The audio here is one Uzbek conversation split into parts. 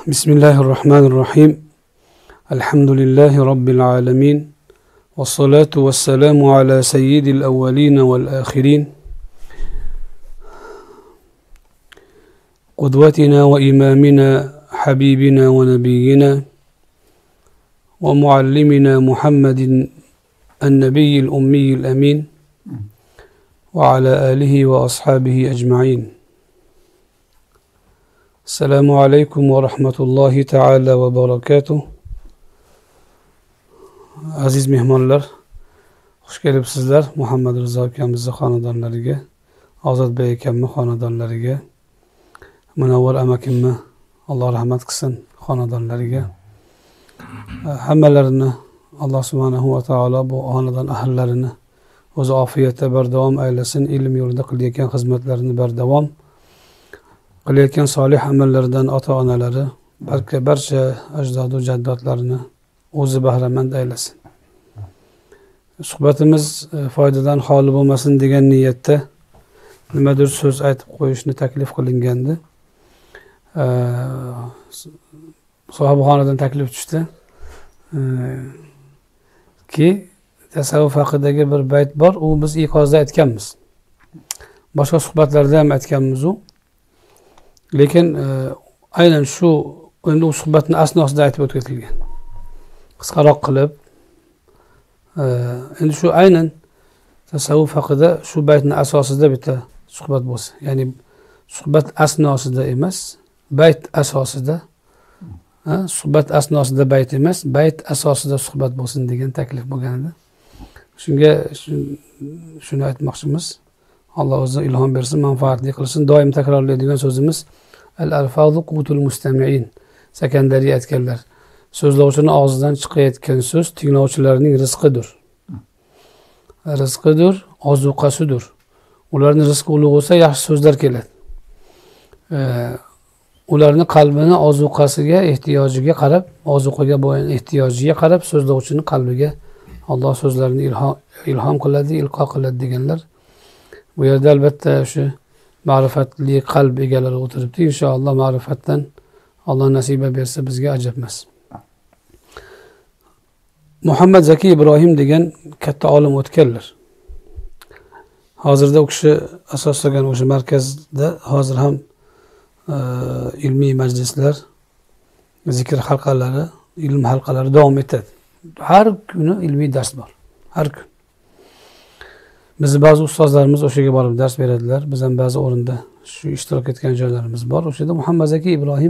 Bismillahirrahmanirrahim. Elhamdülillahi Rabbil alemin. Ve salatu ve selamu ala seyyidil evveline vel ahirin. Kudvetina ve imamina, habibina ve nebiyyina ve muallimina Muhammedin en-nebiyyil ummiyil emin ve ala alihi ve ashabihi ecma'in. Selamu aleyküm ve rahmetullahi teala ve berekatuh. Aziz mehmonlar, hoş kelibsizlar. Muhammed Rıza akamizni xonadonlariga, Ozod Bey akamni xonadonlariga, Munavvar amakimni Alloh rahmat qilsin xonadonlariga. Hammalarini Alloh subhanahu va taolo bu xonadon ahillarini o'zi ofiyatda bardavom aylasin, ilm yo'lida qilayotgan xizmatlarini bardavom qilayotgan solih amallaridan ota-onalari, balki barcha ajdodu jaddodlarini o'zi bahramand aylasin. Suhbatimiz foydadan xoli bo'lmasin degan niyatda nimadir so'z aytib qo'yishni taklif qilingandi. Sohibxonadan taklif tushdi ki tasavvuf haqidagi bir bayt bor, u biz iqozda aytganmiz. Boshqa suhbatlarda ham aytganmiz u. Lekin aynan shu endi u suhbatning asnosida aytib o'tkazilgan. Qisqaroq qilib, endi shu aynan tasavvuf haqida shu baytning asosida bitta suhbat bo'lsa, ya'ni suhbat asnosida emas, bayt asosida, suhbat asnosida bayt emas, bayt asosida suhbat bo'lsin degan taklif bo'lgan edi. Shunga shuni aytmoqchimiz. Alloh o'zi ilhom bersin, manfaatli qilsin. Doim takrorlaydigan so'zimiz al-alfazu qutul mustami'in. Sakandariy aytganlar. So'zlovchining og'zidan chiqayotgan so'z tinglovchilarning rizqidir. Rizqidir, ozuqasidir. Ularning rizqi ulug' bo'lsa, yaxshi so'zlar keladi. Ularning qalbini ozuqasiga, ehtiyojiga qarab, ozuqaga bo'lgan ehtiyojiga qarab so'zlovchining qalbiga Alloh so'zlarini ilhom qiladi, ilqo qiladi deganlar. Bu yerda albatta shu ma'rifatli qalb egalari o'tiribdi. Inshaalloh ma'rifatdan Alloh nasiba bersa bizga ajab emas. Muhammad Zaki Ibrohim degan katta olim o'tganlar. Hozirda u kishi asoslagan o'sha markazda hozir ham ilmiy majlislar, zikr halqalari, ilm halqalari davom etadi. Har kuni ilmiy dars bor. Har kun. Bizni ba'zi ustozlarimiz o'shaga borib dars beradilar. Biz ham ba'zi o'rinda shu ishtirok etgan joylarimiz bor. O'shada Muhammad Zaki Ibrohim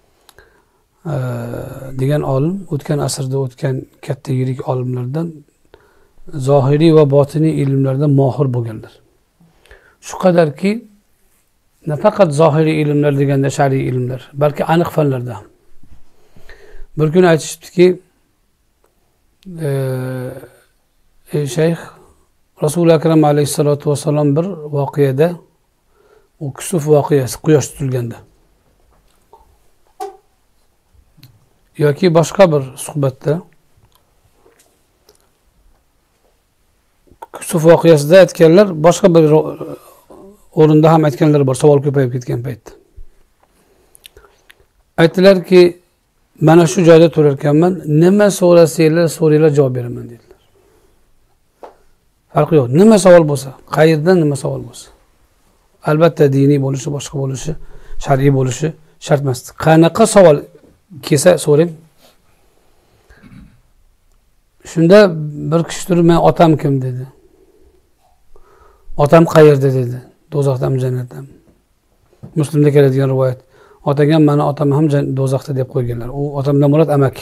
degan olim o'tgan asrda o'tgan katta yirik olimlardan zohiriy va botiniy ilmlarda mohir bo'lganlar. Shu qadarki nafaqat zohiriy ilmlar deganda shar'iy ilmlar, balki aniq fanlarda ham. Bir kun aytishibdiki, ey shayx, Rasul akram alayhissalatu vassalom bir voqeada, u kusuf voqeasi, quyosh tutilganda yoki boshqa bir suhbatda kusuf voqeasida aytganlar, boshqa bir o'rinda ham aytganlar bor, savol ko'payib ketgan paytda. Aytdilarki, mana shu joyda turar ekanman, nima so'rasanglar javob beraman dedilar. Farqi yo'q. Nima savol bo'lsa, qayerdan nima savol bo'lsa. Albatta diniy bo'lishi, boshqa bo'lishi, shar'iy bo'lishi shart emas. Qanaqa savol kelsa so'rang. Shunda bir kishi turib, "Men otam kim?" dedi. "Otam qayerda?" dedi. "Do'zaxdami, jannatdami?" Muslimda keladigan rivoyat. Otagam mani otam ham do'zaxda deb qo'yganlar. U otamdan murod amaki.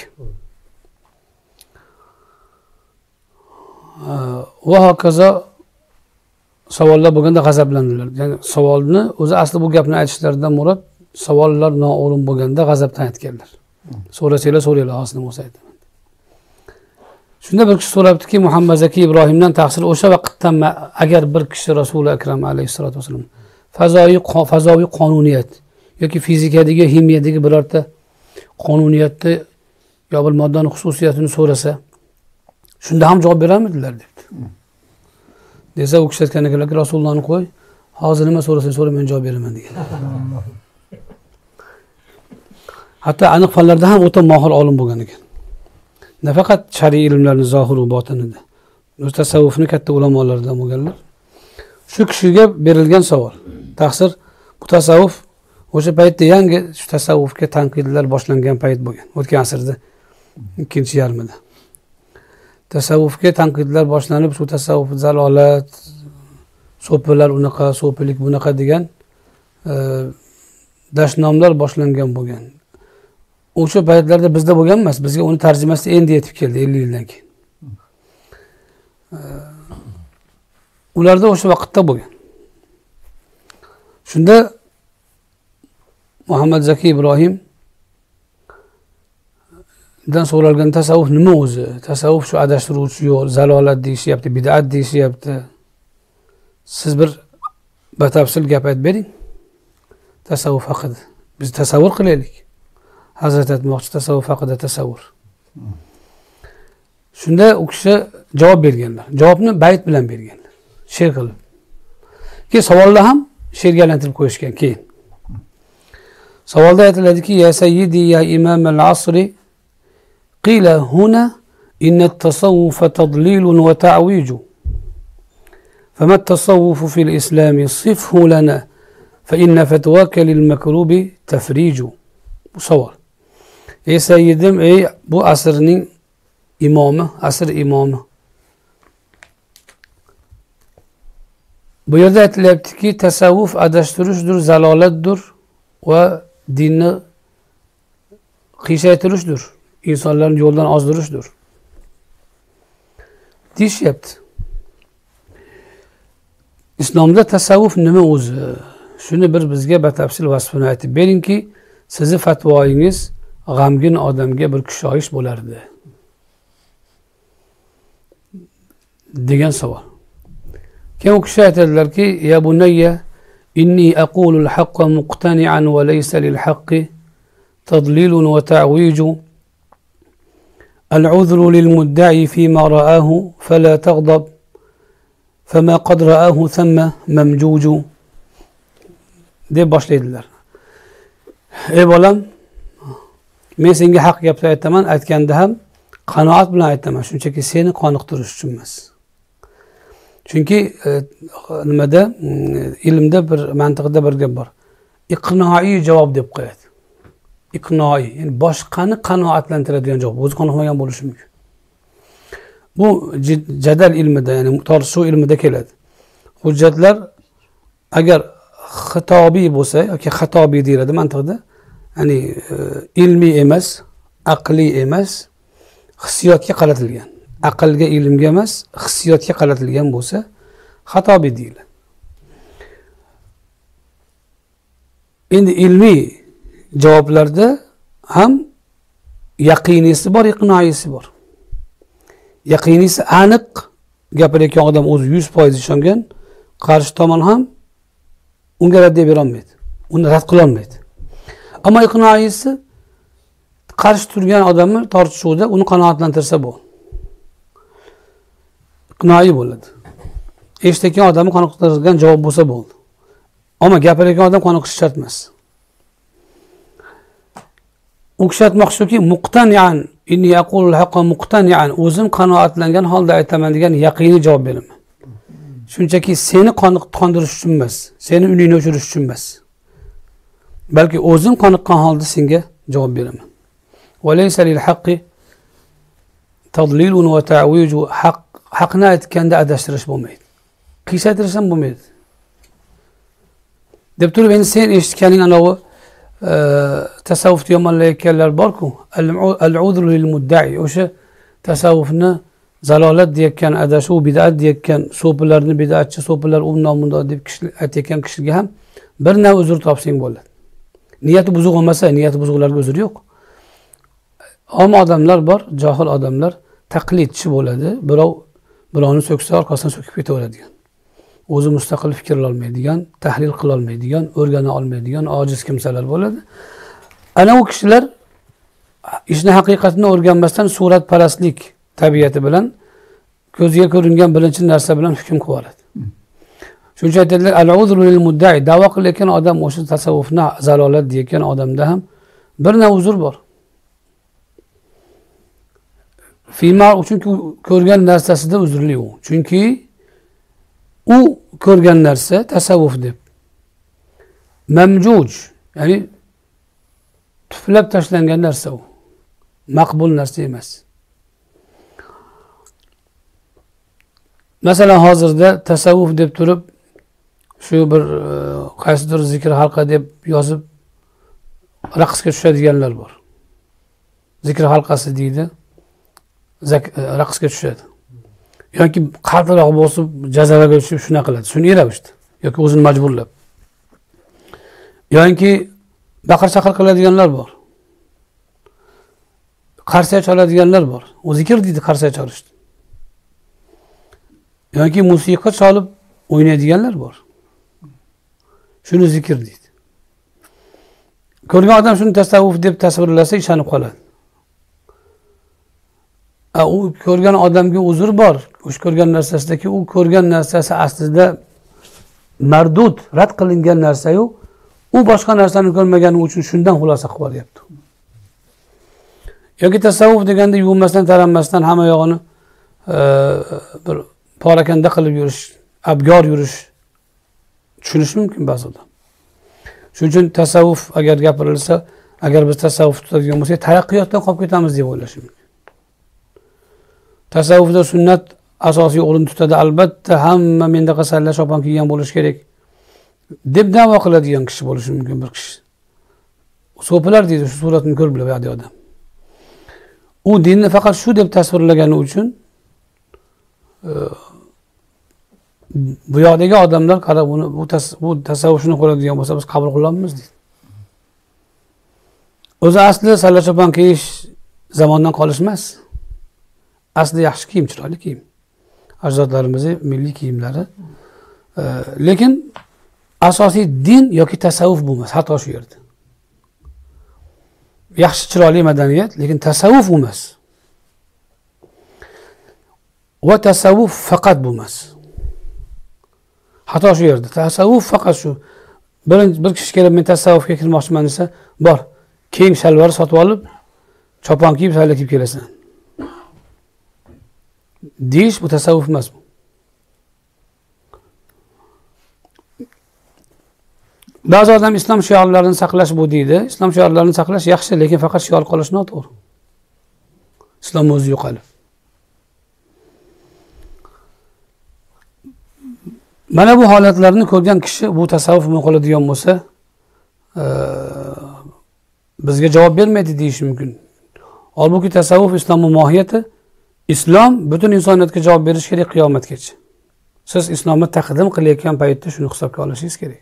Va hokazo savollar bo'lganda g'azablandilar. Ya'ni savolni o'zi asli bu gapni aytishlaridan murod savollar noo'rin bo'lganda g'azabdan aytganlar. So'rasanglar so'ranglar, hozir bo'lsa aytaman. Shunda bir kishi so'rabdiki, Muhammad Zaki Ibrohimdan taqsir o'sha vaqtdan agar bir kishi Rasuli akram alayhissalatu vasallam fazoviy qonuniyat yoki fizikadagi, kimiyadagi birorta qonuniyatni yo bir moddaning xususiyatini so'rasa, shunda ham javob beramadilar debdi. Desa u kishi aytgan ekanlarki, Rasulullohni qo'y, hozir nima so'rasang so'ra, men javob beraman degan. hatto aniq fanlarda ham o'ta mohir olim bo'lgan ekan. Nafaqat shar'iy ilmlarni zohir va botinida. O'z tasavvufni katta ulamolardan bo'lganlar. Shu kishiga berilgan savol. Taqsir bu tasavvuf o'sha paytda yangi shu tasavvufga tanqidlar boshlangan payt bo'lgan. O'tgan asrda ikkinchi yarmida. Tasavvufga tanqidlar boshlanib, shu tasavvuf zalolat, so'pilar unaqa, so'pilik bunaqa degan dashnomlar boshlangan bo'lgan. O'sha paytlarda bizda bo'lgan emas, bizga uni tarjimasi endi yetib keldi 50 yildan keyin. Ularda o'sha vaqtda bo'lgan. Shunda Muhammad Zaki Ibrohim dan so'ralgan tasavvuf nima o'zi? Tasavvuf shu adashtiruvchi yo'l, zalolat deyishyapti, bid'at deyishyapti. Siz bir batafsil gap aytib bering. Tasavvuf haqida. Biz tasavvur qilaylik. Hazrat aytmoqchi tasavvuf haqida tasavvur. Shunda u kishi javob berganlar. Javobni bayt bilan berganlar. She'r qilib. Keyin savollar ham she'rga aylantirib qo'yishgan keyin. Savolda aytiladiki: "Ya sayyidi ya imam al-asri qila huna inna at-tasawwuf tadlilun wa ta'wij. Fama at-tasawwuf fi al-islam sifhu lana fa inna fatwaka lil-makrubi tafrij." Bu savol. Ey sayyidim, ey bu asrning imomi, asr imomi. Bu yerda aytilyaptiki, tasavvuf adashtirishdir, zalolatdir va dinni qiyshaytirishdir, insonlarni yo'ldan ozdirishdir deyishyapti. Islomda tasavvuf nima o'zi? Shuni bir bizga batafsil vasfini aytib beringki, sizni fatvoyingiz g'amgin odamga bir kushoyish bo'lardi degan savol. Keyin u kishi aytadilarki: "Ya bunayya inni aqulu al-haqqa muqtani'an wa laysa lil-haqqi tadlilun wa ta'wiju. Al-'udhru lil-mudda'i fima ra'ahu fala taghdab fama qad ra'ahu thamma mamjuju." deb boshlaydilar. Ey bolam, men senga haq gapni aytaman, aytganda ham qanoat bilan aytaman, shunchaki seni qoniqtirish uchun emas. Chunki nimada ilmda bir mantiqda bir gap bor. Iqnoiy javob deb qo'yadi. Iqnoiy, ya'ni boshqani qanoatlantiradigan javob, o'zi qoniqmagan bo'lishi mumkin. Bu jadal ilmida, ya'ni tortishuv ilmida keladi. Hujjatlar agar xitobiy bo'lsa yoki xatobiy deyiladi mantiqda, ya'ni ilmiy emas, aqliy emas, hissiyotga qaratilgan. Aqlga, ilmga emas, hissiyotga qaratilgan bo'lsa, xatobiy deyiladi. Endi ilmiy javoblarda ham yaqiniysi bor, iqnoiysi bor. Yaqiniysi aniq gapirayotgan odam o'zi 100% ishongan, qarshi tomon ham unga rad bera olmaydi. Uni rad qila olmaydi. Ammo iqnoiysi qarshi turgan odamni tortishuvda uni qanoatlantirsa bo'ladi. Iqnoiy bo'ladi. Eshitgan odamni qoniqtiradigan javob bo'lsa bo'ldi. Ammo gapirayotgan odam qoniqishi shart emas. U kishi aytmoqchiki, muqtani'an, inni aqulu al-haqqa muqtani'an, o'zim qanoatlangan holda aytaman degan yaqiniy javob beraman. Shunchaki seni qoniqtirish uchun emas, seni uningni o'chirish uchun emas. Balki o'zim qoniqqan holda senga javob beraman. Va laysa lil-haqqi tadlilun va ta'wiju. Haqni aytganda adashtirish bo'lmaydi. Qiyshaytirish ham bo'lmaydi. Deb turib, endi sen eshitganing anavi tasavvufni yomonlayotganlar bor-ku, al-udru lil-mudda'i, o'sha tasavvufni zalolat deyotgan, adashuv, bid'at deyotgan, so'pilarni bid'atchi, so'pilar undan bundoq deb aytayotgan kishiga ham bir nav uzr topsang bo'ladi. Niyati buzuq bo'lmasa, niyati buzuqlarga uzr yo'q. Ammo odamlar bor, johil odamlar, taqlidchi bo'ladi. Birovni so'ksa orqasidan so'kib ketaveradigan. O'zi mustaqil fikr olmaydigan, tahlil qila olmaydigan, o'rgana olmaydigan ojiz kimsalar bo'ladi. Ana u kishilar ishni haqiqatini o'rganmasdan suratparastlik tabiati bilan ko'zga ko'ringan birinchi narsa bilan hukm qilib oladi. Shuning uchun aytadilar, al-udru lil-mudda'i, da'vo qilayotgan odam o'sha tasavvufni zalolat deyotgan odamda ham bir nev uzr bor. Filmlar chunki ko'rgan narsasida uzrli u. Chunki u ko'rgan narsa tasavvuf deb. Mamjuj, ya'ni tuflab tashlangan narsa u. Maqbul narsa emas. Masalan, hozirda tasavvuf deb turib, shu bir qaysidir zikr halqa deb yozib raqsga tushadiganlar bor. Zikr halqasi deydi, raqsga tushadi. Yoki qattiqroq bosib, jazavaga tushib shuna qiladi. Shuni ravishda yoki o'zini majburlab. Yoki baqir-chaqir qiladiganlar bor. Qarsak chaladiganlar bor. O zikr deydi qarsak chalishdi. Yoki musiqa chalib o'ynaydiganlar bor. Shuni zikr deydi. Ko'rgan odam shuni tasavvuf deb tasvirlasa ishonib qoladi. U ko'rgan odamga uzr bor. O'sha ko'rgan narsasidagi u ko'rgan narsasi aslida mardud, rad qilingan narsa-yu, u boshqa narsani ko'rmagani uchun shundan xulosa qilib olyapti. Yoki tasavvuf deganda yuvinmasdan, taranmasdan hamma yog'ini bir porakanda qilib yurish, abgor yurish tushunish mumkin ba'zida. Shuning uchun tasavvuf agar gapirilsa, agar biz tasavvuf tutadigan bo'lsak, taraqqiyotdan qolib ketamiz deb o'ylashim mumkin. Tasavvufda sunnat asosiy o'rin tutadi. Albatta hamma mendaqa salla chopon kiygan bo'lish kerak deb da'vo qiladigan kishi bo'lishi mumkin bir kishi. So'pilar deydi, shu suratni ko'rib biladi odam. U dinni faqat shu deb tasvirlagani uchun bu yoqdagi odamlar qarab buni bu tasavvufni qo'yadigan bo'lsa biz qabul qilamiz deydi. O'zi asli salla chopon kiyish zamondan qolish emas. Asli yaxshi kiyim, chiroyli kiyim. Ajdodlarimizning milliy kiyimlari. Lekin asosiy din yoki tasavvuf bo'lmas, xato shu yerda. Yaxshi chiroyli madaniyat, lekin tasavvuf emas. Va tasavvuf faqat bo'lmas. Xato shu yerda. Tasavvuf faqat shu. Bir kishi kelib men tasavvufga kirmoqchiman desa, bor, keng shalvar sotib olib, chopon kiyib, salla kiyib kelasan. Deyish bu tasavvuf emas bu. Ba'zi odam islom shiorlarini saqlash bu deydi. Islom shiorlarini saqlash yaxshi, lekin faqat shior qolish noto'g'ri. Islom o'zi yo'qolib. Mana bu holatlarni ko'rgan kishi bu tasavvuf qiladigan bo'lsa, bizga javob bermaydi deyish mumkin. Holbuki tasavvuf islomning mohiyati, islom butun insoniyatga javob berish kerak qiyomatgacha. Siz islomni taqdim qilayotgan paytda shuni hisobga olishingiz kerak.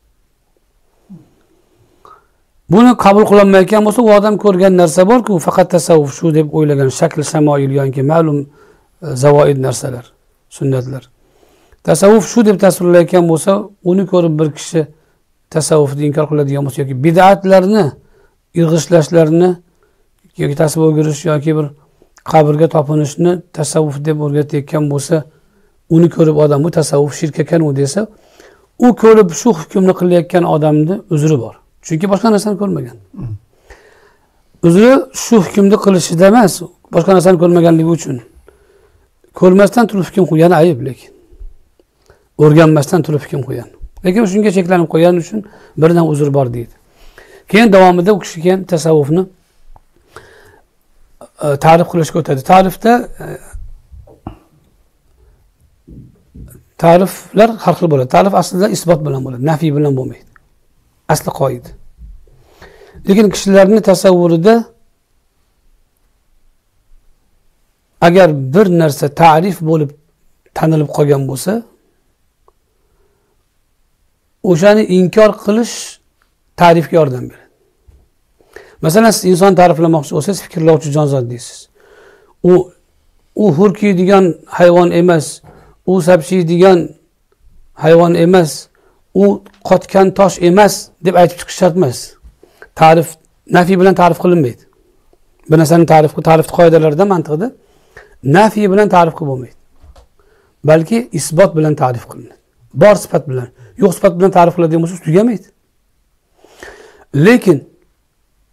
Buni qabul qilinmayotgan bo'lsa, u odam ko'rgan narsa bor-ku, faqat tasavvuf shu deb o'ylagan shakl shamoil yoki ma'lum zavoid narsalar, sunnatlar. Tasavvuf shu deb tasvirlayotgan bo'lsa, uni ko'rib bir kishi tasavvufni inkor qiladigan bo'lsa yoki bid'atlarni, irg'ishlashlarni yoki tasavvuf o'girish yoki bir qabrga topinishni tasavvuf deb o'rgatayotgan bo'lsa, uni ko'rib odam bu tasavvuf shirk ekan u desa, u ko'rib shu hukmni qilayotgan odamni uzri bor. Chunki boshqa narsani ko'rmagan. Uzri shu hukmni qilishida emas, boshqa narsani ko'rmaganligi uchun. Ko'rmasdan turib hukm qo'ygani ayib lekin. O'rganmasdan turib hukm qo'ygan. Lekin shunga cheklanib qo'ygan uchun birdan uzr bor deydi. Keyin davomida u kishi keyin tasavvufni ta'rif qilishga o'tadi. Ta'riflar har xil bo'ladi. Ta'rif aslida isbot bilan bo'ladi, nafiy bilan bo'lmaydi. Asli qoida. Lekin kishilarning tasavvurida agar bir narsa ta'rif bo'lib tanilib qolgan bo'lsa, o'shani inkor qilish ta'rifga yordam beradi. Masalan, siz inson ta'riflamoqchi bo'lsangiz, fikrlovchi jonzot deysiz. U hurkiydigan hayvon emas, u sapchiydigan hayvon emas, u qotgan tosh emas deb aytib chiqish shart emas. Ta'rif nafiy bilan ta'rif qilinmaydi. Bu narsani ta'rif qoidalarida, mantiqda nafiy bilan ta'rif qilib bo'lmaydi. Balki isbot bilan ta'rif qilinadi. Bor sifat bilan, yo'q sifat bilan ta'rif qiladigan bo'lsa, tugamaydi. Lekin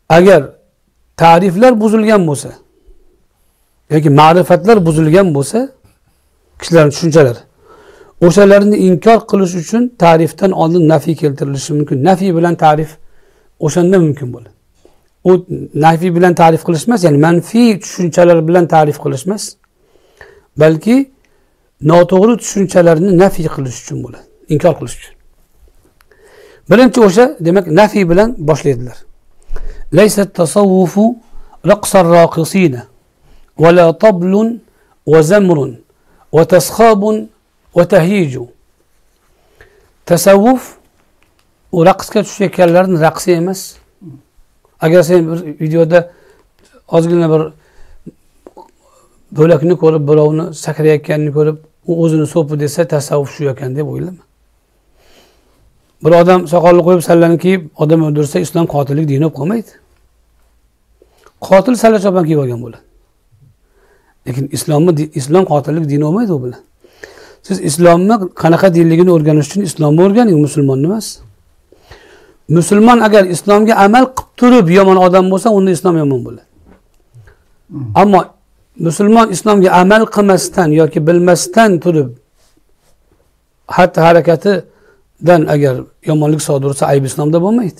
agar ta'riflar buzilgan bo'lsa yoki ma'rifatlar buzilgan bo'lsa, kishilarning tushunchalari, o'shalarni inkor qilish uchun ta'rifdan oldin nafiy keltirilishi mumkin. Nafiy bilan ta'rif o'shanda mumkin bo'ladi. U nafiy bilan ta'rif qilish emas, ya'ni manfiy tushunchalar bilan ta'rif qilish emas, balki noto'g'ri tushunchalarni nafiy qilish uchun bo'ladi, inkor qilish uchun. Birinchi o'sha, demak, nafiy bilan boshlaydilar. Laysa at-tasawwufu raqsar raqisina va la tablun va zamrun va tasxabun va tahyiju. Tasavvuf u raqsga tushayotganlarning raqsi emas. Agar sen bir videoda ozgina bir bo'lakni ko'rib, birovni sakrayotganini ko'rib, u o'zini so'pi desa, tasavvuf shu ekan deb o'ylama. Bir odam soqolni qo'yib, sallanni kiyib, odam o'ldirsa, islom qotillik dini bo'lib qolmaydi. Qotil salla chopan kiyib olgan bo'ladi. Lekin islom qotillik dini bo'lmaydi u bilan. Siz islomni qanaqa dinligini o'rganish uchun islomni o'rganing, musulmonni emas. Musulmon agar islomga amal qilib turib yomon odam bo'lsa, unda islom yomon bo'ladi. Ammo musulmon islomga amal qilmasdan yoki bilmasdan turib hatta harakatidan agar yomonlik sodir bo'lsa, ayb islomda bo'lmaydi.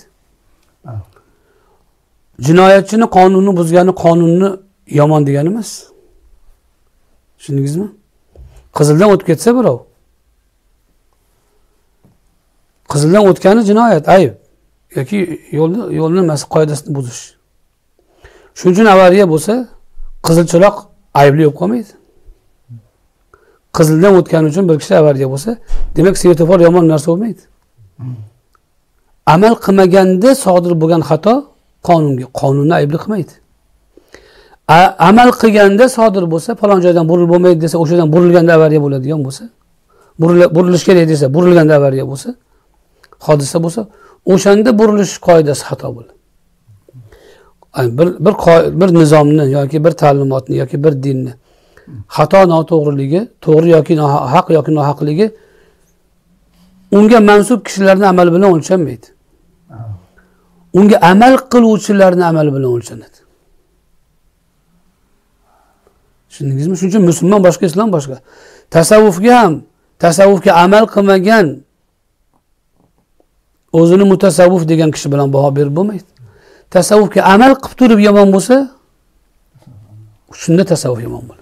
Jinoyatchini qonunni buzgani qonunni yomon degani emas. Tushundingizmi? Qizildan o'tib ketsa birov, qizildan o'tgani jinoyat, ayb yoki yo'lni qoidasini buzish. Shuning uchun avariya bo'lsa, qizil chiroq aybli bo'lib qolmaydi. Qizildan o'tgani uchun bir kishi avariya bo'lsa, demak svetofor yomon narsa bo'lmaydi. Amal qilmaganda sodir bo'lgan xato qonunni aybli qilmaydi. Amal qilganda sodir bo'lsa, falon joydan burilib bo'lmaydi desa, o'shadan burilganda avariya bo'ladigan bo'lsa, burilish kerak desa, burilganda avariya bo'lsa, hodisa bo'lsa, o'shanda burilish qoidasi xato bo'ladi. Bir nizomni yoki bir ta'limotni yoki bir dinni xato noto'g'riligi, to'g'ri yoki haq yoki nohaqligi unga mansub kishilarning amali bilan o'lchanmaydi. Unga amal qiluvchilarning amali bilan o'lchanadi. Tushundingizmi? Shuning uchun musulmon boshqa, islom boshqa. Tasavvufga amal qilmagan o'zini mutasavvuf degan kishi bilan baho berib bo'lmaydi. Tasavvufga amal qilib turib yomon bo'lsa, shunda tasavvuf yomon bo'ladi.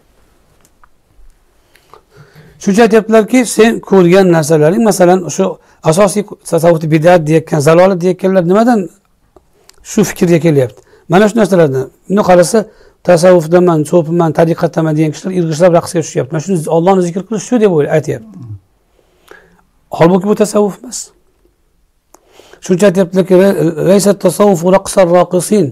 Shuncha aytyaptilarki, sen ko'rgan narsalaring, masalan, shu asosiy tasavvufni bid'at deyotgan, zalolat deyotganlar nimadan shu fikrga kelyapti? Mana shu narsalardan. Buni qarasa, tasavvufdaman, so'piman, tariqatdaman degan kishilar irg'ishlab raqsga tushyapti. Mana shuni Allohni zikr qilish shu deb aytyapti. Holbuki bu tasavvuf emas. Shuncha aytyaptilarki, laysa tasavvufu raqsar raqisin.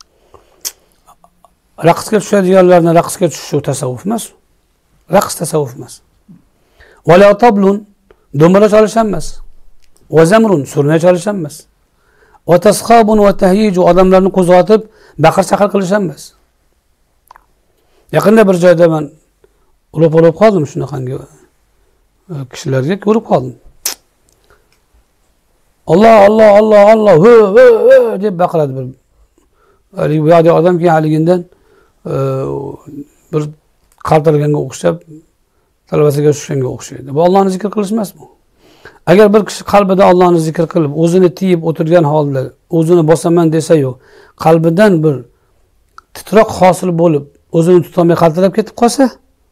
Raqsga tushadiganlarni raqsga tushishi tasavvuf emas. Raqs tasavvuf emas. Va la tablun, do'mbira chalish emas. Va zamrun, surna chalish emas. Va tasxabun va tahyiju, odamlarni qo'zg'atib baqir-chaqir qilish emas. Yaqinda bir joyda men urib qoldim, shunaqangi kishilarga ko'rib qoldim. Allah Allah Allah Allah ho deb baqiradi bir. Bu yoqda odam keyin haligindan bir qaltirganga o'xshab talabasiga tushganga o'xshaydi. Bu Allohni zikr qilish emas bu. Agar bir kishi qalbida Allohni zikr qilib, o'zini tiyib o'tirgan holda, o'zini bosaman desa yo'q, qalbidan bir titroq hosil bo'lib, o'zini tutolmay qaltirab ketib qolsa,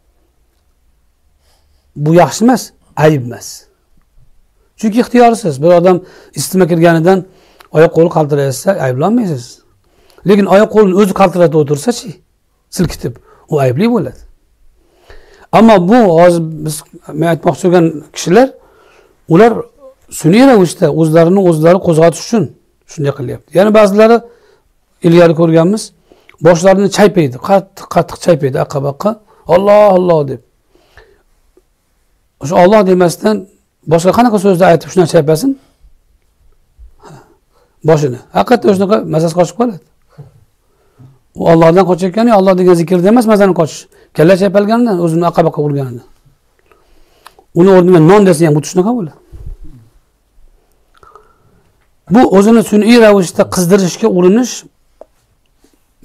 bu yaxshi emas, ayb emas. Chunki ixtiyorsiz. Bir odam isitma kirganidan oyoq qo'li qaltirayotsa, ayblanmaysiz. Lekin oyoq qo'lini o'zi qaltiratib o'tirsa-chi, silkitib, u aybli bo'ladi. Ammo bu hozir biz men aytmoqchi bo'lgan kishilar, ular sun'iy ravishda o'zlari qo'zg'atish uchun shunday qilyapti. Ya'ni ba'zilari ilgari ko'rganmiz, boshlarini chaypaydi, qattiq chaypaydi aqqa-baqqa, Alloh Alloh deb. O'sha Alloh demasdan boshqa qanaqa so'zda aytib shundan chaypasin? Boshini. Haqiqatda shunaqa mazasi qochib qoladi. U Allohdan qochayotgani, Alloh degan zikrda emas, mazani qochish. Kalla chaypalganidan, o'zini aqqa-baqqa urganidan. Uni o'rniga non desa ham bu shunaqa bo'ladi. Bu o'zini sun'iy ravishda qizdirishga urinish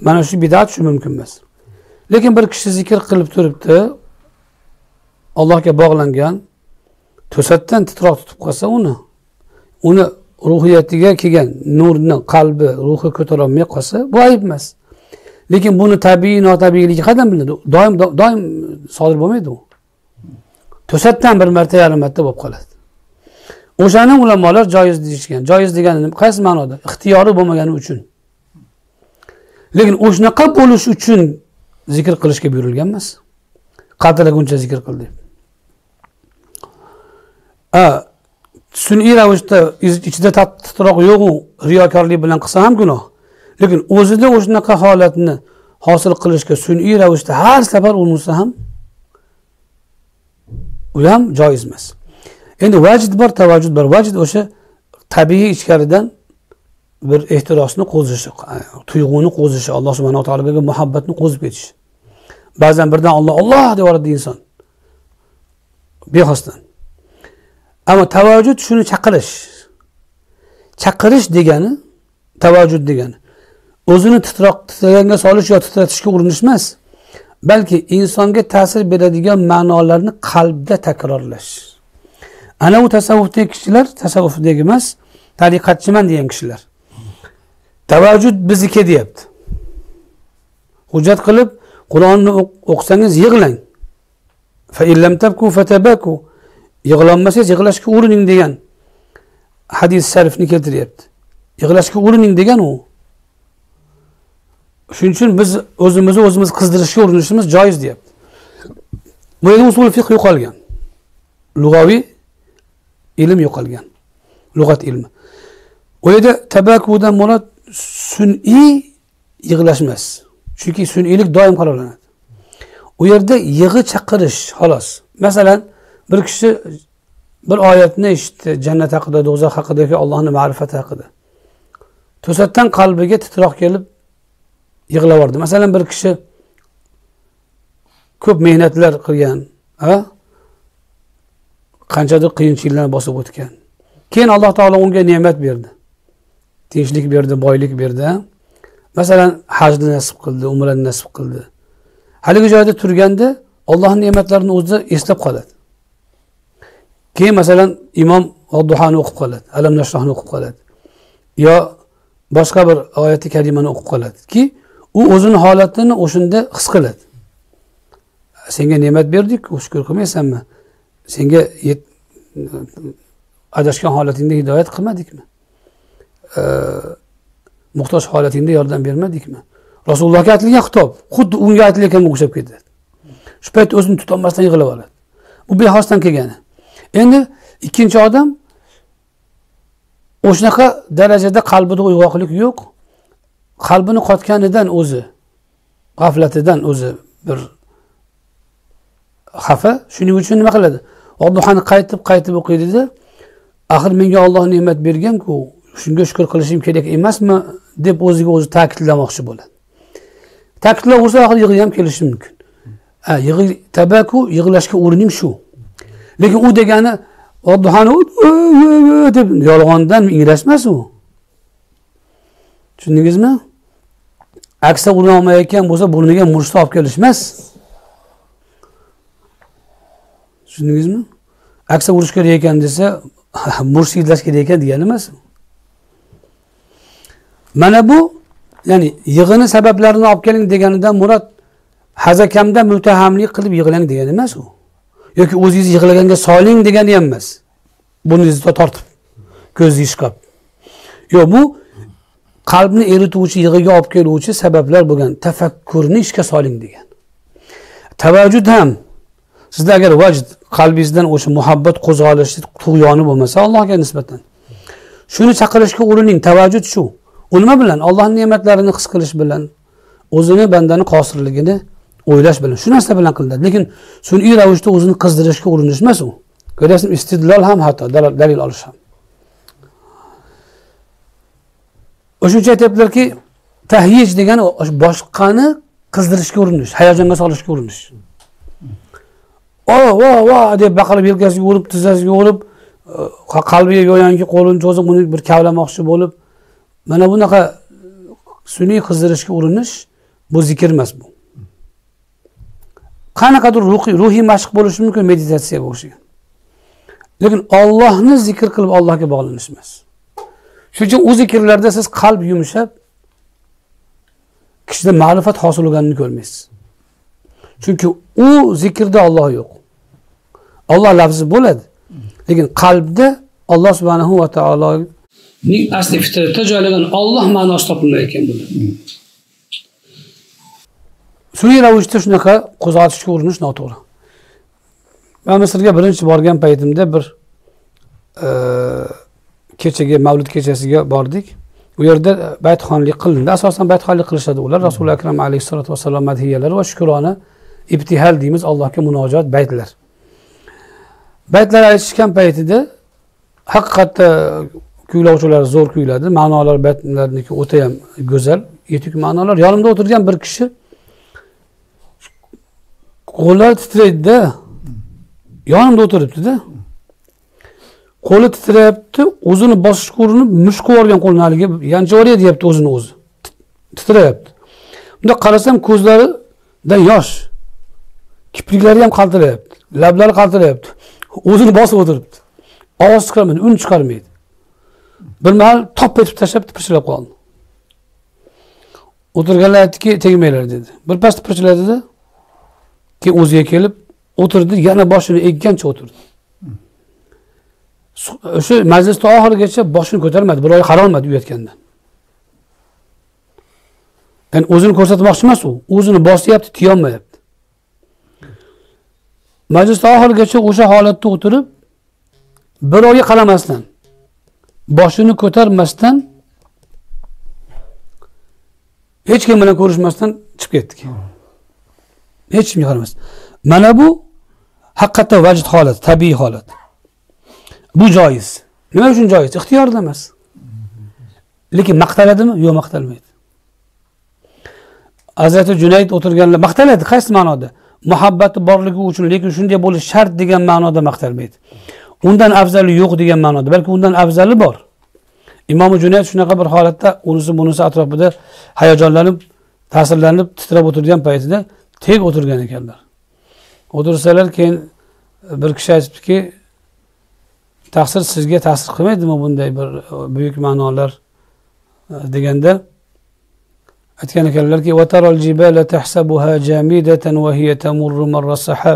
Mana shu bid'at shu mumkin emas. Lekin bir kishi zikr qilib turibdi, Allohga bog'langan, to'satdan titroq tutib qolsa uni ruhiyatiga kelgan nurni qalbi, ruhi ko'tara olmay qolsa, bu ayb emas. Lekin buni tabiiy, notabiiyligi qayerdan bilinadi? Doim sodir bo'lmaydi u. To'satdan bir marta, yarim marta bo'lib qoladi. O'shani ulamolar joiz deyishgan. Joiz degani qaysi ma'noda? Ixtiyori bo'lmagani uchun. Lekin o'shanaqa bo'lish uchun zikr qilishga buyurilgan emas. Qadrlaguncha zikr qil deb. Sun'iy ravishda ichida titroq yo'q-u, riyokorlik bilan qilsa ham gunoh. Lekin o'zida o'shanaqa holatni hosil qilishga sun'iy ravishda har safar urinsa ham u ham joiz emas. Endi vajid bor, tavajjud bor. Vajid o'sha tabiiy ichkaridan bir ehtirosni qo'zishi, tuyg'uni qo'zishi, Alloh subhanahu va taologa muhabbatni qo'zib ketishi. Ba'zan birdan Alloh deb yuboradi inson. Bexosdan. Ammo tavajjud shuni chaqirish. Chaqirish degani, tavajjud degani o'zini titraganga solish yoki titratishga urinish emas, balki insonga ta'sir beradigan ma'nolarni qalbda takrorlash. Ana u tasavvufdagi kishilar, tasavvufdagi emas, tariqatchiman degan kishilar. Tavajjud bizniki deyapti. Hujjat qilib Qur'onni o'qisangiz yig'lang. Fa illam tabku fatabaku. Yig'lanmasangiz yig'lashga urining degan hadis sharifni keltiryapti. Yig'lashga urining degan u. Shuning uchun biz o'zimiz qizdirishga urinishimiz joiz deyapti. Bu yerda usul fiqh yo'qolgan. Lug'aviy ilm yo'qolgan. Lug'at ilmi. O yerda tabakudan murod sun'iy yig'lash emas. Chunki sun'iylik doim qarorlanadi. U yerda yig'i chaqirish xolos. Masalan, bir kishi bir oyatni eshitdi, jannat haqida, do'zax haqidagi Allohning ma'rifati haqida. To'satdan qalbiga titroq kelib yig'laverdi. Masalan, bir kishi ko'p mehnatlar qilgan, qanchadir qiyinchiliklarni bosib o'tgan. Keyin Alloh taolo unga ne'mat berdi. Tinchlik berdi, boylik berdi. Masalan, hajni nasib qildi, umrani nasib qildi. Haligi joyda turganda Allohning ne'matlarini o'zi eslab qoladi. Keyin masalan imom Duhoni o'qib qoladi, Alam Nashrohni o'qib qoladi. Yo boshqa bir oyati karimani o'qib qoladi ki, u o'zining holatini o'shunda his qiladi. Senga ne'mat berdik, shukr qilmaysanmi? Senga adashgan holatingda hidoyat qilmadikmi? Muhtoj holatingda yordam bermadikmi? Rasulullohga aytilgan xitob xuddi unga aytilganga o'xshab ketadi. Shu payt o'zini tuta olmasdan yig'lab oladi. Bu bexosdan kelgani. Endi ikkinchi odam o'shanaqa darajada qalbida uyg'oqlik yo'q. Qalbini qotganidan o'zi, g'aflatidan o'zi bir xafa. Shuning uchun nima qiladi? Allohni qaytib o'qiydi-da, axir menga Alloh ne'mat bergan-ku, shunga shukr qilishim kerak emasmi deb o'ziga o'zi ta'kidlamoqchi bo'ladi. Ta'kidlaversa axir yig'i ham kelishi mumkin. Tabaku yig'lashga urining shu. Lekin u degani Allohni deb yolg'ondan ingrashmas u. Tushundingizmi? Aksa ura olmayotgan bo'lsa burniga murshni olib kelish emas. Tushundingizmi? Aksa urish kerak ekan desa, mursh izlash kerak ekan degani emas. Mana bu, ya'ni yig'ini sabablarini olib keling deganidan murod hazakamda mutahamlik qilib yig'lang degani emas u. Yoki o'zingiz yig'laganga soling degani ham emas. Burningizni tortib, ko'zingizni ishqab. Yo'q, bu qalbni erituvchi, yig'iga olib keluvchi sabablar bo'lgan tafakkurni ishga soling degan. Tavajjud ham sizda agar vajd qalbingizdan o'sha muhabbat qo'zg'alishi, tug'yoni bo'lmasa Allohga nisbatan shuni chaqirishga urining. Tavajjud shu. U nima bilan? Allohning ne'matlarini his qilish bilan, o'zini bandani qosirligini o'ylash bilan, shu narsa bilan qilinadi. Lekin sun'iy ravishda o'zini qizdirishga urinish emas u. Ko'rasizmi, istidlol ham hatto dalil olish ham. O'shuncha aytibdilarki, tahyij degani boshqani qizdirishga urinish, hayajonga solishga urinish. Va deb baqirib yelkasiga urib, tizzasiga urib, qalbiga yo'yanki qo'lini cho'zib uni bir kavlamoqchi bo'lib, mana bunaqa sun'iy qizdirishga urinish Bu zikr emas bu. Qanaqadir ruhiy mashq bo'lishi mumkin meditatsiyaga o'xshagan. Lekin Allohni zikr qilib Allohga bog'lanish emas. Shuning uchun u zikrlarda siz qalb yumshab, kishida ma'rifat hosil bo'lganini ko'rmaysiz. Chunki u zikrda Alloh yo'q. Alloh lafzi bo'ladi, lekin qalbda Alloh subhanahu va taoloning asli fitratda joylagan Alloh ma'nosi topilmayotgan bo'ladi. Sun'iy ravishda shunaqa qo'zg'atishga urinish noto'g'ri. Men Misrga birinchi borgan paytimda bir kechaga, Mavlid kechasiga bordik. U yerda baytxonlik qilindi. Asosan baytxonlik qilishadi ular. Rasul akram alayhisolatu vasallam madhiyalari va shukrona ibtihal deymiz, Allohga munojat baytlar. Baytlar aytishgan paytida haqiqatda kuylovchilar zo'r kuyladi. Ma'nolar baytlarniki o'ta ham go'zal, yetuk ma'nolar. Yonimda o'tirgan bir kishi qo'llar titraydi-da. Yonimda o'tiribdi-da. Qo'li titrayapti, o'zini bosishga urinib, mushuk olgan qo'lini haliga yanchivoriya deyapti o'zini o'zi. Titrayapti. Bunda qarasam ko'zlaridan yosh. Kipriklari ham qaltirayapti, lablari qaltirayapti. O'zini bosib o'tiribdi. Ovoz chiqarmaydi, un chiqarmaydi. Bir mahal top etib tashlab tipirchilab qoldi. O'tirganlar aytdiki, tegmanglar dedi. Bir pas tipirchiladi-da, keyin o'ziga kelib o'tirdi, yana boshini eggancha o'tirdi. O'sha majlisda oxirigacha boshini ko'tarmadi, bir oy qarolmadi uyatgandan. Yani o'zini ko'rsatmoqchi emas u, o'zini bosyapti, tiyolmayapti. Majlisda oxirigacha o'sha holatda o'tirib, bir oyga qaramasdan, boshini ko'tarmasdan, hech kim bilan ko'rishmasdan chiqib ketdik. Hech kimga qaramasdan. Mana bu haqiqatda vajd holat, tabiiy holat. Bu joiz. Nima uchun joiz? Ixtiyorda emas. Lekin maqtaladimi? Yo'q, maqtalmaydi. Hazrati Junayd o'tirganlar maqtaladi, qaysi ma'noda? Muhabbati borligi uchun, lekin shunday bo'lish shart degan ma'noda maqtalmaydi. Undan afzali yo'q degan ma'noda, balki undan afzali bor. Imom Junayd shunaqa bir holatda unisi bunisi atrofida hayajonlanib, ta'sirlanib, titrab o'tirgan paytida tek o'tirgan ekanlar. O'tirsalar, keyin bir kishi aytibdiki, taqsir sizga ta'sir qilmaydimi bunday bir buyuk ma'nolar deganda aytgan ekanlarki, "Va taral jibala tahsabuha jamidatan wa hiya tamurru marra sahab."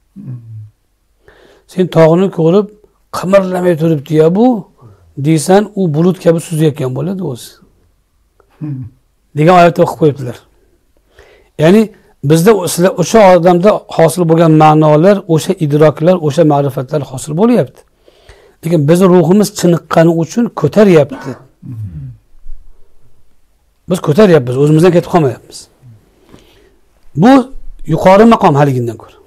Sen tog'ni ko'rib qimirlamay turibdi-ya bu, deysan, u bulut kabi suzayotgan bo'ladi o'zi. degan oyatda o'qib qo'yibdilar. Ya'ni bizda o'sha odamda hosil bo'lgan ma'nolar, o'sha idroklar, o'sha ma'rifatlar hosil bo'lyapti. Lekin biz ruhimiz chiniqqani uchun ko'taryapti. Biz ko'taryapmiz, o'zimizdan ketib qolmayapmiz. Bu yuqori maqom haligindan ko'ra.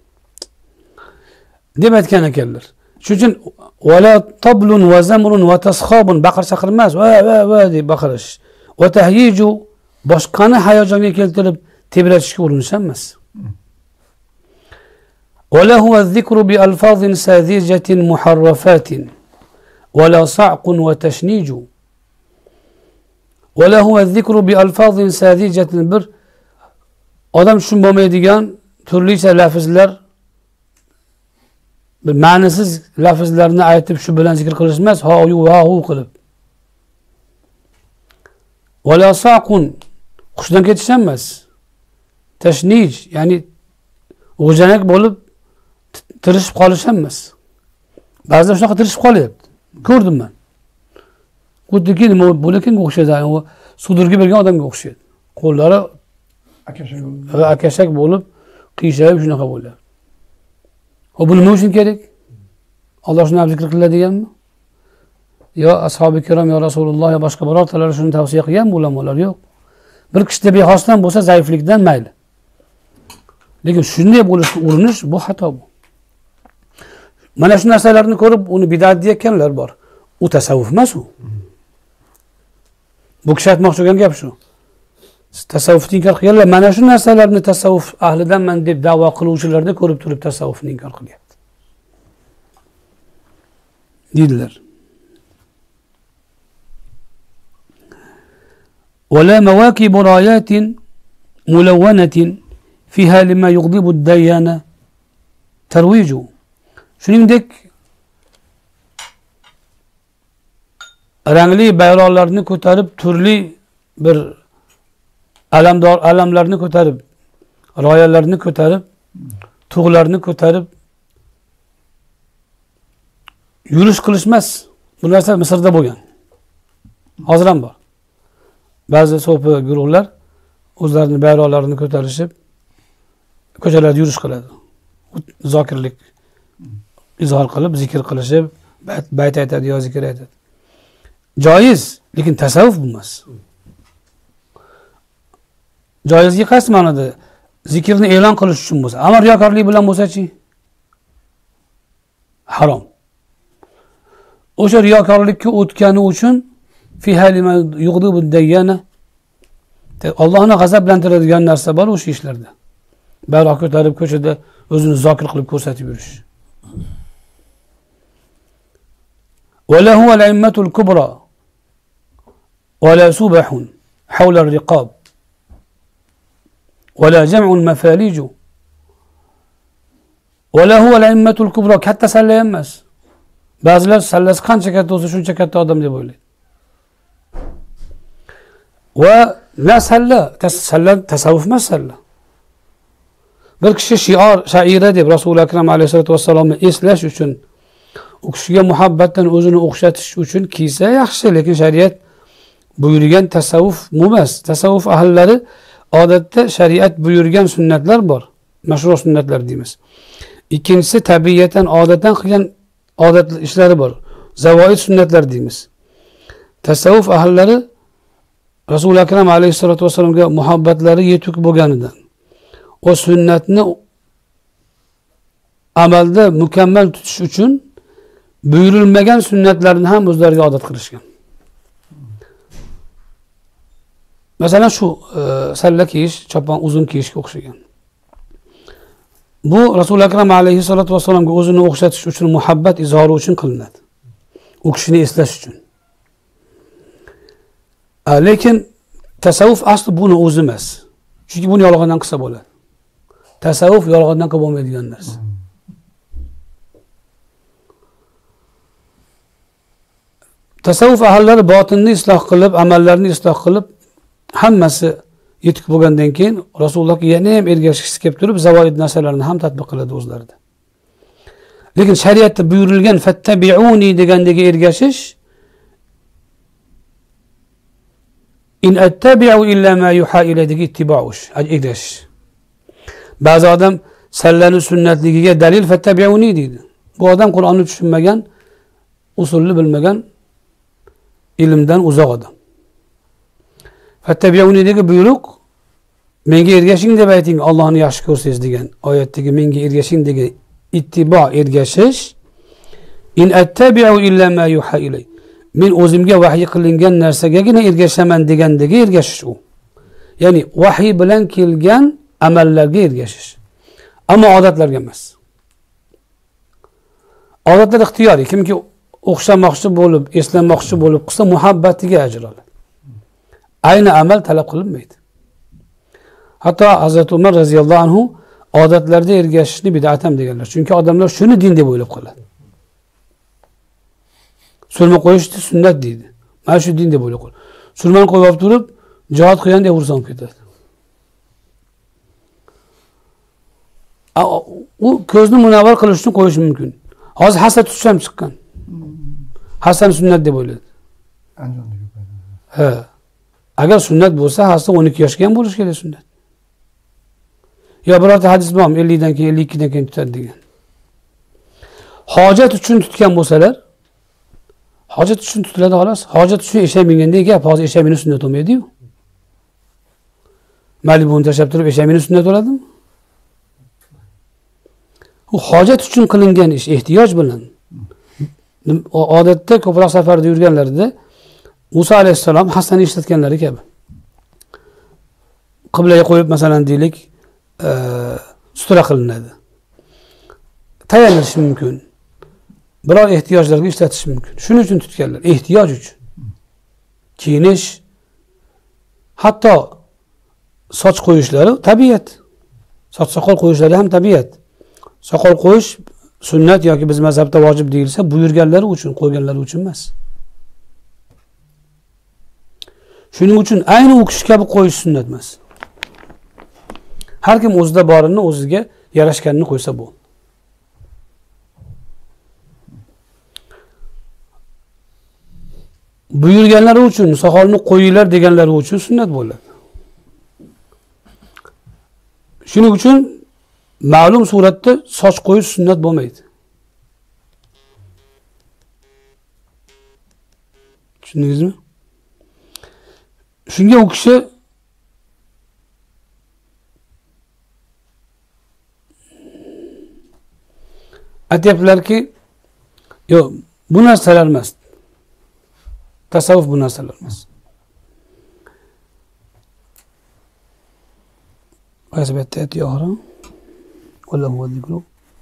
deb aytgan ekanlar. Shuning uchun wala tablun va zamrun va tasxabun baqir chaqir emas, va deb baqirish. Va tahyiju boshqani hayajonga keltirib tebratishga urinish emas. Wala huwa zikru bi alfazin sadijatin muharrafatin wala sa'qun wa tashniju. Wala huwa zikru bi alfazin sadijatin bir odam tushunmaydigan turlicha lafzlar, bir ma'nisiz lafzlarni aytib shu bilan zikr qilish emas, ha-yu va-hu qilib. Wala sa'qun qushdan ketish emas. Tashnij, ya'ni o'janak bo'lib tirishib qolish emas. Ba'zida shunaqa tirishib qolyapti. Ko'rdim men. Xuddiki nima bo'lakanga o'xshaydi, u sudurga bergan odamga o'xshaydi. Qo'llari akashak bo'lib, qiyshayib shunaqa bo'ladi. O bu nima uchun kerak? Alloh shuni zikr qiladiganmi? Yo ashabi kiram, yo Rasululloh, yo boshqa birortalar shuni tavsiya qilgan ulamolar yo'q. Bir kishida bexosdan bo'lsa, zaiflikdan mayli. Lekin shunday bo'lishga urinish bu xato bu. Mana shu narsalarni ko'rib, uni bid'at deyotganlar bor. U tasavvuf emas u. Bu kishi aytmoqchi bo'lgan gap shu. Tasavvufni inkor qilganlar mana shu narsalarni tasavvuf ahlidanman deb da'vo qiluvchilarda ko'rib turib tasavvufni inkor qilyapti. Deydilar. Wala mawakibu rayatin mulawwanatin fiha lima yughdibu ad-dayyana tarwiju. Shuningdek, rangli bayroqlarni ko'tarib, turli bir alamlarni ko'tarib, royalarni ko'tarib, tug'larni ko'tarib yurish qilishmas. Bu narsa Misrda bo'lgan. Hozir ham bor. Ba'zi so'pi guruhlar o'zlarining bayroqlarini ko'tarishib ko'chalarda yurish qiladi. Zokirlik izhor qilib, zikr qilishib, bayt aytadi yo zikr aytadi. Joiz, lekin tasavvuf bo'lmas. Joizga qaysi ma'noda? Zikrni e'lon qilish uchun bo'lsa, ammo riyokorlik bilan bo'lsa-chi? Harom. O'sha riyokorlikka o'tgani uchun fiha lima yughdibu ad-dayyana, Allohni g'azablantiradigan narsa bor o'sha ishlarda. Bayroq ko'tarib ko'chada o'zini zokir qilib ko'rsatib yurish. Wa lahu al-a'immatul kubra wa la subahun hawla ar-riqab wa la jam'un mafaliju wa lahu al-a'immatul kubra, katta salla emas. Ba'zilar sallasi qancha katta bo'lsa shuncha katta odam deb o'ylaydi. Va la salla, tasavvuf emas salla. Bir kishi shaira deb Rasul akram alayhisolatu vassalomni eslash uchun, u kishiga muhabbatdan o'zini o'xshatish uchun kiysa yaxshi, lekin shariat buyurgan tasavvuf emas. Tasavvuf ahllari odatda shariat buyurgan sunnatlar bor, mashru' sunnatlar deymiz. Ikkinchisi tabiatan odatdan qilgan odat ishlari bor, zavoid sunnatlar deymiz. Tasavvuf ahllari Rasul akram alayhisolatu vassalomga muhabbatlari yetuk bo'lganidan o sunnatni amalda mukammal tutish uchun buyurilmagan sunnatlarni ham o'zlariga odat qilishgan. Masalan shu salla kiyish, chopon uzun kiyishga o'xshagan. Bu Rasul akram alayhisolatu vassalomga o'zini o'xshatish uchun, muhabbat izhori uchun qilinadi. U kishini eslash uchun. Lekin tasavvuf asli buni o'zi emas. Chunki buni yolg'ondan qilsa bo'ladi. Tasavvuf yolg'ondan qilib bo'lmaydigan narsa. Tasavvuf ahllari botinni isloh qilib, amallarni isloh qilib, hammasi yetib bo'lgandan keyin Rasulullohga yana ham ergashishib kelib turib, zavoid narsalarni ham tatbiq qiladi o'zlarida. Lekin shariatda buyurilgan fattabi'uni degandagi ergashish, in attabi'u illa ma yuha ilayhi ittiba'ush, ergashish. Ba'zi odam sallani sunnatligiga dalil fattabi'uni deydi. Bu odam Qur'onni tushunmagan, usulni bilmagan, ilmdan uzoq odam. Fattabi'unidagi buyruq menga ergashing deb ayting, Allohni yaxshi ko'rsangiz degan oyatdagi menga ergashing degan ittibo, ergashish, in attabi'u illa ma yuha ilay, men o'zimga vahiy qilingan narsagagina ergashaman degandagi ergashish u. Ya'ni vahiy bilan kelgan amallarga ergashish. Ammo odatlarga emas. Odatlar ixtiyoriy, kimki o'xshamoqchi bo'lib, eslanmoqchi bo'lib qilsa muhabbatiga ajr oladi. Ayni amal talab qilinmaydi. Hatto Hazrat Umar roziyallohu anhu odatlarda ergashishni bid'at ham deganlar. Chunki odamlar shuni din deb o'ylab qoladi. Surma qo'yishni sunnat deydi. Mana shu din deb o'ylab qoladi. Surmani qo'yib olib turib, jihad qilgan deb urush olib ketadi. U ko'zni munavvar qilish uchun qo'yish mumkin. Hozir hasad tutish ham chiqqan. Hasan sunnat deb o'yladi. Ha. Agar sunnat bo'lsa, hasta 12 yoshga ham bo'lish kerak sunnat. Ya birorta hadis bor, 50 dan keyin 52 dan keyin tutadi degan. Hojat uchun tutgan bo'lsalar, hojat uchun tutiladi xolos. Hojat uchun eshak minganda gap, hozir eshak minish sunnat bo'lmaydi-yu. Malibuni tashlab turib eshak minish sunnat bo'ladimi? U hojat uchun qilingan ish, ehtiyoj bilan. Odatda ko'proq safarda yurganlarida Musa alayhissalom Hasanni ishlatganlari kabi. Qiblaga qo'yib masalan deylik, sutra qilinadi. Tayyorlanish mumkin. Biror ehtiyojlarga ishlatish mumkin. Shuning uchun tutganlar, ehtiyoj uchun. Kiyinish, hatto soch qo'yishlari tabiat. Soch soqol qo'yishlari ham tabiat. Soqol qo'yish sunnat yoki biz mazhabda vojib deyilsa, buyurganlari uchun, qo'yganlari uchun emas. Shuning uchun ayni u kishi kabi qo'yish sunnat emas. Har kim o'zida borini o'ziga yarashganini qo'ysa bu. Buyurganlari uchun, soqolni qo'yinglar deganlari uchun sunnat bo'ladi. Shuning uchun ma'lum suratda soch qo'yish sunnat bo'lmaydi. Tushundingizmi? Shunga u kishi aytyaptilarki, yo'q, bu narsalar emas. Tasavvuf bu narsalar emas. Qaysi yo'g'ri? Wala huwa dhikru.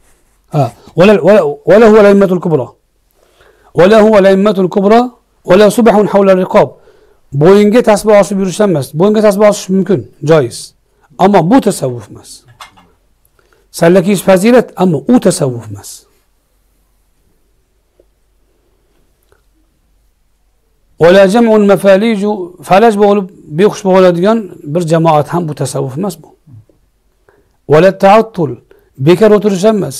Wala huwa al-a'immatul kubra. Wala huwa al-a'immatul kubra wala subhun hawla al-riqab. Bo'yinga tasbih osib yurishdan emas. Bo'yinga tasbih osish mumkin, joiz. Ammo bu tasavvuf emas. Salla kiyish fazilat, ammo u tasavvuf emas. Wala jam'un mafaliju falaj bo'lib behush bo'ladigan bir jamoat ham bu tasavvuf emas bu. Wala ta'attul bekar o'tirish emas.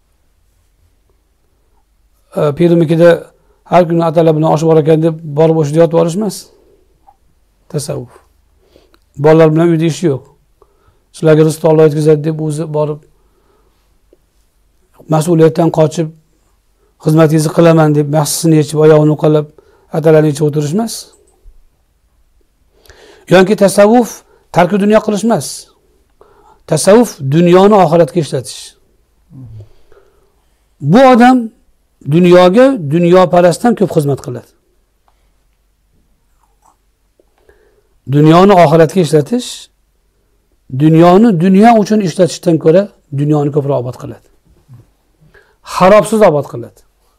Pirimikida har kuni atalar bilan oshib borakan deb borib o'shda yotib olish emas. Tasavvuf. Bolalar bilan uyda ish yo'q. Sizlarga rizq Alloh yetkazadi deb o'zi borib mas'uliyatdan qochib xizmatingizni qilaman deb mahsisini yechib oyog'ini uqalab atalarni ichib o'tirish emas. Yoki tasavvuf tarki dunyo qilish emas. Tasavvuf dunyoni oxiratga ishlatish. Bu odam dunyoga dunyoparastdan ko'p xizmat qiladi. Dunyoni oxiratga ishlatish, dunyoni dunyo uchun ishlatishdan ko'ra dunyoni ko'proq obod qiladi. Harobsiz obod qiladi.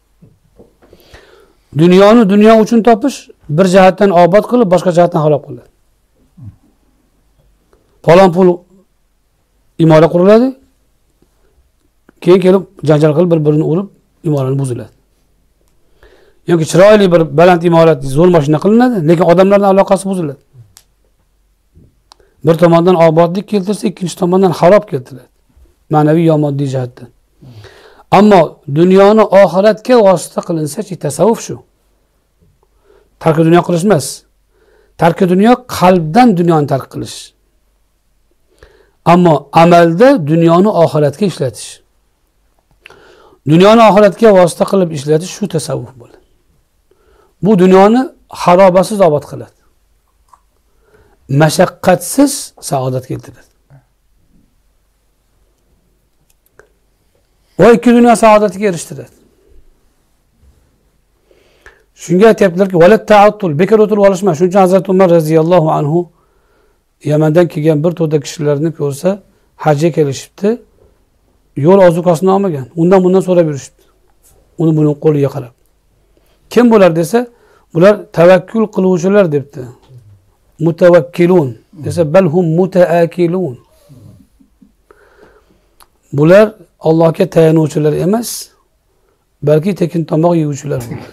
Dunyoni dunyo uchun topish bir jihatdan obod qilib, boshqa jihatdan xarob qiladi. Falon pul imorat quriladi. Keyin kelib janjal qilib bir-birini urib imorat buziladi. Yoki chiroyli bir baland imorat, zo'r mashina qilinadi, lekin odamlarning aloqasi buziladi. Bir tomondan obodlik keltirsa, ikkinchi tomondan xarob keltiradi. Ma'naviy yo moddiy jihatdan. Ammo dunyoni oxiratga vosita qilinsa-chi, tasavvuf shu. Tarki dunyo qilish emas. Tarki dunyo qalbdan dunyoni tark qilish. Ammo amalda dunyoni oxiratga ishlatish. Dunyoni oxiratga vosita qilib ishlatish shu tasavvuf bo'ladi. Bu dunyoni harobasiz obod qiladi. Mashaqqatsiz saodat keltiradi. Va ikki dunyo saodatiga erishtiradi. Shunga aytibdilarki, "Valat ta'attul", bekor o'tirib olishma. Shuning uchun Hazrat Umar radhiyallohu anhu Yamandan kelgan bir to'da kishilarni ko'rsa, hajga kelishibdi. Yo'l ozuqasini olmagan. Undan bundan so'rab yurishibdi. Uni buni qo'liga qarab. Kim bular desa, bular tavakkul qiluvchilar debdi. Mutavakkilun desa, balhum mutaakilun. Bular Allohga tayanuvchilar emas, balki tekin tomoq yeyuvchilar bo'ladi.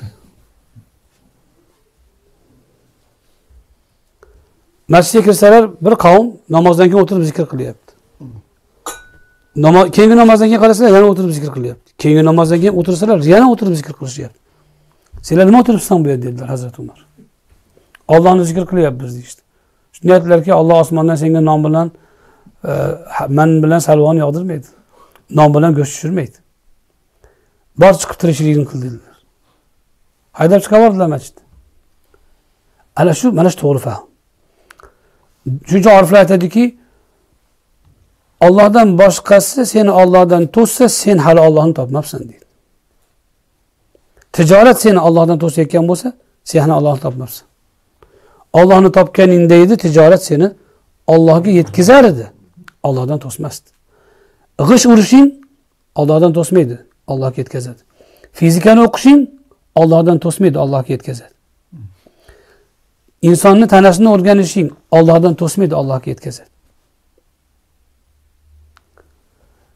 Masjidga kirsalar, bir qavm namozdan keyin o'tirib zikr qilyapti. Keyingi namozdan keyin qarasalar, yana o'tirib zikr qilyapti. Keyingi namozdan keyin o'tirsalar, yana o'tirib zikr qilishyapti. Sizlar nima o'tiribsan bu yerda dedilar Hazrat Umar. Allohni zikr qilyapmiz deydi. Shunday aytdilarki, Alloh osmondan senga non bilan, man bilan salvon yog'dirmaydi. Non bilan go'sht tushirmaydi. Bor chiqib tirikchilikni qil dedilar. Haydab chiqavordilar masjiddan. Ana shu, mana shu to'g'ri fahm. Shuncha oriflar aytadiki, Allohdan boshqasi seni Allohdan to'ssa, sen hali Allohni topmabsan deydi. Tijorat seni Allohdan to'sayotgan bo'lsa, sen hali Allohni topmabsan. Allohni topganingda edi, tijorat seni Allohga yetkazar edi. Allohdan to'smasdi. G'ish urishing Allohdan to'smaydi, Allohga yetkazadi. Fizikani o'qishing Allohdan to'smaydi, Allohga yetkazadi. Insonni tanasini o'rganishing Allohdan to'smaydi, Allohga yetkazadi.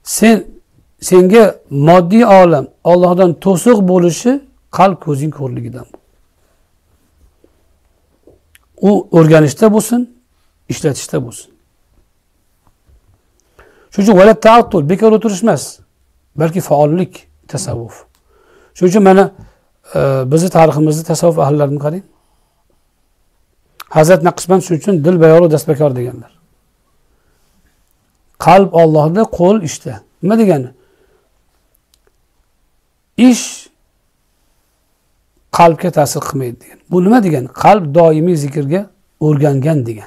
senga moddiy olam Allohdan to'siq bo'lishi qalb ko'zing ko'rligidan. U o'rganishda bo'lsin, ishlatishda bo'lsin. Shuning uchun valat ta'attul bekor o'tirish emas, balki faollik tasavvuf. Shuning uchun mana bizni tariximizda tasavvuf ahllarini qarang. Hazrat Naqshband shuning uchun dil bayoru dasbakor deganlar. Qalb Allohda, qo'l ishda. Nima degani? Ish qalbga ta'sir qilmaydi degan. Bu nima degani? Qalb doimiy zikrga o'rgangan degan.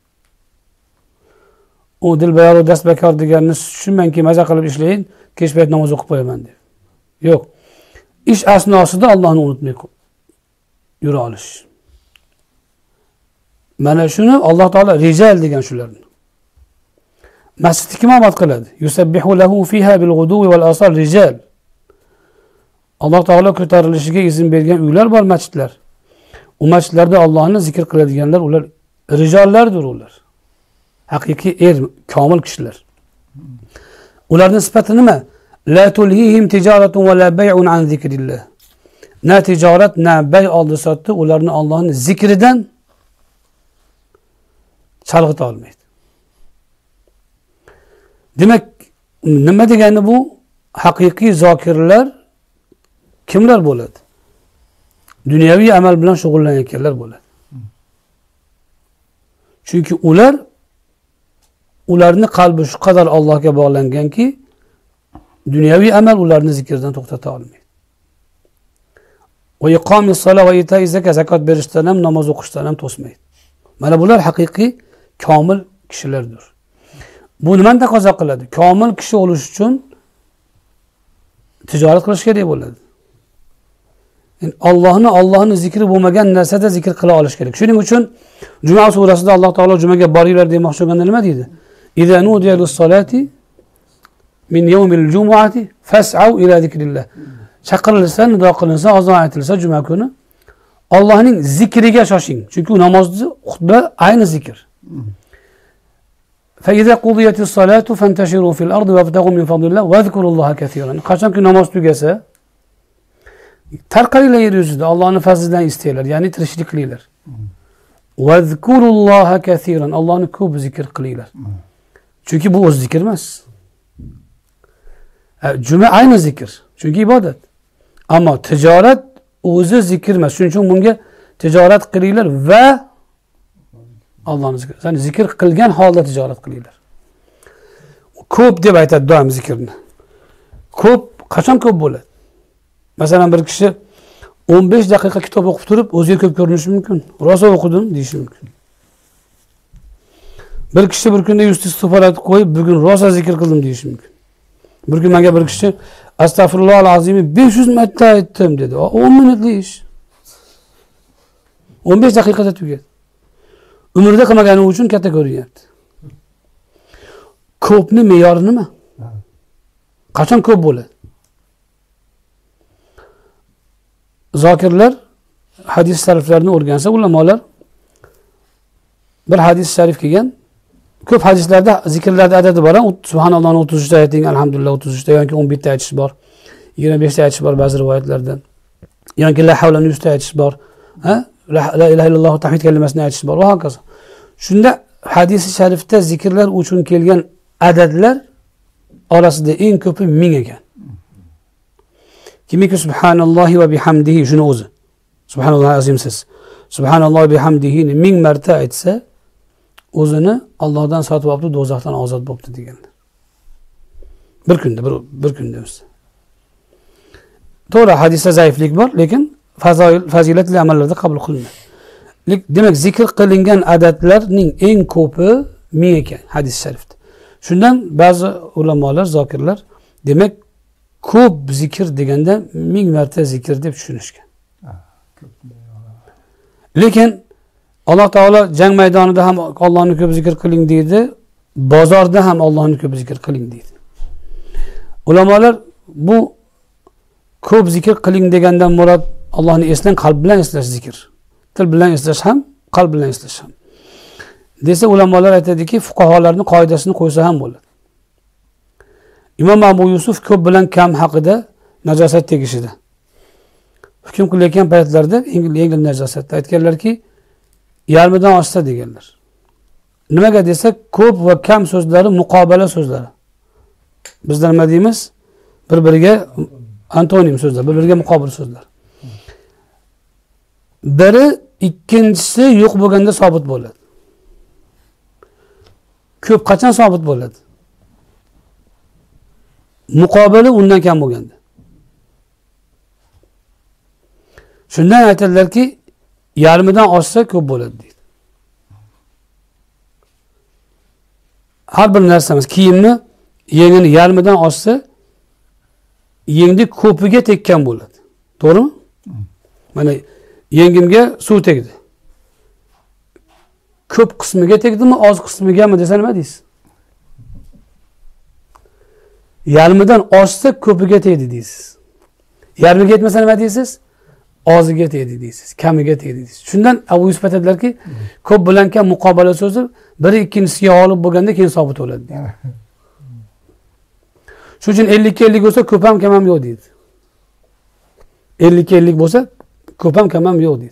U dil bayoru dasbakor deganini tushunmangki maza qilib ishlayin, kech payt namoz o'qib qo'yaman deb. Yo'q. Ish asnosida Allohni unutmay yura olish. Mana shuni Alloh taolo rijal degan shularni. Masjidga kim omad qiladi? Yusabbihu lahu fiha bil ghuduwi wal asal rijal. Alloh taolo ko'tarilishiga izn bergan uylar bor, masjidlar. U masjidlarda Allohni zikr qiladiganlar ular rijollardir ular. Haqiqiy komil kishilar. Ularning sifati nima? La tulhihim tijaratun va la bay'un an zikrillah. Na tijorat, na bay oldi-sotdi ularni Allohning zikridan chalg'ita olmaydi. Demak, nima degani bu? Haqiqiy zokirlar kimlar bo'ladi? Dunyoviy amal bilan shug'ullanayotganlar bo'ladi. Chunki ularni qalbi shu qadar Allohga bog'langanki, dunyoviy amal ularni zikrdan to'xtata olmaydi. Va iqomis sola va ita'i zakot berishdan ham, namoz o'qishdan ham to'smaydi. Mana bular haqiqiy komil kishilardir. Bu nimani taqozo qiladi? Komil kishi bo'lish uchun tijorat qilish kerak bo'ladi. Allohni zikri bo'lmagan narsada zikr qila olish kerak. Shuning uchun Juma surasida Alloh taolo jumaga boringlar demoqchi bo'lganda nima deydi? Iza nudiya lis-solati min yawmil jumu'ati fas'au ila zikrillah. Chaqirilsa, nido qilinsa, azon aytilsa juma kuni Allohning zikriga shoshing. Chunki namozda xutba ayni zikr. Fa iza qudiyatis solatu fantashiru fil ardi wabtaghu min fadlillah wa zikrullaha katiran. Qachonki namoz tugasa, tarqalinglar yer yuzida, Allohning fazlidan istanglar, ya'ni tirikchilik qilinglar. Va zikrullaha katiran. Allohni ko'p zikr qilinglar. Chunki bu o'z zikr emas. Juma ayni zikr. Chunki ibodat. Ammo tijorat o'zi zikr emas. Shuning uchun bunga tijorat qilinglar va Allohni zikr. Ya'ni zikr qilgan holda tijorat qilinglar. Ko'p deb aytadi doim zikrni. Ko'p qachon ko'p bo'ladi? Masalan bir kishi 15 daqiqa kitob o'qib turib, o'ziga ko'p ko'rinishi mumkin. Rosa o'qidim deyishi mumkin. Bir kishi bir kunda 100 istighforat qo'yib, bugun rosa zikr qildim deyishi mumkin. Bir kun menga bir kishi astag'firullohal azimi 500 marta aytdim dedi. 10 minutlik ish. 15 daqiqada tugadi. Umrida qilmagani uchun katta ko'rinyapti. Ko'pni me'yori nima? Qachon ko'p bo'ladi? Zokirlar hadis shariflarini o'rgansa, ulamolar bir hadis sharif kelgan. Ko'p hadislarda zikrlarda adadi bor. Subhanallohni 33 ta ayting, alhamdulillah 33 ta yoki 11 ta aytish bor. 25 ta aytish bor ba'zi rivoyatlarda. Yoki la havla 100 ta aytish bor. La ilaha illalloh tavhid kalimasini aytish bor va hokazo. Shunda hadis-i sharifda zikrlar uchun kelgan adadlar orasida eng ko'pi 1000 ekan. Kimiki subhanallohi va bihamdihi shuni o'zi. Subhanallohi azimsiz. Subhanallohi va bihamdihi 1000 marta aytsa, o'zini Allohdan sotib olibdi, do'zaxdan ozod bo'libdi deganlar. Bir kunda o'zi. To'g'ri, hadisda zaiflik bor, lekin fazilatli amallarda qabul qilinadi. Demak, zikr qilingan adadlarning eng ko'pi 1000 ekan hadis sharifda. Shundan ba'zi ulamolar, zokirlar demak ko'p zikr deganda 1000 marta zikr deb tushunishgan. Lekin Alloh taolo jang maydonida ham Allohni ko'p zikr qiling deydi, bozorda ham Allohni ko'p zikr qiling deydi. Ulamolar bu ko'p zikr qiling degandan murod Allohni eslang, qalb bilan eslash zikr. Til bilan eslash ham, qalb bilan eslash ham. Desa ulamolar aytadiki, fuqaholarning qoidasini qo'ysa ham bo'ladi. imom Abu Yusuf ko'p bilan kam haqida najosat tegishida hukm qilayotgan paytlarida yengil najosatda aytganlarki, yarmidan oshsa deganlar. Nimaga desak, ko'p va kam so'zlari muqobala so'zlari. Bizlar nima deymiz? Bir-biriga antonim so'zlar, bir-biriga muqobil so'zlar. Biri ikkinchisi yo'q bo'lganda sobit bo'ladi. Ko'p qachon sobit bo'ladi? Muqobili undan kam bo'lganda. Shundan aytadilarki, yarmidan oshsa ko'p bo'ladi deydi. Har bir narsamiz, kiyimni yengini yarmidan oshsa, yengni ko'piga tekkan bo'ladi. To'g'rimi? Mana yengimga suv tegdi. Ko'p qismiga tegdimi, oz qismigami desa nima deysiz? Yarmidan oshsa ko'piga tegdi deysiz. Yarmiga yetmasa nima deysiz? Oziga tegdi deysiz, kamiga tegdi deysiz. Shundan Abu Yusuf aytadilarki, ko'p bilan kam muqobala so'zi biri ikkinchisiga g'olib bo'lganda keyin sobit bo'ladi. Shuning uchun 50-50 bo'lsa ko'p ham kam ham yo'q deydi. 50-50 bo'lsa ko'p ham kam ham yo'q deydi.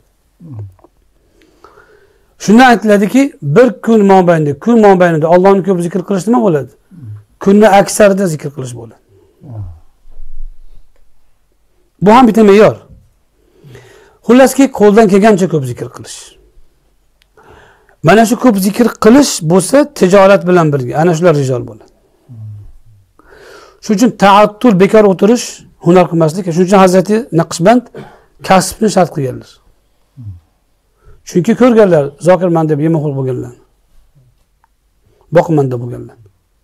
Shundan aytiladiki, bir kun mobaynida Allohni ko'p zikr qilish nima bo'ladi? Kunni aksarida zikr qilish bo'ladi. Bu ham bitta me'yor. Xullaski, qo'ldan kelgancha ko'p zikr qilish. Mana shu ko'p zikr qilish bo'lsa, tijorat bilan birga ana shular rijol bo'ladi. Shuning uchun ta'attul, bekor o'tirish, hunar qilmaslik. Shuning uchun Hazrati Naqshband kasbni shart qilganlar. Chunki ko'rganlar, zokirman deb yemaxo'r bo'lganlar. Boqmanda bo'lganlar.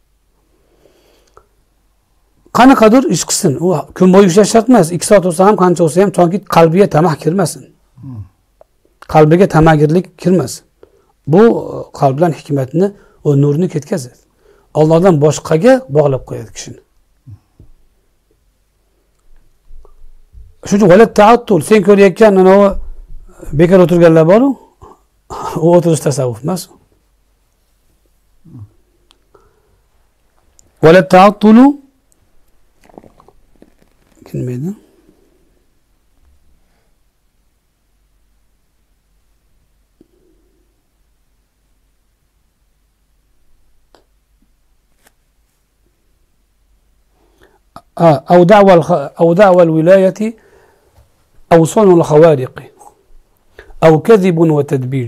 Qanaqadir ish qilsin, u kun bo'yi ishlash shart emas. 2 soat o'tsa ham, qancha o'tsa ham, toki qalbiga tamah kirmasin. Qalbiga tamagirlik kirmasin. Bu qalbdan hikmatni, o nurni ketkazadi. Allohdan boshqaga bog'lab qo'yadi kishini. Shuning uchun ta'attul, sen ko'rayotgan ana o bekor o'tirganlar bor-ku, u o'tirish tasavvuf emas. Wala ta'attulu kelmaydi. أو دعوى الولاية أو صنع الخوارق أو كذب وتدبيج.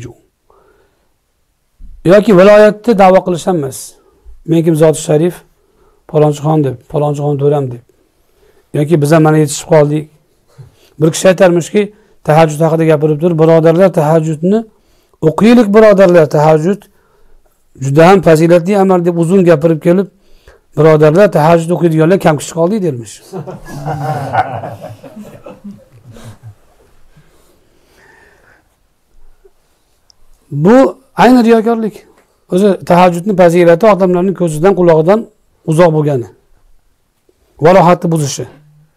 yoki viloyatni da'vo qilish emas. Men kim zot sharif, falonchixon deb, falonchixon to'ram deb. Yoki biz ham mana yetishib qoldik. Bir kishi aytarmishki, tahajjud haqida gapirib turib, birodarlar tahajjudni o'qiylik, birodarlar tahajjud juda ham fazilatli amal deb uzun gapirib kelib, birodarlar tahajjud o'qiydiganlar kam kishi qoldi dermish. Bu ayni riyokorlik. O'zi tahajjudni fazilati odamlarning ko'zidan, quloqidan uzoq bo'lgani. Va rohatni buzishi.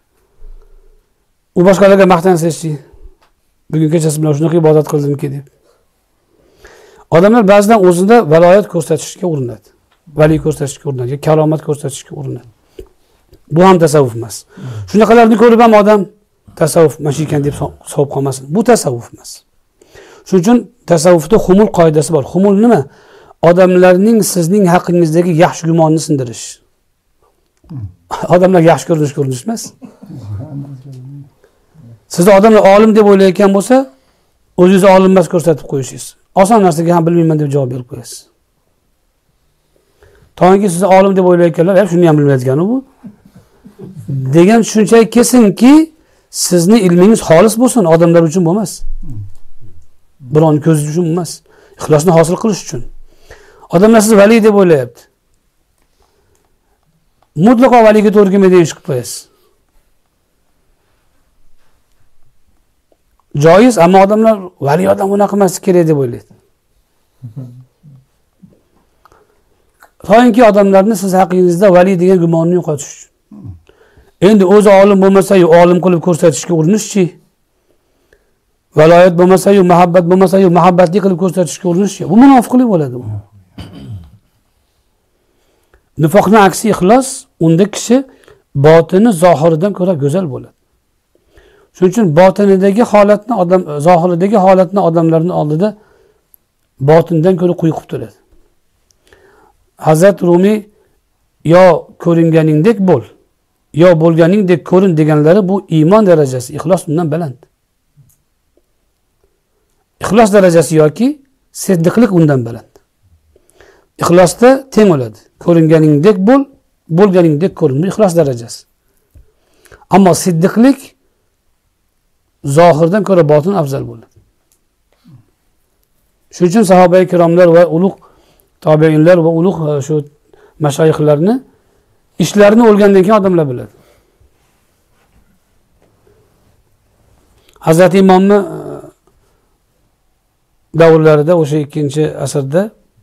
U boshqalarga maqtansa-chi, bugun kechasi bilan shunaqa ibodat qildimki deb. Odamlar ba'zidan o'zida viloyat ko'rsatishga urinadi. Vali ko'rsatishga urinadi, karomat ko'rsatishga urinadi. Bu ham tasavvuf emas. Shunaqalarni ko'rib ham odam tasavvuf mashikan deb hisob qolmasin. Bu tasavvuf emas. Shuning uchun tasavvufda xumul qoidasi bor. Xumul nima? Odamlarning sizning haqingizdagi yaxshi gumonni sindirish. Odamlar yaxshi ko'rinish emas. Sizni odamlar olim deb o'ylayotgan bo'lsa, o'zingizni olim emas ko'rsatib qo'yishingiz. Oson narsaga ham bilmayman deb javob berib qo'yasiz. To'g'ri, sizni olim deb o'ylayotganlar, shuni ham bilmayotgani bu. Degan tushunchaga kelsinki, sizni ilmingiz xolis bo'lsin, odamlar uchun bo'lmas. Birovning ko'zi uchun emas. Ixlosni hosil qilish uchun. Odamlar sizni vali deb o'ylayapti. Mutlaqo valiga to'g'ri kelmaydigan ish qilib qo'yasiz. Joiz, ammo odamlar vali odam bunaqa emas kerak deb o'ylaydi. To'g'ri odamlarni siz haqingizda vali degan gumonni yo'qotish uchun. Endi o'zi olim bo'lmasa-yu, olim qilib ko'rsatishga urinishchi. Viloyat bo'lmasa-yu, muhabbat bo'lmasa-yu, muhabbatli qilib ko'rsatishga urinishchi. Bu munofiqlik bo'ladi bu. Nifoqning aksi ixlos, unda kishi botini zohiridan ko'ra go'zal bo'ladi. Shuning uchun botinidagi holatni zohiridagi holatni odamlarning oldida botindan ko'ra quyuq qilib turadi. Hazrat Rumiy yo ko'ringaningdek bo'l, yo bo'lganingdek ko'rin deganlari bu iymon darajasi, ixlos undan baland. Ixlos darajasi yoki siddiqlik undan baland. Ixlosda teng bo'ladi. Ko'ringaningdek bo'l, bo'lganingdek ko'rin. Bu ixlos darajasi. Ammo siddiqlik zohirdan ko'ra botin afzal bo'ladi. Shuning uchun sahoba-i kiromlar va ulug' tobiinlar va ulug' shu mashayixlarni ishlarini o'lgandan keyin odamlar biladi. Hazrat Imomni davrlarida o'sha 2-asrda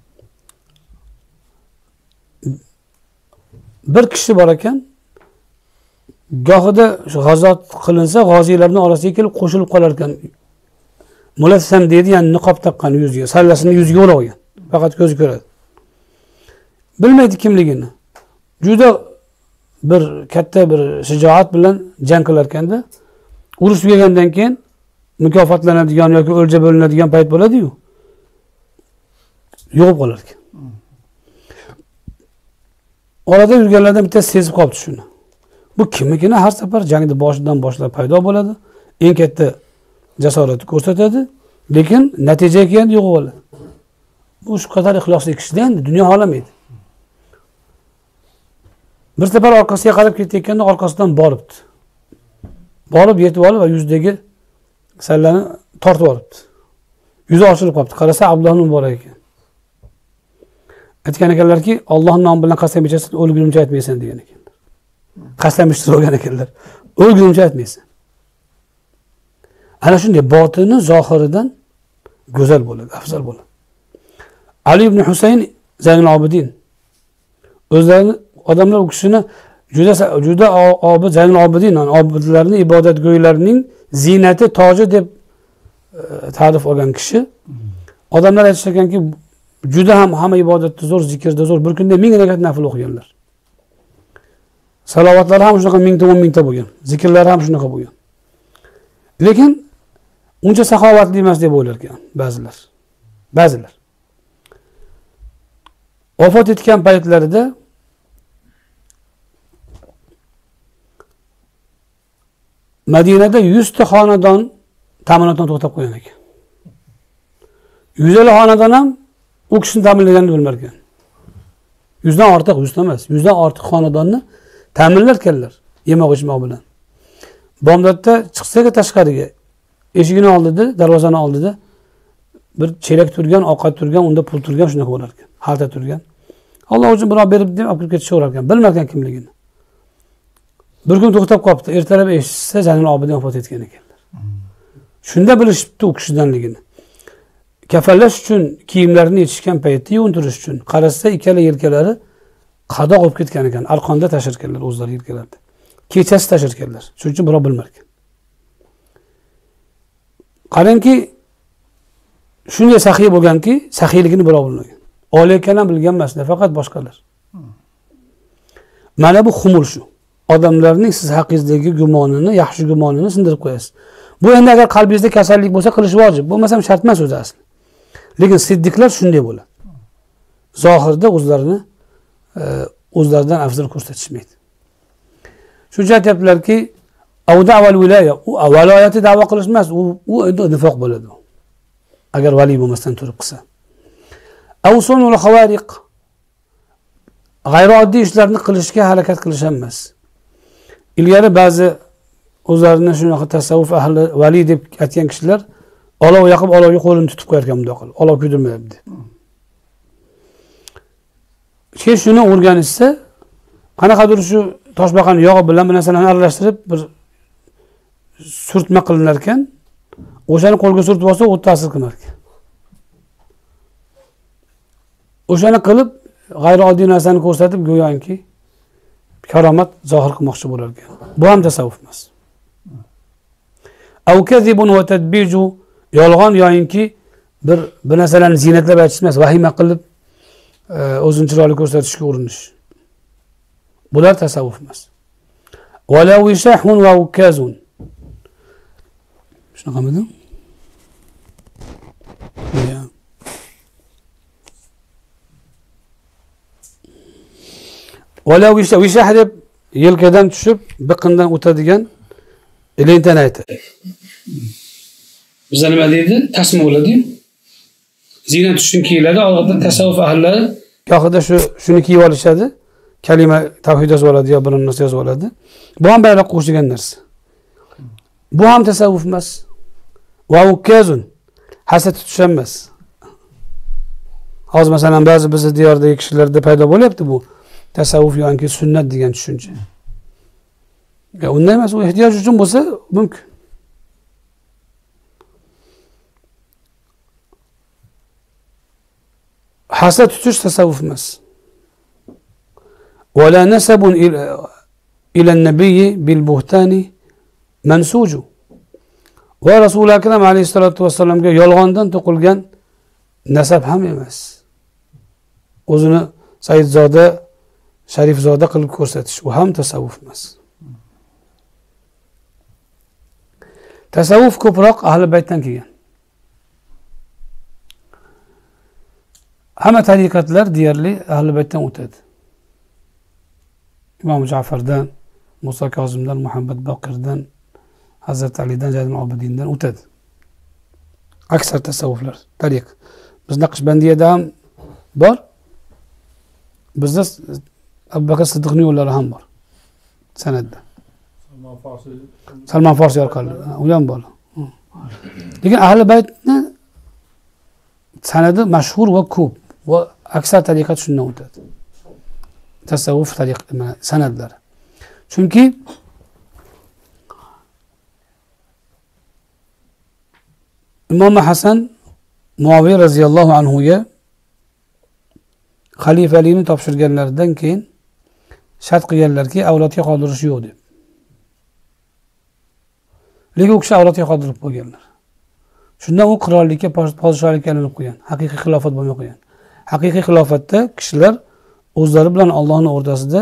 bir kishi bor ekan, gohida shu g'azot qilinsa, g'oziylarning orasiga kelib qo'shilib qolar ekan. Mulassam deydi, ya'ni niqob taqqan yuziga, sallasini yuziga o'rab olgan. Faqat ko'zi ko'radi. Bilmaydi kimligini. Juda bir katta bir shijoat bilan jang qilar ekanda, urush tugagandan keyin mukofotlanadigan yoki o'lja bo'linadigan payt bo'ladi-yu. Yo'q qolar ekan. Orada yurganlardan bittasi sezib qoldi shuni. Bu kimligini har safar jangda boshidan boshlab paydo bo'ladi. Eng katta jasoratni ko'rsatadi, lekin natijaga kelganda yo'q bo'ladi. Bu shu qadar ixlosli kishida endi dunyo xolamaydi. Bir safar orqasiga qarab ketayotganda orqasidan boribdi. Borib yetib olib va yuzdagi sallani tortib olibdi. Yuzi ochilib qolibdi. Qarasa Abdullohning bor ekan. Aytgan ekanlarki, Allohning nomi bilan qasam ichasan, o'lgunimcha aytmaysan degan ekanlar. Qasam ichib olgan ekanlar. O'lgunimcha aytmaysan. Ana shunday botini zohiridan go'zal bo'ladi, afzal bo'ladi. Ali ibn Husayn Zaynul Abidin o'zlarini odamlar u kishini juda obid, Zaynul Abidin, obidlarning, ibodatgo'ylarning ziynati, toji deb ta'rif olgan kishi. Odamlar aytishganki, juda ham hamma ibodatda zo'r, zikrda zo'r, bir kunda 1000 rakat nafl o'qiganlar. Salovatlari ham shunaqa 1000 ta 10 mingta bo'lgan. Zikrlari ham shunaqa bo'lgan. Lekin uncha saxovatli emas deb o'ylar ekan ba'zilar. Vafot etgan paytlarida Madinada 100 ta xonadon ta'minotdan to'xtab qo'ygan ekan. 150 xonadon ham u kishini ta'minlaganini bilmar ekan. 100 dan ortiq, 100 emas, 100 dan ortiq xonadonni ta'minlar ekanlar yemoq-ichmoq bilan. Bomdodda chiqsaga tashqariga, eshigini oldida, darvozani oldida bir chelak turgan, ovqat turgan, unda pul turgan, shunaqa bo'lar ekan. Xalta turgan. Alloh uchun birov berib deb olib ketishaverar ekan. Bilmagan kimligini. Bir kun to'xtab qolibdi. Ertalab eshitsa Zaynul Abidin vafot etgan ekanlar. Shunda bilishibdi u kishidanligini. Kafallash uchun kiyimlarini yechishgan paytda yuvuntirish uchun qarasa ikkala yelkalari qadoq olib ketgan ekan. Arqonda tashirganlar o'zlari yelkalarida. Kechasi tashirganlar. Shuning uchun birov bilmar ekan. Qarangki, shunday saxiy bo'lganki, saxiyligini birov bilmagan. Olayotgan ham bilgan emas, faqat boshqalar. Mana bu xumul shu. Odamlarning siz haqingizdagi gumonini, yaxshi gumonini sindirib qo'yasiz. Bu endi agar qalbingizda kasallik bo'lsa qilish vojib. Bo'lmasa ham shart emas o'zi asli. Lekin siddiqlar shunday bo'ladi. Zohirda o'zlaridan afzal ko'rsatishmaydi. Shuncha aytyaptilarki, avda avval wilaya, u viloyatni da'vo qilish emas, u endi nifoq bo'ladi. Agar vali bo'lmasdan turib qilsa. Avsunul xavariq, g'ayrioddiy ishlarni qilishga harakat qilish emas. Ilgari ba'zi o'zlarini shunaqa tasavvuf ahli, vali deb aytgan kishilar olov yoqib, olovga qo'lini tutib qo'yar ekan bunday qilib, olov kuydirmaydi deb. Keyin shuni o'rganishsa, qanaqadir shu toshbaqani yog'i bilan bu narsalarni aralashtirib bir surtma qilinar ekan, o'shani qo'lga surtib olsa, u ta'sir qilmar ekan. O'shani qilib, g'ayrioddiy narsani ko'rsatib go'yoki karomat zohir qilmoqchi bo'lar ekan. Bu ham tasavvuf emas. Aw kadhibun wa tadbiju, yolg'on yoyinki bir narsalarni ziynatlab aytish emas, vahima qilib o'zini chiroyli ko'rsatishga urinish. Bular tasavvuf emas. Wala wishahun va ukazun. Shunaqamidi? Ya. Wala wishah deb yelkadan tushib, biqindan o'tadigan lentani aytadi. Bizda nima deydi? Tasma bo'ladi-yu. Ziynat uchun kiyiladi. Albatta tasavvuf ahlilari gohida shuni kiyib olishadi. Kalima tavhid yozib oladi yo biron narsa yozib oladi. Bu ham bayroqqa o'xshagan narsa. Bu ham tasavvuf emas. Va ukazun. Hasad tutish emas. Hozir masalan ba'zi bizni diyordagi kishilarda paydo bo'lyapti bu tasavvuf yoki sunnat degan tushuncha. Unday emas, u ehtiyoj uchun bo'lsa mumkin. Hasad tutish tasavvuf emas. Wala nasabun ila an-nabiy bil buhtani mansuju. Va Rasul akram alayhisolatu vassalamga yolg'ondan to'qilgan nasab ham emas. O'zini Saidzoda, Sharifzoda qilib ko'rsatish, u ham tasavvuf emas. Tasavvuf ko'proq ahli baytdan kelgan. Hamma tariqatlar deyarli ahli baytdan o'tadi. Imom Ja'fardan, Musa Kozimdan, Muhammad Boqirdan, Hazrat Alidan, Zaynul Obidindan o'tadi. Aksar tasavvuflar, tariq. Biz Naqshbandiyada ham bor. Bizda Abu Bakr Siddiqning yo'llari ham bor. Sanadda. Salman Farsi orqali. U ham bor. Lekin ahli baytni sanadi mashhur va ko'p va aksar tariqat shundan o'tadi. Tasavvuf tariq sanadlari. Chunki Imom Hasan Muaviya radhiyallohu anhu ga xalifalikni topshirganlaridan keyin shart qilganlarki, avlodga qoldirish yo'q deb. Lekin u kishi avlodga qoldirib qo'yganlar. Shundan u qirollikka, podshohlikka aylanib qo'ygan. Haqiqiy xilofat bo'lmay qo'ygan. Haqiqiy xilofatda kishilar o'zlari bilan Allohning o'rtasida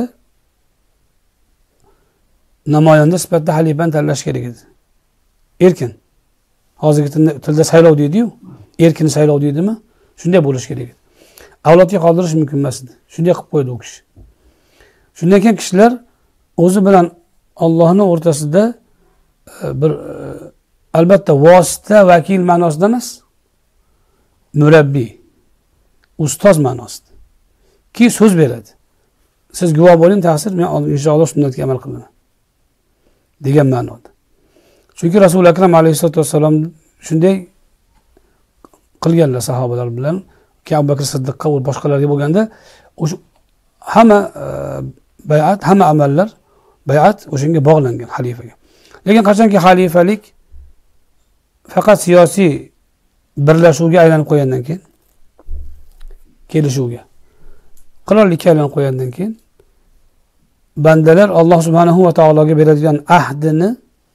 namoyanda sifatida xalifani tanlash kerak edi. Erkin. Hozirgi tilda saylov deydi-yu. Erkin saylov deydimi? Shunday bo'lish kerak edi. Avlodga qoldirish mumkin emas edi. Shunday qilib qo'ydi u kishi. Shundan keyin kishilar o'zi bilan Allohning o'rtasida bir albatta vosita, vakil ma'nosida emas, murabbiy, ustoz ma'nosida. Ki so'z beradi. Siz guvoh bo'ling, ta'sir, men inshaalloh sunnatga amal qilaman degan ma'noda. Chunki Rasul akram alayhisolatu vassalam shunday qilganlar sahobalar bilan, ki Abu Bakr Siddiqqa va boshqalarga bo'lganda o'sha hamma bay'at, hamma amallar bay'at o'shanga bog'langan xalifaga. Lekin qachonki xalifalik faqat siyosiy birlashuvga aylanib qo'ygandan keyin, kelishuvga, qirollikka aylanib qo'ygandan keyin bandalar Alloh subhanahu va taologa beradigan ahdini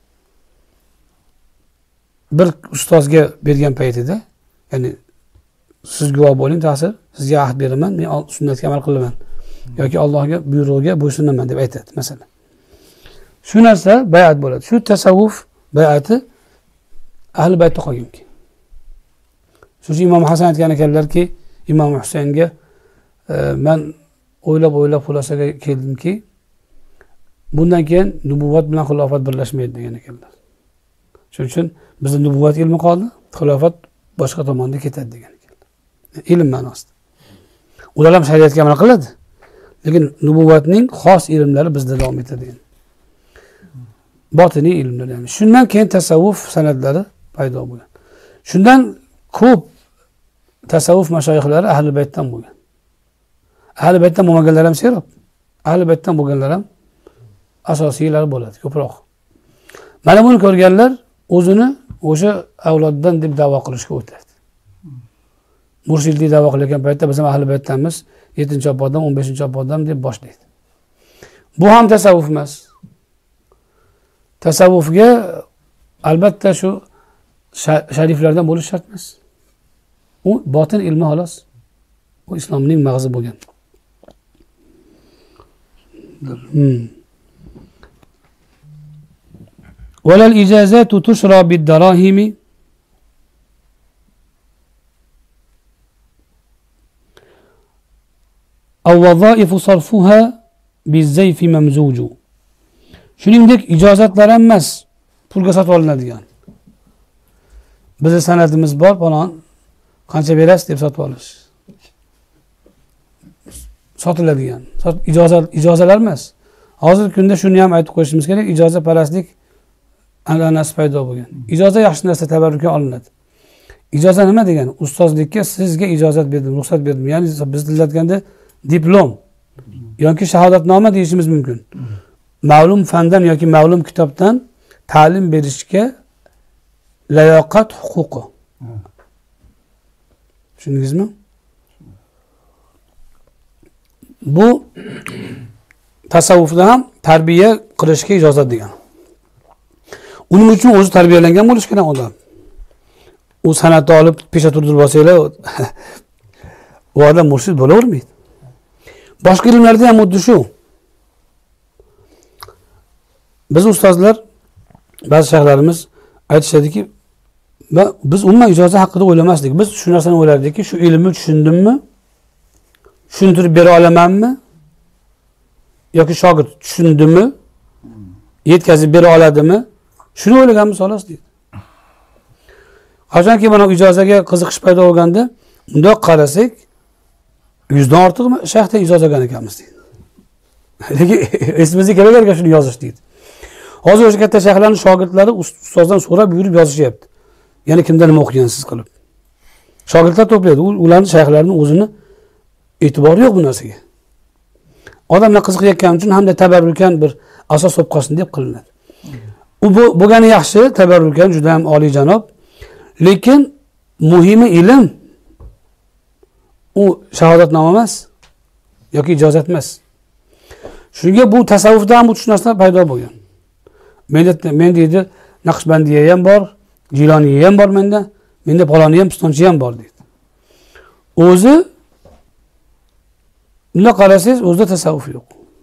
bir ustozga bergan paytida, ya'ni siz guvoh bo'ling, ta'sir, sizga ahd beraman, men sunnatga amal qilaman yoki Allohga buyrug'iga bo'ysunaman deb aytadi masalan. Shu narsa bay'at bo'ladi. Shu tasavvuf bay'ati ahli baytda qolgan. Shuning Imom Hasan aytgan ekanlarki, Imom Husaynga men o'ylab xulosaga keldimki, bundan keyin nubuvvat bilan xilofat birlashmaydi degan ekanlar. Shuning uchun bizda nubuvvat ilmi qoldi, xilofat boshqa tomonda ketadi degan ekanlar. Ilm ma'nosida. Ular ham shariatga amal qiladi. Lekin nubuvvatning xos ilmlari bizda davom etadi degan. Botiniy ilmlar, ya'ni shundan keyin tasavvuf san'atlari paydo bo'lgan. Shundan ko'p tasavvuf mashoyixlari ahli baytdan bo'lgan. Ahli baytdan bo'lmaganlar ham serob. Ahli baytdan bo'lganlar ham asosiylar bo'ladi ko'proq. Mana buni ko'rganlar o'zini o'sha avloddan deb da'vo qilishga o'tadi. Murshidlik da'vo qilgan paytda biz ham ahli baytdanmiz, 7-abodam, 15-abodam deb boshlaydi. Bu ham tasavvuf emas. Tasavvufga albatta shu shariflardan bo'lish shart emas. U botin ilmi xolos. U islomning mag'zi bo'lgan. Velel icazatu tuşra bid darahimi ev vazaifu sarfuha bizzeyfi memzucu. Shuningdek ijozatlar ham emas, pulga sotib olinadigan. Bizning san'atimiz bor, falon qancha berasiz deb sotib olish. Sotiladigan. Ijozalar emas. Hozirgi kunda shuni ham aytib qo'yishimiz kerak, ijozaparastlik an'anasi paydo bo'lgan. Ijoza yaxshi narsa, tabarrukka olinadi. Ijoza nima degani? Ustozlikka sizga ijozat berdim, ruxsat berdim. Ya'ni biz tillatganda diplom yoki shahodatnoma deyishimiz mumkin. Ma'lum fandan yoki ma'lum kitobdan ta'lim berishga layoqat huquqi. Tushundingizmi? Bu tasavvufda ham tarbiya qilishga ijozat degan. Uning uchun o'zi tarbiyalangan bo'lish kerak odam. U san'atni olib pesha turdirib olsanglar, u odam murshid bo'lavermaydi. Boshqa ilmlarda ham xuddi shu. Biz ustozlar, ba'zi shayxlarimiz aytishadiki, biz umuman ijozat haqida o'ylamasdik. Biz shu narsani o'ylardikki, shu ilmni tushundimmi? Tushuntirib bera olamanmi? Yoki shogird tushundimi? Yetkazib bera oladimi? Shuni o'ylaganmiz xolos deydi. Qachonki mana ijozaga qiziqish paydo bo'lganda, unda qarasak, 100 dan ortiq shayxdan ijozat olgan ekanmiz deydi. Lekin esimizga kelganlarga shuni yozish deydi. Hozir o'sha katta shayxlarning shogirdlari ustozdan so'rab yurib yozishyapti. Ya'ni kimdan nima o'qigansiz qilib. Shogirdlar to'playdi. Ularning shayxlarining o'zini e'tibori yo'q bu narsaga. Odamlar qiziqayotgani uchun hamda tabarrukan bir asos bo'lib qolsin deb qilinadi. U bo'lgani yaxshi, tabarrukan juda ham oliyjanob. Lekin muhimi ilm. U shahodatnoma emas yoki ijozat emas. Shunga bu tasavvufda ham bu tushunchalar paydo bo'lgan. Men deydi, Naqshbandiya ham bor, Jiloniy ham bor menda paloni ham, pistonchi ham bor deydi. O'zi bunda qarasangiz, o'zida tasavvuf yo'q.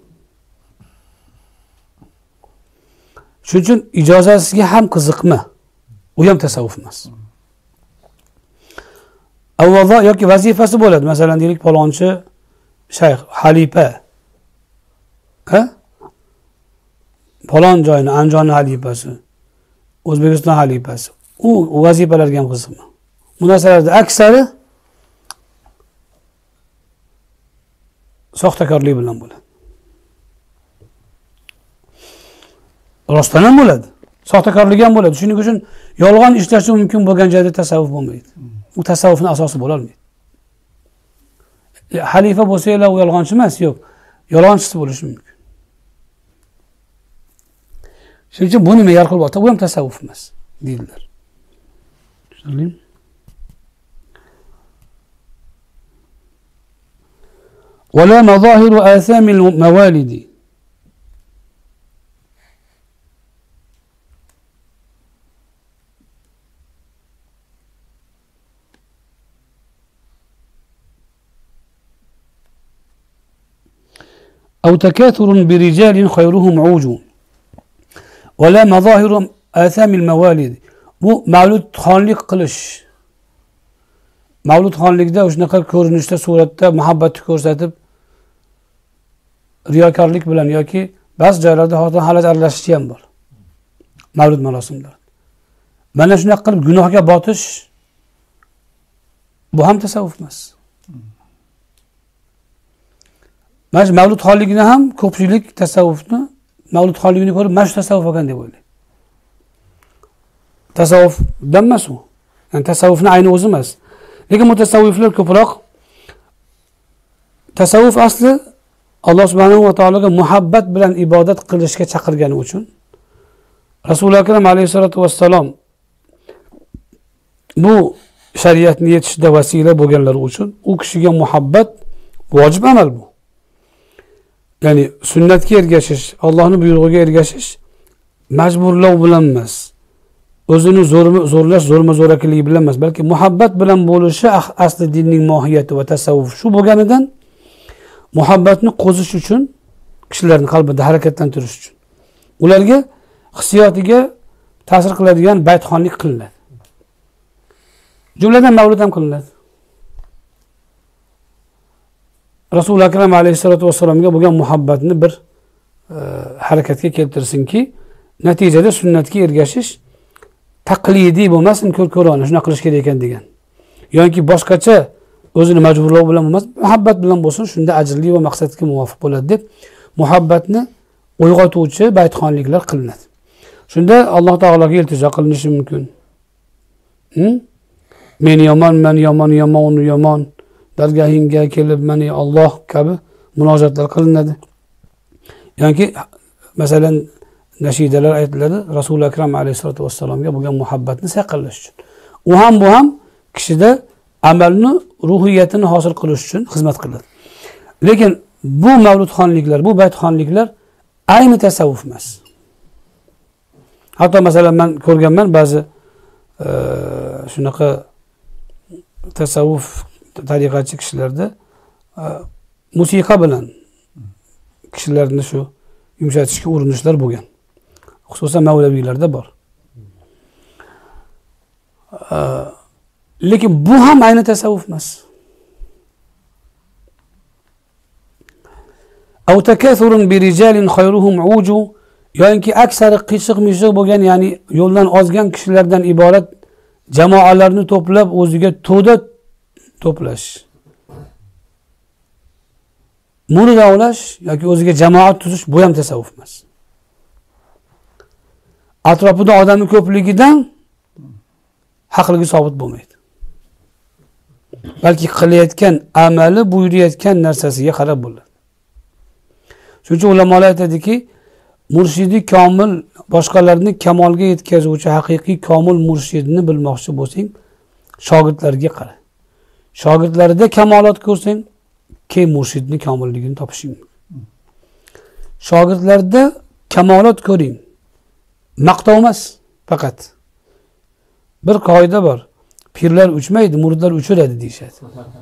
Shuning uchun ijozasiga ham qiziqma. U ham tasavvuf emas. Avvalda yoki vazifasi bo'ladi. Masalan, deylik, palonchi shayx, xalifa. Falon joyni, Andijon xalifasi, O'zbekiston xalifasi. U vazifalarga ham qiziqma. Bu narsalarda aksari soxtakorlik bilan bo'ladi. Rostdan ham bo'ladi. Soxtakorlik ham bo'ladi. Shuning uchun yolg'on ishlashi mumkin bo'lgan joyda tasavvuf bo'lmaydi. U tasavvufning asosi bo'la olmaydi. Xalifa bo'lsa-la u yolg'onchi emas, yo'q. Yolg'onchisi bo'lishi mumkin. Shuning uchun buni me'yor qilib olsa, bu ham tasavvuf emas, deydilar. Tushundingmi? ولا مظاهر آثام الموالد أو تكاثر برجال خيرهم عوج ولا مظاهر آثام الموالد. Bu mavludxonlik qilish. Mavludxonlikda shunaqa ko'rinishda, suratda muhabbatni ko'rsatib riyokorlik bilan yoki ba'zi joylarda xotin haloj aralashish ham bor. Mavlud marosimlarida. Mana shunaqa qilib gunohga botish bu ham tasavvuf emas. Mana mavludxonlikni ham ko'pchilik tasavvufni mavludxonlikni ko'rib, mana shu tasavvuf ekan deb o'ylaydi. Tasavvufdan emas u. Yani tasavvufni ayni o'zi emas. Lekin mutasavviflar ko'proq tasavvuf asli Alloh subhanahu va taologa muhabbat bilan ibodat qilishga chaqirgani uchun Rasululloh akram alayhisolatu vassalom bu shariatni yetishda vasila bo'lganlari uchun u kishiga muhabbat vojib amal bu. Ya'ni sunnatga ergashish, Allohning buyrug'iga ergashish majburlov bilan emas. O'zini zo'rlash, zo'rma-zo'rakilik bilan emas, balki muhabbat bilan bo'lishi asli dinning mohiyati va tasavvuf shu bo'lganidan muhabbatni qo'zish uchun kishilarning qalbida harakatlantirish uchun. Ularga hissiyotiga ta'sir qiladigan baytxonlik qilinadi. Jumladan mavlud ham qilinadi. Rasul akram alayhissalatu vassalomga bo'lgan muhabbatni bir harakatga keltirsinki, natijada sunnatga ergashish taqlidiy bo'lmasin, ko'rko'rona shuna qilish kerak ekan degan. Yoki boshqacha o'zini majburlov bilan emas, muhabbat bilan bo'lsin, shunda ajrli va maqsadga muvofiq bo'ladi deb muhabbatni uyg'otuvchi baytxonliklar qilinadi. Shunda Alloh taologa iltijo qilinishi mumkin. Men yomon, dargahingga kelib meni Alloh kabi munojatlar qilinadi. Yoki masalan nashidalar aytiladi, Rasul akram alayhisolatu vassalomga bo'lgan muhabbatni saqlash uchun. U ham bu ham kishida amalni ruhiyatini hosil qilish uchun xizmat qiladi. Lekin bu mavludxonliklar, bu baytxonliklar ayni tasavvuf emas. Hatto masalan men ko'rganman ba'zi shunaqa tasavvuf tariqatchi kishilarda musiqa bilan kishilarni shu yumshatishga urinishlar bo'lgan. Xususan mavlaviylarda bor. Lekin bu ham ayni tasavvuf emas. Aw takathurun bi rijalin khayruhum uju, yoki aksari qiyshiq-mishiq bo'lgan, ya'ni yo'ldan ozgan kishilardan iborat jamoalarni to'plab o'ziga to'da to'plash. Murid avlash yoki o'ziga jamoat tuzish bu ham tasavvuf emas. Atrofida odamning ko'pligidan haqligi sobit bo'lmaydi. Balki qilayotgan amali, buyurayotgan narsasiga qarab bo'ladi. Shuning uchun ulamolar aytadiki, murshidi komil, boshqalarni kamolga yetkazuvchi haqiqiy komil murshidni bilmoqchi bo'lsang, shogirdlarga qara. Shogirdlarida kamolot ko'rsang, keyin murshidning komilligini topishing mumkin. Shogirdlarda kamolot ko'ring. Maqtov emas, faqat. Bir qoida bor. Pirlar uchmaydi, muridlar uchiradi deyshadi.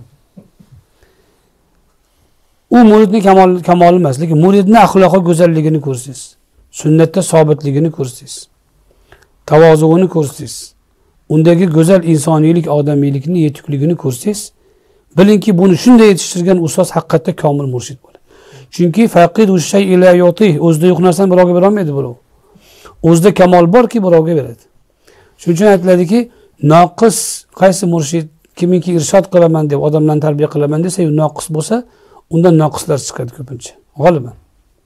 U muridning kamoli emas, lekin muridning axloqi go'zalligini ko'rsiz. Sunnatda sobitligini ko'rsiz. Tavozuini ko'rsiz. Undagi go'zal insoniylik, odamiylikni yetukligini ko'rsiz. Bilingki, buni shunday yetishtirgan ustoz haqiqatda komil murshid bo'ladi. Chunki faqidu shay ila yuti, o'zida yo'q narsani birovga bera olmaydi birov. O'zida kamol borki birovga beradi. Shuning uchun aytiladiki, noqis qaysi murshid kimiki irshod qilaman deb odamlarni tarbiya qilaman desa, u noqis bo'lsa, undan noqislar chiqadi ko'pincha. G'oliban.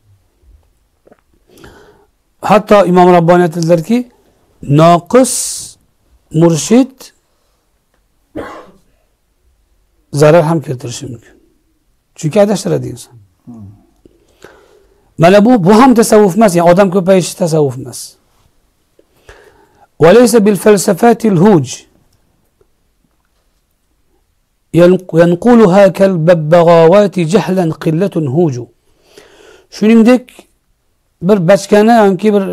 Hatto Imom Rabboniy aytadilarki, noqis murshid zarar ham keltirishi mumkin. Chunki adashtiradi inson. Mana bu ham tasavvuf emas, ya'ni odam ko'payishi tasavvuf emas. وليس بالفلسفات الهوج ينقلها كالببغاوات جهلا قلة هوج. Shuningdek bir bachkani yoki bir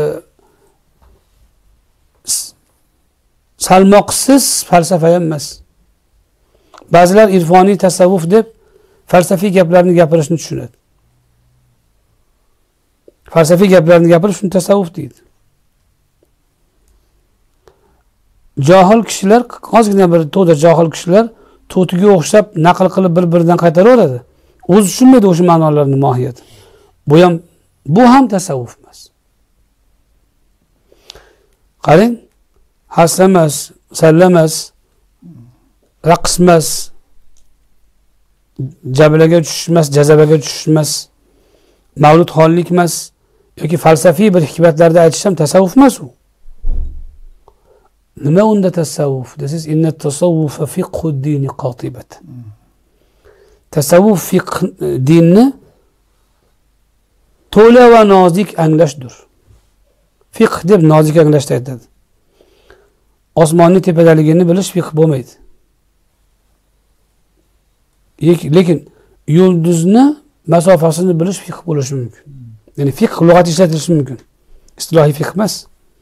salmoqsiz falsafa ham emas. Ba'zilar irfoniy tasavvuf deb falsafiy gaplarni gapirishni tushunadi. Falsafiy gaplarni gapirish shuni tasavvuf deydi. Johil kishilar, ozgina bir to'da johil kishilar to'tiga o'xshab naql qilib bir-biridan qaytaraveradi. O'zi tushunmaydi o'sha ma'nolarning mohiyatini. Bu ham tasavvuf emas. Qarang, hasra emas, salla emas, raqs emas, jablaga tushish emas, jazabaga tushish emas, mavlud xonlik emas yoki falsafiy bir hikmatlarda aytish ham tasavvuf emas u. Nima unda tasavvuf? Desiz, inna tasavvufa fiqhud dini qatibatan. Tasavvuf fiqh dinni to'la va nozik anglashdir. Fiqh deb nozik anglashda aytadi. Osmonning tepadaligini bilish fiqh bo'lmaydi. Lekin yulduzning masofasini bilish fiqh bo'lishi mumkin. Ya'ni fiqh lug'at ishlatilishi mumkin. Istilohiy fiqh emas.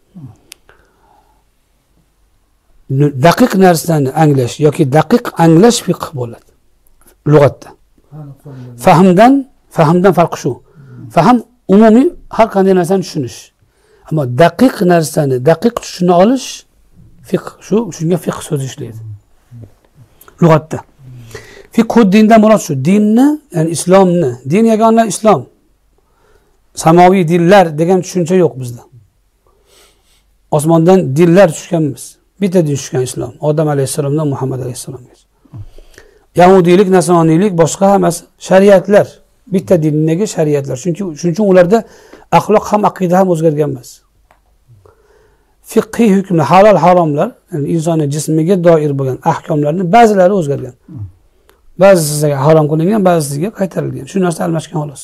Daqiq narsani anglash yoki daqiq anglash fiqh bo'ladi lug'atda. Fahmdan farqi shu. Fahm umumiy har qanday narsani tushunish. Ammo daqiq narsani daqiq tushuna olish fiqh, shunga fiqh so'zi ishlaydi. Lug'atda. Fiqh dindan murod shu, dinni, ya'ni islomni, din yagona islom. Samoviy dinlar degan tushuncha yo'q bizda. Osmondan dinlar tushganmiz. Bitta din tushgan islom. Odam alayhissalomdan Muhammad alayhissalomgacha. Yahudiylik, nasroniylik, boshqa hammasi shariatlar. Bitta dindagi shariatlar. Chunki ularda axloq ham aqida ham o'zgargan emas. Fiqhiy hukmlar, halol haromlar, ya'ni insonning jismiga doir bo'lgan ahkomlarning ba'zilari o'zgargan. Ba'zisiga harom qilingan, ba'zisiga qaytarilgan. Shu narsa almashgan xolos.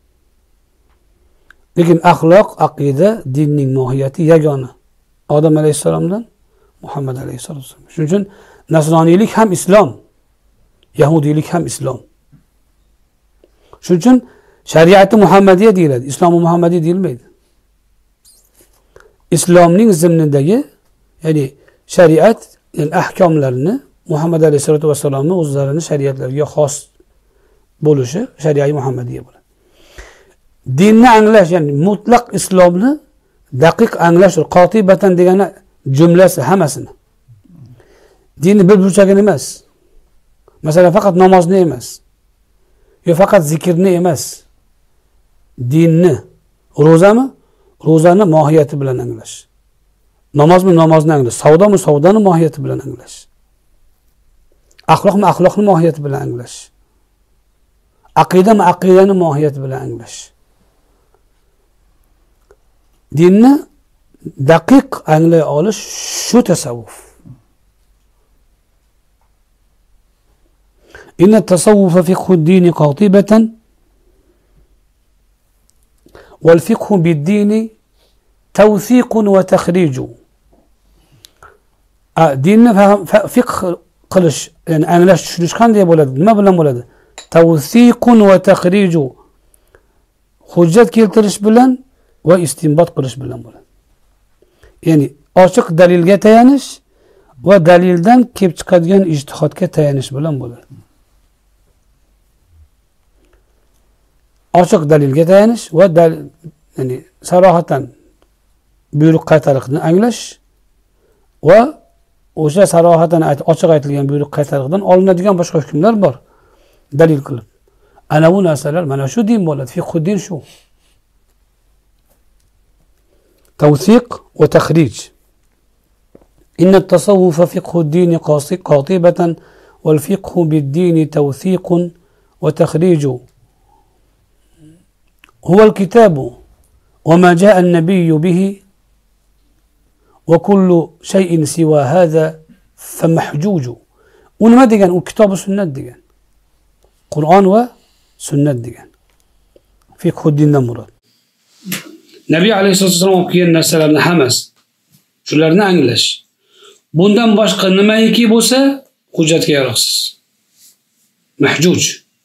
Lekin axloq, aqida, dinning mohiyati yagona. Odam alayhissalomdan Muhammad alayhissalom. Shuning uchun nasroniylik ham islom, yahudiylik ham islom. Shuning uchun shariati Muhammadiya deyiladi, islomi Muhammadiy deyilmaydi. Islomning zimnidagi, ya'ni shariat, ya'ni ahkomlarni Muhammad alayhisolatu vasallamning o'zlarining shariatlariga xos bo'lishi shariat Muhammadiya bo'ladi. Dinni anglash, ya'ni mutlaq islomni daqiq anglash, qotibatan degani jumlasi hammasini. Dinni bir burchagini emas. Masalan, faqat namozni emas. Yo faqat zikrni emas. Dinni, ro'zami? Ro'zani mohiyati bilan anglash. Namozmi namozni anglash, savdomi savdoni mohiyati bilan anglash. Axloqmi axloqni mohiyati bilan anglash. Aqidami aqidani mohiyati bilan anglash. Dinni daqiq anglay olish shu tasavvuf. Inna tasawwufa fiqhu ad-din qatibatan wal fiqhu bid-din tawthiq wa takhrij. Dinni fiqh qilish, ya'ni anglash, tushunish qanday bo'ladi? Nima bilan bo'ladi? Tawthiq wa takhrij. Hujjat keltirish bilan va istinbot qilish bilan bo'ladi. Ya'ni ochiq dalilga tayanish va dalildan kelib chiqadigan ijtihodga tayanish bilan bo'ladi. Ochiq dalilga tayanish va ya'ni sarohatan buyruq qaytariqni anglash va o'sha sarohatan ochiq aytilgan buyruq qaytariqdan olinadigan boshqa hukmlar bor. Dalil qilib. Ana bu narsalar mana shu din bo'ladi. Fiqhuddin shu. توثيق وتخريج. إن التصوف فقه الدين قاطبة والفقه بالدين توثيق وتخريج. هو الكتاب وما جاء النبي به وكل شيء سوى هذا فمحجوج. ونما ديجان وكتاب السنة ديجان قرآن وسنة ديجان فقه الدين مراد. Nabiy alayhisolam o'qigan narsalarni hammasi shularni anglash. Bundan boshqa nimaiki bo'lsa, hujjatga yaroqsiz. Mahjuj.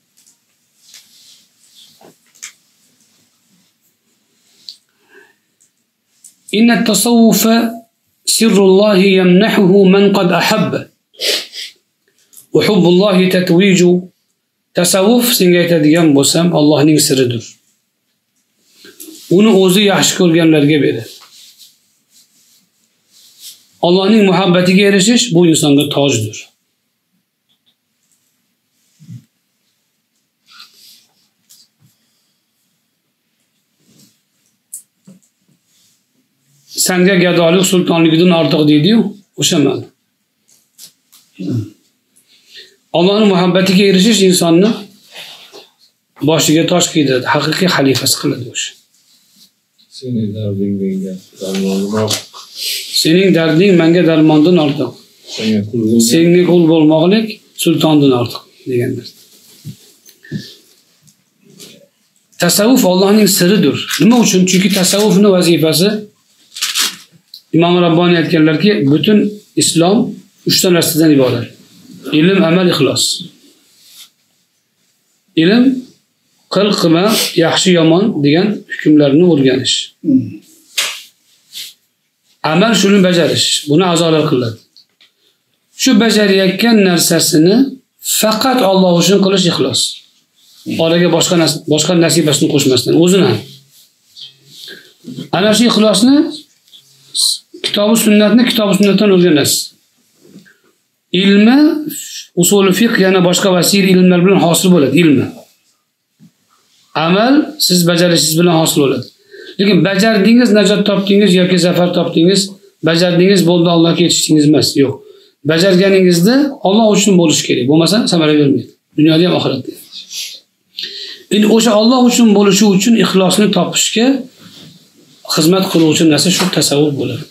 Inna at-tasawwufa sirrullohi yamnahuhu man qad ahabba. Wa hubbullohi tatwiju. Tasawwuf senga aytadigan bo'lsam, Allohning siridir. Uni o'zi yaxshi ko'rganlarga beradi. Allohning muhabbatiga erishish bu insonga tojdir. Senga gadolik sultonligidan ortiq deydi-yu, o'sha ma'no. Allohning muhabbatiga erishish insonni boshiga toj kiydiradi, haqiqiy xalifasi qiladi o'sha. Sening darding menga darmonroq. Sening darding menga darmondan ortiq. Senga qul bo'lmoqlik sultondan ortiq degandir. Tasavvuf Allohning siridir. Nima uchun? Chunki tasavvufning vazifasi Imom Rabboniy aytganlarki, butun islom 3 ta narsadan iborat. Ilm, amal, ixlos. Ilm qil, qilma, yaxshi, yomon degan hukmlarni o'rganish. Amal shuni bajarish, buni a'zolar qiladi. Shu bajarayotgan narsasini faqat Alloh uchun qilish ixlos. oraga boshqa nasibasini qo'shmasdan o'zini ham. Ana shu ixlosni kitobi sunnatdan o'rganasiz. Ilmi, usul fiqh yana boshqa vasir ilmlar bilan hosil bo'ladi ilmi. Amal siz bajarishingiz bilan hosil bo'ladi. Lekin bajardingiz, najot topdingiz yoki zafar topdingiz, bajardingiz bo'ldi Allohga yetishdingiz emas, yo'q. Bajarganingizda Alloh uchun bo'lishi kerak. Bo'lmasa samara bermaydi. Dunyoda ham oxiratda ham. Endi o'sha Alloh uchun bo'lishi uchun ixlosni topishga xizmat qiluvchi narsa shu tasavvuf bo'ladi.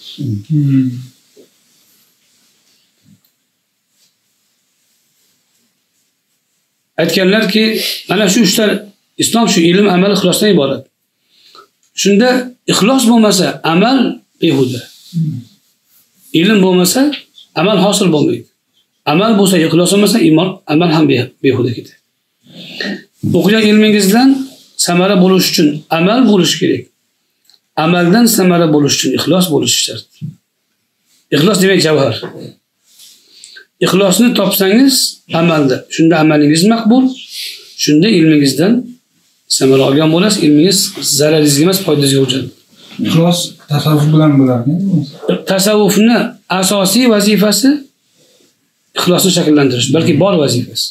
Aytganlarki, mana shu uchta islom shu ilm, amal, ixlosdan iborat. Shunda ixlos bo'lmasa amal behuda. Ilm bo'lmasa amal hosil bo'lmaydi. Amal bo'lsa ixlos bo'lmasa amal ham behuda ketadi. O'qigan ilmingizdan samara bo'lish uchun amal bo'lish kerak. Amaldan samara bo'lish uchun ixlos bo'lishi shart. Ixlos demak javhar. Ixlosni topsangiz amalda, shunda amalingiz maqbul, shunda ilmingizdan samara olgan bo'lasiz, ilmingiz zararingizga emas, foydangizga o'tadi. Ixlos tasavvuf bilan bo'larkan. Tasavvufni asosiy vazifasi ixlosni shakllantirish, balki bor vazifasi.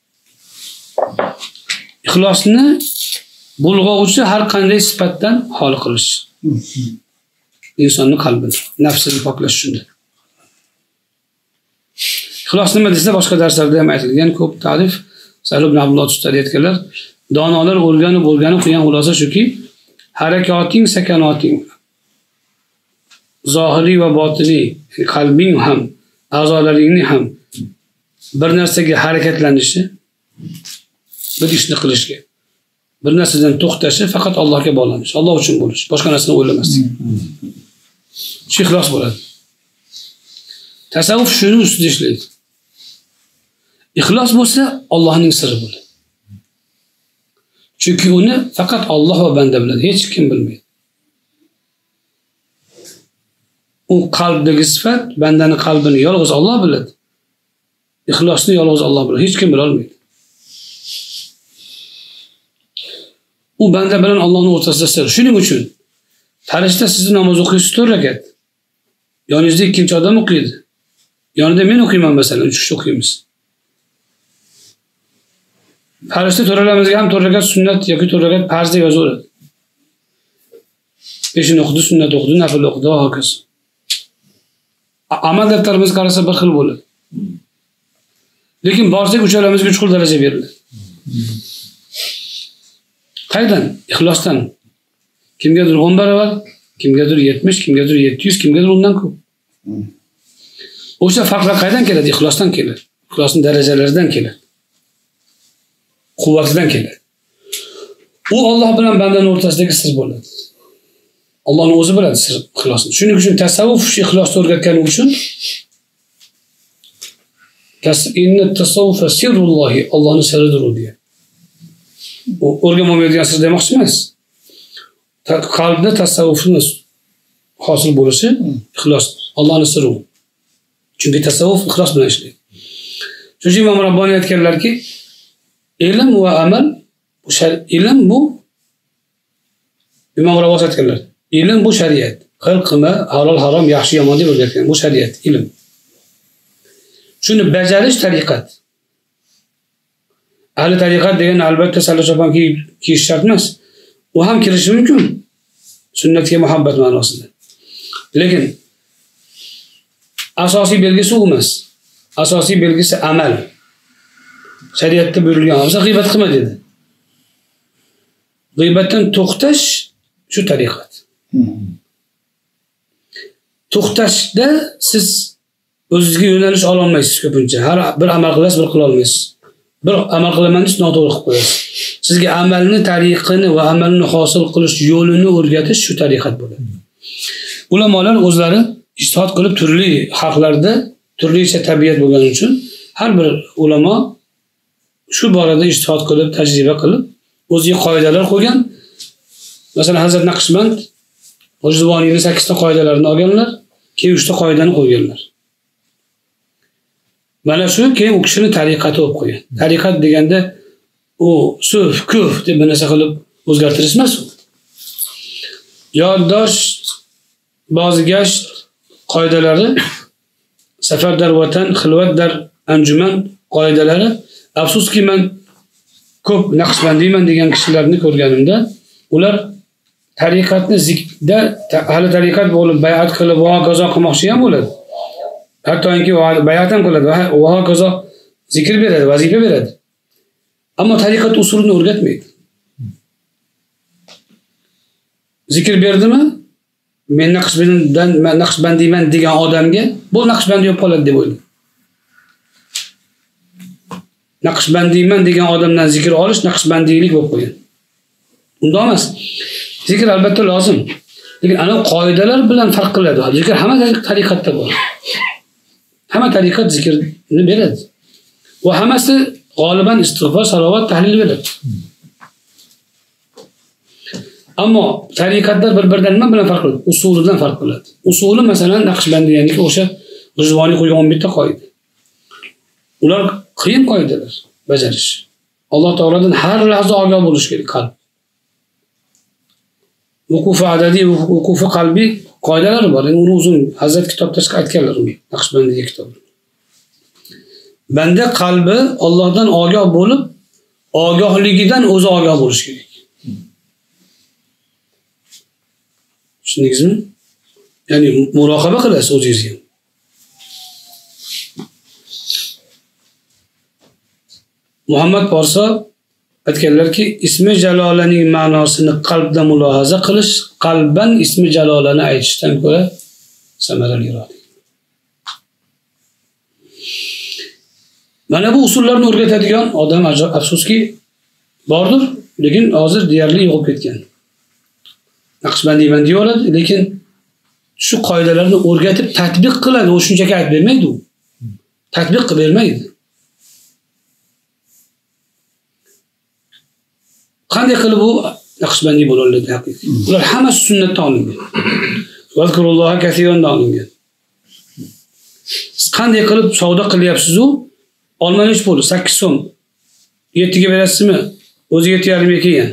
Ixlosni bulg'ovchi har qanday sifatdan xoli qilish. Insonning qalbini, nafsini poklash shunda. Ixlos nima desa boshqa darslarda ham aytilgan ko'p ta'rif. Sahl ibn Abdulloh Tustari aytganlar, donolar o'rganib qilgan xulosa shuki, harakating, sakanoting, zohiriy va botiniy, qalbing ham, a'zolaringni ham bir narsaga harakatlanishi, bir ishni qilishga, bir narsadan to'xtashi faqat Allohga bog'lanish, Alloh uchun bo'lish, boshqa narsani o'ylamaslik. Shu ixlos bo'ladi. Tasavvuf shuni ustida ishlaydi. Ixlos bo'lsa Allohning siri bo'ladi. Chunki uni faqat Alloh va banda biladi, hech kim bilmaydi. U qalbdagi sifat, bandaning qalbini yolg'iz Alloh biladi. Ixlosni yolg'iz Alloh biladi, hech kim bila olmaydi. U banda bilan Allohning o'rtasida sir. Shuning uchun farishta sizni namoz o'qiysiz 4 rakat. Yoningizda ikkinchi odam o'qiydi. Yonida men o'qiyman masalan, 3 kishi o'qiymiz. Farishta to'ralamizga ham 4 rakat sunnat yoki 4 rakat farz deb yozaveradi. Peshin o'qidi, sunnat o'qidi, nafil o'qidi va hokazo. Amal daftarimiz qarasa bir xil bo'ladi. Lekin borsak uchalamizga 3 xil daraja beriladi. Qaydan? Ixlosdan. Kimgadir 10 barobar, kimgadir 70, kimgadir 700, kimgadir undan ko'p. O'sha farqlar qaydan keladi? Ixlosdan keladi. Ixlosning darajalaridan keladi. Quvvatidan keladi. U Alloh bilan bandaning o'rtasidagi sir bo'ladi. Allohning o'zi biladi sir ixlosni. Shuning uchun tasavvuf shu ixlosni o'rgatgani uchun inna tasavvufa sirrullohi, Allohning siridir u deya. U o'rganolmaydigan sir demoqchi emas. Qalbda tasavvufni hosil bo'lishi ixlos, Allohning siri u. Chunki tasavvuf ixlos bilan ishlaydi. Shuning Imom Rabboniy aytganlarki, ilm va amal, ilm bu Imom Rabboniy aytganlar. Ilm bu shariat. Qil qilma, halol harom, yaxshi yomon deb o'rgatgan. Bu shariat, ilm. Shuni bajarish tariqat. Ahli tariqat degan albatta salla chopon kiyish shart emas. U ham kirishi mumkin. Sunnatga muhabbat ma'nosida. Lekin asosiy belgisi u emas. Asosiy belgisi amal. Shariatda buyurilgan bo'lsa g'iybat qilma dedi. G'iybatdan to'xtash shu tariqat. To'xtashda siz o'zingizga yo'nalish ola olmaysiz ko'pincha. Har bir amal qilasiz, bir qila olmaysiz. Bir amal qilaman deb noto'g'ri qilib qo'yasiz. Sizga amalni tariqini va amalni hosil qilish yo'lini o'rgatish shu tariqat bo'ladi. Ulamolar o'zlari ijtihod qilib turli xalqlarda turlicha tabiat bo'lgani uchun har bir ulamo shu borada ijtihod qilib, tajriba qilib, o'ziga qoidalar qo'ygan. Masalan, Hazrat Naqshband G'ujzuvoniyning 8 ta qoidalarini olganlar, keyin 3 ta qoidani qo'yganlar. Mana shu keyin u kishining tariqati bo'lib qo'ygan. Tariqat deganda u suf, kuf deb bir narsa qilib o'zgartirish emas u. Yoddash, ba'zi gasht qoidalari, safar dar vatan, xilvat dar anjuman qoidalari, afsuski men ko'p naqshbandiyman degan kishilarni ko'rganimda, ular tariqatni zikda hali tariqat bo'lib bay'at qilib va qazo qilmoqchi ham bo'ladi. Hattoki bay'at ham qiladi va qazo zikr beradi, vazifa beradi. Ammo tariqat usulini o'rgatmaydi. Zikr berdimi? Men naqshbandiyman degan odamga bu naqshbandi bo'lib qoladi deb o'ylayman. Naqshbandiyman degan odamdan zikr olish naqshbandiylik bo'lib qo'ygan. Unda emas. Zikr albatta lozim. Lekin ana qoidalar bilan farq qiladi. Zikr hamma tariqatda bor. Hamma tariqat zikrni beradi. Va hammasi g'oliban istig'for, salovat, tahlil beradi. Ammo tariqatlar bir-biridan nima bilan farq qiladi? Usulidan farq qiladi. Usuli masalan Naqshbandiyaniki o'sha G'ijvoniy qo'ygan 11 ta qoida. Ular qiyin qoidalar bajarish. Alloh taolodan har lahza ogoh bo'lish kerak qalb. Vuqufi adadiy, vuqufi qalbiy qoidalari bor. Uni uzun Hazrat kitobda aytganlar uni, Naqshbandiya kitobi. Banda qalbi Allohdan ogoh bo'lib, ogohligidan o'zi ogoh bo'lish kerak. Tushundingizmi? Ya'ni muroqaba qilasiz o'zingizga. Muhammad Porso aytganlarki, ismi jalolaning ma'nosini qalbda mulohaza qilish qalban ismi jalolani aytishdan ko'ra samaraliroq. Mana bu usullarni o'rgatadigan odam afsuski bordir, lekin hozir deyarli yo'qolib ketgan. Naqshbandiyman deyoladi, lekin shu qoidalarni o'rgatib tatbiq qiladi, u shunchaki aytib bermaydi u. Tatbiq qilib bermaydi. Qanday qilib bu naqshbandiy bo'la oladi haqiqiy? Ular hammasi sunnatdan olingan. Vazkurulloha kasirandan olingan. Siz qanday qilib savdo qilyapsiz-u? Olmani 3 pul, 8 so'm. 7 ga berasizmi? O'zi 7,5 ga kelgan.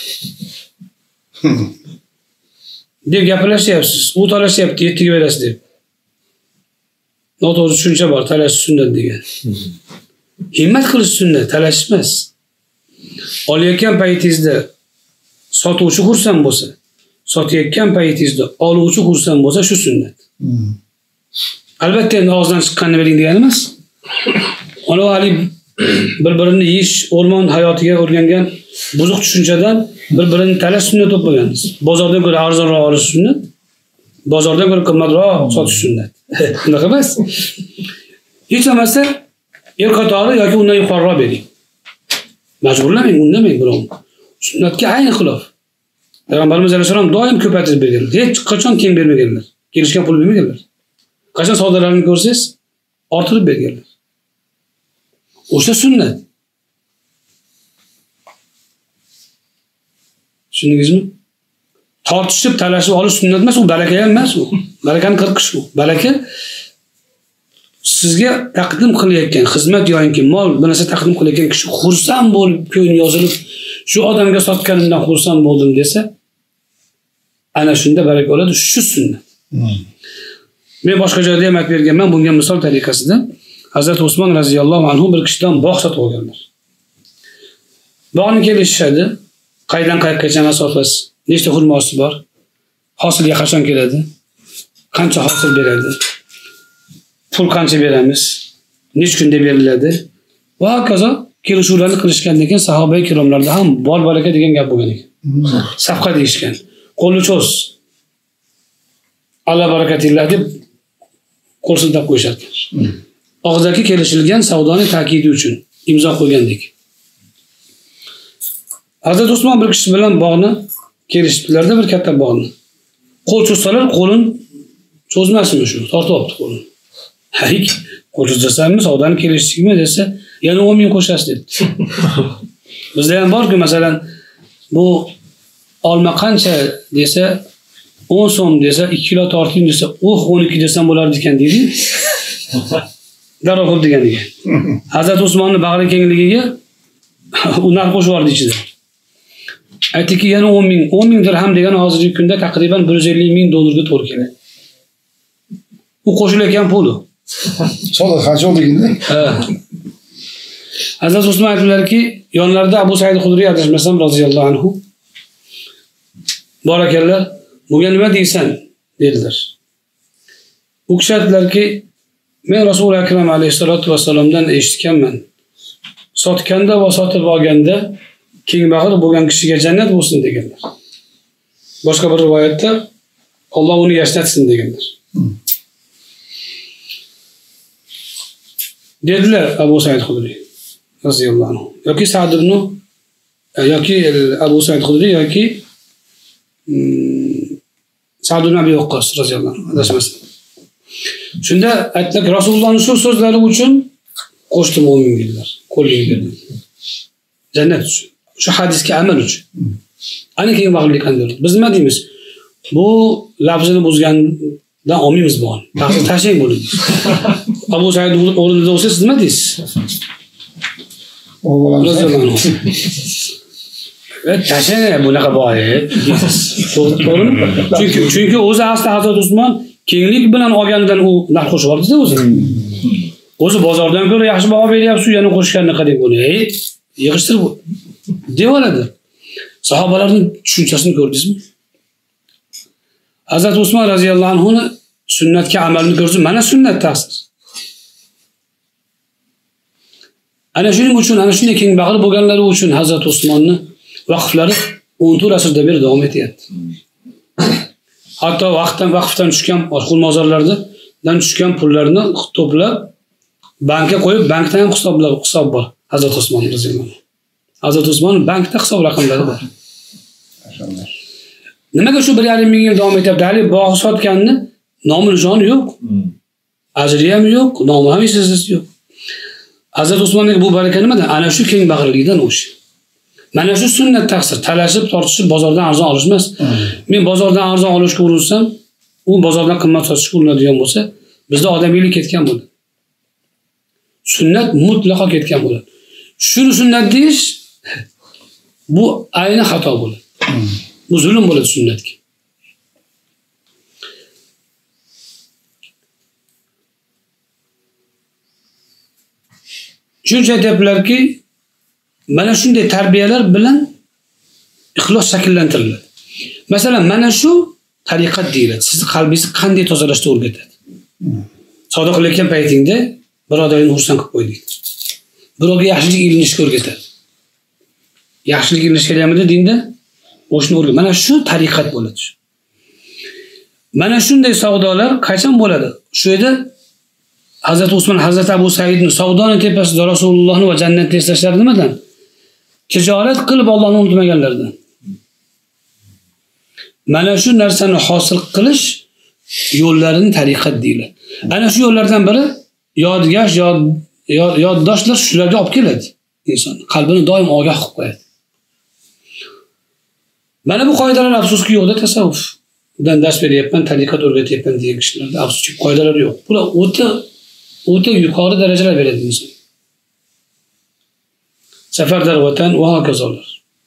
deb gapilashyapsiz. U talashyapti 7 ga berasiz deb. Noto'g'ri tushuncha bor, talashish sunnat degan. Himmat qilish sunnat, talashish emas. Olayotgan paytingizda sotuvchi xursand bo'lsa, sotayotgan paytingizda oluvchi xursand bo'lsa, shu sunnat. Albatta endi og'izdan chiqqanini bering degani emas. Ana hali bir-birini yeyish, o'rmon hayotiga o'rgangan buzuq tushunchadan bir-birini talash sunnat bo'lganmiz. Bozordan ko'ra arzonroq olish sunnat, bozordan ko'ra qimmatroq sotish sunnat. Unaqa emas. Hech bo'lmasa er qatori yoki undan yuqoriroq bering. Majburlamang, undamang birovni. Sunnatga ayni xilof. Payg'ambarimiz alayhisalom doim ko'paytirib berganlar. Hech qachon teng bermaganlar. Kelishgan pul bermaganlar. Qachon savdolarni ko'rsangiz, orttirib berganlar. O'sha sunnat. Tushundingizmi? Tortishib, talashib olish sunnat emas, u baraka ham emas u. Barakani qirqish u. Baraka sizga taqdim qilayotgan xizmat yoki mol bir narsa taqdim qilayotgan kishi xursand bo'lib, ko'ngli yozilib, shu odamga sotganimdan xursand bo'ldim desa, ana shunda baraka bo'ladi, shu sunnat. Men boshqa joyda ham aytib berganman, bunga misol tariqasida Hazrat Usmon raziyallohu anhu bir kishidan bog' sotib olganlar. Bog'ni kelishishadi, qaydan qayergacha masofasi, nechta xurmosi bor, hosilga qachon keladi, qancha hosil beradi, pul qancha beramiz, nech kunda beriladi va hokazo kelishuvlarni qilishgandan keyin sahoba-i kiromlarda ham bor baraka degan gap bo'lgan ekan. Safqa deyishgan. Qo'lni cho'z. Alloh barakatillah deb qo'l siltab qo'yishar ekan. Og'zaki kelishilgan savdoni ta'kidi uchun imzo qo'ygandek. Hazrat Usmon bir kishi bilan bog'ni kelishdilarda, bir katta bog'ni. Qo'l cho'zsalar, qo'lin cho'zmasmi shu? Tortib olibdi qo'lini. Hayk, qo'l cho'zasanmi, savdoni kelishdikmi desa, yana 10 ming qo'shasiz dedi. Bizda ham bor-ku, masalan, bu olma qancha desa, 10 so'm desa, 2 kilo torting desa, 12 desam bo'lardi ekan deydi. Darrov degan ekan. Hazrat Usmonning bag'ri kengligiga u narx qo'shib yubordi ichida. Aytdiki, yana 10 ming dirham degan hozirgi kunda taqriban 150 ming dollarga to'g'ri keladi. U qo'shilayotgan pul u. Soliq qancha oldiganda? Hazrat Usmon aytdilarki, yonlarida Abu Said Xudriy adashmasam roziyallohu anhu bor ekanlar. Bunga nima deysan dedilar. U kishi aytdilarki, men Rasul akram alayhisolatu vassalomdan eshitganman. Sotganda va sotib olganda keng-bag'ir bo'lgan kishiga jannat bo'lsin deganlar. Boshqa bir rivoyatda Alloh uni yashnatsin deganlar. Dedilar Abu Said Xudriy roziyallohu anhu. Yoki Sa'd ibn yoki Abu Said Xudriy yoki Sa'd ibn Abi Waqqas roziyallohu anhu adashmasam. Shunda aytdilar, Rasulullohning shu so'zlari uchun qo'shdim 10 ming dedilar. Qo'lga berdi. Jannat uchun. Shu hadisga amal uchun. Ana keyin bag'irlik qanday? Biz nima deymiz? Bu lafzini buzgandan olmaymiz bu on. Tashlang bo'ladi. Abu Said o'rnida bo'lsa siz nima deysiz? Tashlang bunaqa boyib. To'g'rimi? Chunki o'zi asli Hazrat Usmon kenglik bilan olganidan u narx qo'shib yubordi-da o'zi. O'zi bozordan ko'ra yaxshi baho beryapsiz, yana qo'shganini qarang buni. Yig'ishtirib deb oladi. Sahobalarning tushunchasini ko'rdingizmi? Hazrat Usmon roziyallohu anhuning sunnatga amalni ko'rsa, mana sunnat ta'sir. Ana shuning uchun, ana shunday keng bag'ir bo'lganlari uchun Hazrat Usmonning vaqflari 14 asrda beri davom etyapti. Hatto vaqfdan tushgan qul mozorlardan tushgan pullarni to'plab bankka qo'yib, bankdan ham hisob bor Hazrat Usmon roziyallohu anhu. Hazrat Usmon bankda hisob raqamlari bor. Nimaga shu 1,5 ming yil davom etyapti? Hali bog' sotganni nomi nishoni yo'q. Ajri ham yo'q, nomi ham siz yo'q. Hazrat Usmonning bu baraka nimadan? Ana shu keng bag'irlikdan o'sha. Mana shu sunnat ta'sir, talashib, tortishib bozordan arzon olish emas. Men bozordan arzon olishga urinsam, u bozordan qimmat sotishga urinadigan bo'lsa, bizda odamiylik ketgan bo'ladi. Sunnat mutlaqo ketgan bo'ladi. Shuni sunnat deyish bu ayni xato bo'ladi. Bu zulm bo'ladi sunnatga. Shuncha aytiblarki, mana shunday tarbiyalar bilan ixlos shakllantiriladi. Masalan, mana shu tariqat deyiladi. Sizni qalbingizni qanday tozalashni o'rgatadi. Sodiq qilayotgan paytingda birodaringni xursand qilib qo'ydik. Birovga yaxshilik ilinishga o'rgatadi. Yaxshilik ilinish kerakmidi dinda? O'shni o'rgat. Mana shu tariqat bo'ladi. Mana shunday savdolar qachon bo'ladi? Shu yerda Hazrat Usmon, Hazrat Abu Saidning savdoning tepasida Rasulullohni va jannatni eslashlari nimadan? Tijorat qilib Allohni unutmaganlardan. Mana shu narsani hosil qilish yo'llarini tariqat deyiladi. Ana shu yo'llardan biri yodgash, yoddoshlar shularga olib keladi inson. Qalbini doim ogoh qilib qo'yadi. Mana bu qoidalar afsuski yo'qda tasavvuf. Bundan dars beryapman, tariqat o'rgatyapman degan kishilarda afsuski qoidalar yo'q. Bular o'ta yuqori darajalar beradi inson. Safar darvatan va hokazolar.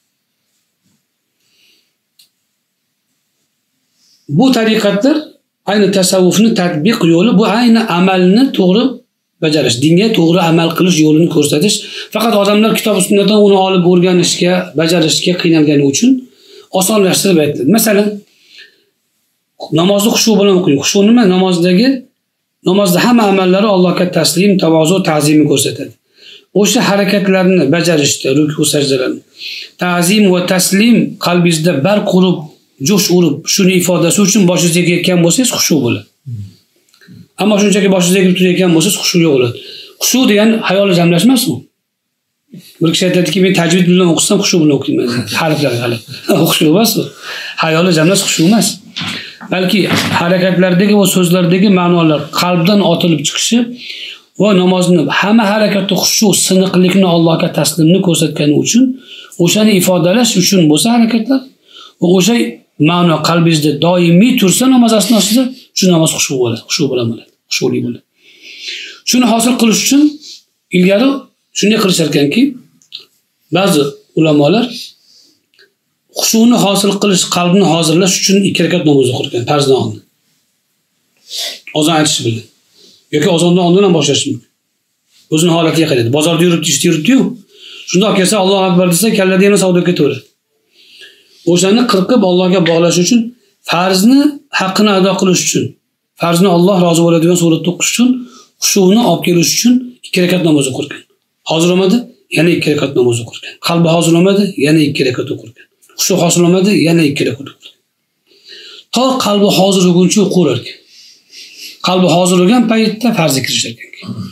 Bu tariqatlar ayni tasavvufni tatbiq yo'li, bu ayni amalni to'g'ri bajarish, dinga to'g'ri amal qilish yo'lini ko'rsatish. Faqat odamlar kitob sunnatdan uni olib o'rganishga, bajarishga qiynalgani uchun osonlashtirib aytdi. Masalan, namozni xushu bilan o'qing. Xushu nima? Namozda hamma amallari Allohga taslim, tavozu, ta'zimni ko'rsatadi. O'sha harakatlarni bajarishda, ruku, sajdalarni ta'zim va taslim qalbingizda barq urib, jo'sh urib, shuni ifodasi uchun boshingizga yetgan bo'lsangiz xushu bo'ladi. Ammo shunchaki boshingizga kelib turayotgan bo'lsangiz xushu yo'q bo'ladi. Xushu degan hayoli jamlash emasmi? Bir kishi aytadiki, men tajvid bilan o'qisam xushu bilan o'qiyman. Harflar g'alati. Xushu emas u. Hayoli jamlash xushu emas. Balki harakatlardagi va so'zlardagi ma'nolar qalbdan otilib chiqishi va namozni hamma harakatda xushu, siniqlikni Allohga taslimni ko'rsatgani uchun, o'shani ifodalash uchun bo'lsa harakatlar, va o'sha ma'no qalbingizda doimiy tursa namoz asnosida, shu namoz xushu bo'ladi, xushu bilan bo'ladi, xushuli bo'ladi. Shuni hosil qilish uchun ilgari shunday qilishar ekanki, ba'zi ulamolar xushuni hosil qilish, qalbni hozirlash uchun 2 rakat namoz o'qir ekan, farzdan oldin. Ozon aytish bilan. Yoki ozondan oldin ham boshlash mumkin. O'zining holatiga qaraydi. Bozorda yuribdi, ishda yuribdi-yu. Shunda olib kelsa Allohu akbar desa, kallada yana savdo ketaveradi. O'shani qirqib Allohga bog'lash uchun, farzni haqqini ado qilish uchun, farzni Alloh rozi bo'ladigan suratda o'qish uchun, xushuni olib kelish uchun 2 rakat namoz o'qir ekan. Hozir olmadi, yana 2 rakat namoz o'qir ekan. Qalbi hozir olmadi, yana 2 rakat o'qir ekan. Xushu hosil olmadi, yana 2 rakat o'qir ekan. To qalbi hozir bo'lguncha o'qir ekan. Qalbi hozir bo'lgan paytda farzga kirish ekan.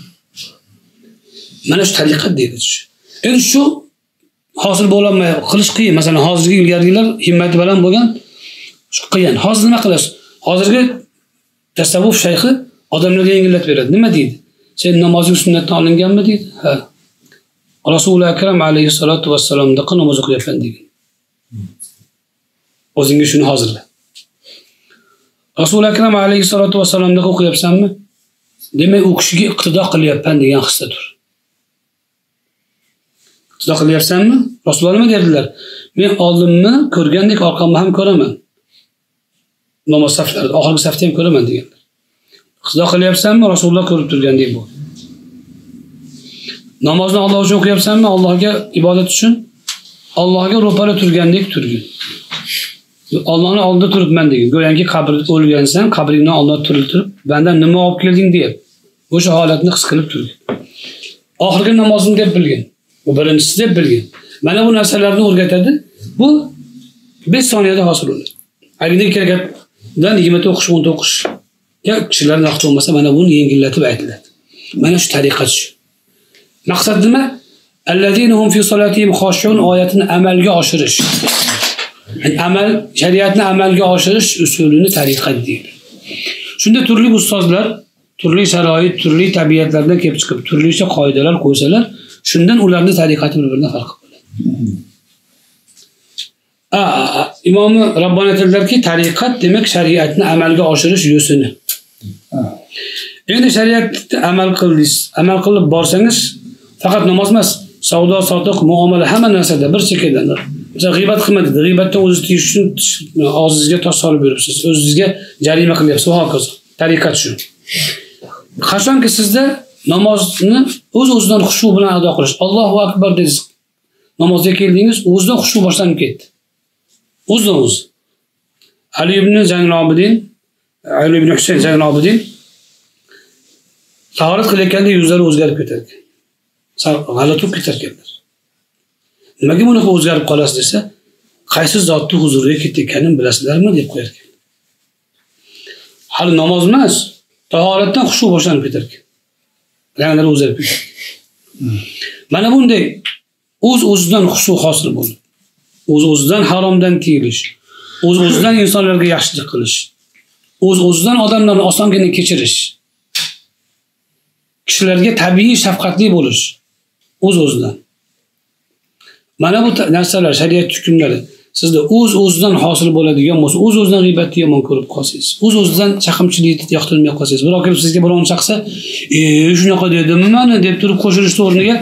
Mana shu tariqat deydi. Endi shu hosil bo'lolmay qilish qiyin. Masalan, hozirgi ilgarigilar himmati bilan bo'lgan shu qiyin. Hozir nima qilasiz? Hozirgi tasavvuf shayxi odamlarga yengillatib beradi. Nima deydi? Sen namozing sunnatdan olinganmi deydi? Ha. Rasululloh akram alayhisolatu vassalomda namoz o'qiyapman degan. O'zingga shuni hozirla. Rasululloh akram alayhisolatu vassalomda o'qiyapsanmi? Demak, u kishiga iqtido qilyapman degan hisda tur. Iqtido qilyapsanmi? Rasululloh nima dedilar? Men oldimni ko'rgandek orqamni ham ko'raman. Namoz saflarida oxirgi safda ham ko'raman deganlar. Iqtido qilyapsanmi? Rasululloh ko'rib turgandek bo'l. Namozni Alloh uchun o'qiyapsanmi? Allohga ibodat uchun? Allohga ro'para turgandek turgin. Allohning oldida turibman degan. Go'yoki qabrda o'lgansan, qabringdan oldida turib, "Bandan nima olib kelding?" deb o'sha holatni his qilib turgin. Oxirgi namozim deb bilgin. Bu birinchisi deb bilgin. Mana bu narsalarni o'rgatadi. Bu 5 soniyada hosil bo'ladi. Agar 2 rakatdan 20 o'qish, 10 o'qish. Kishilarning vaqti bo'lmasa, mana buni yengillatib aytiladi. Mana shu tariqat shu. Maqsad nima? Allazinahum fi solatihim xoshi'un oyatini amalga oshirish. Amal, shariatni amalga oshirish usulini tariqat deydi. Shunda turli ustozlar, turli sharoit, turli tabiatlardan kelib chiqib, turlicha qoidalar qo'ysalar, shundan ularning tariqati bir-biridan farq bo'ladi. Imom Rabboniy aytadilarki, tariqat demak shariatni amalga oshirish yo'sini. Endi shariatni amal qildingiz, amal qilib borsangiz, faqat namoz emas, savdo, sotiq, muomala hamma narsada bir chekkadan. Mesela g'iybat qilmadi. G'iybatdan o'zingiz tiyish uchun og'zingizga tosh solib yuribsiz. O'zingizga jarima qilyapsiz va hokazo. Tariqat shu. Qachonki sizda namozni o'z-o'zidan xushu bilan ado qilish. Allohu akbar dedingiz. Namozga keldingiz, o'zidan xushu boshlanib ketdi. O'zidan o'zi. Ali ibn Zaynul Abidin, Ali ibn Husayn Zaynul Abidin tahorat qilayotganda yuzlari o'zgarib ketar ekan. G'alati bo'lib ketar ekanlar. Nimaga buni o'zgarib qolasiz desa, qaysi zotning huzuriga ketayotganini bilasizlarmi deb qo'yar ekan. Hali namoz emas, tahoratdan xushu boshlanib ketar ekan. Ranglar o'zgarib ketadi. Mana bunday o'z-o'zidan xushu hosil bo'ldi. O'z-o'zidan haromdan tiyilish, o'z-o'zidan insonlarga yaxshilik qilish, o'z-o'zidan odamlarni osongina kechirish, kishilarga tabiiy shafqatli bo'lish, o'z-o'zidan. Mana bu narsalar shariat hukmlari sizda o'z-o'zidan hosil bo'ladigan bo'lsa, o'z-o'zidan g'iybatni yomon ko'rib qolsangiz, o'z-o'zidan chaqimchilikni yoqtirmay qolsangiz, biroq kelib sizga biron chaqsa, shunaqa dedimmi meni deb turib qo'shilish o'rniga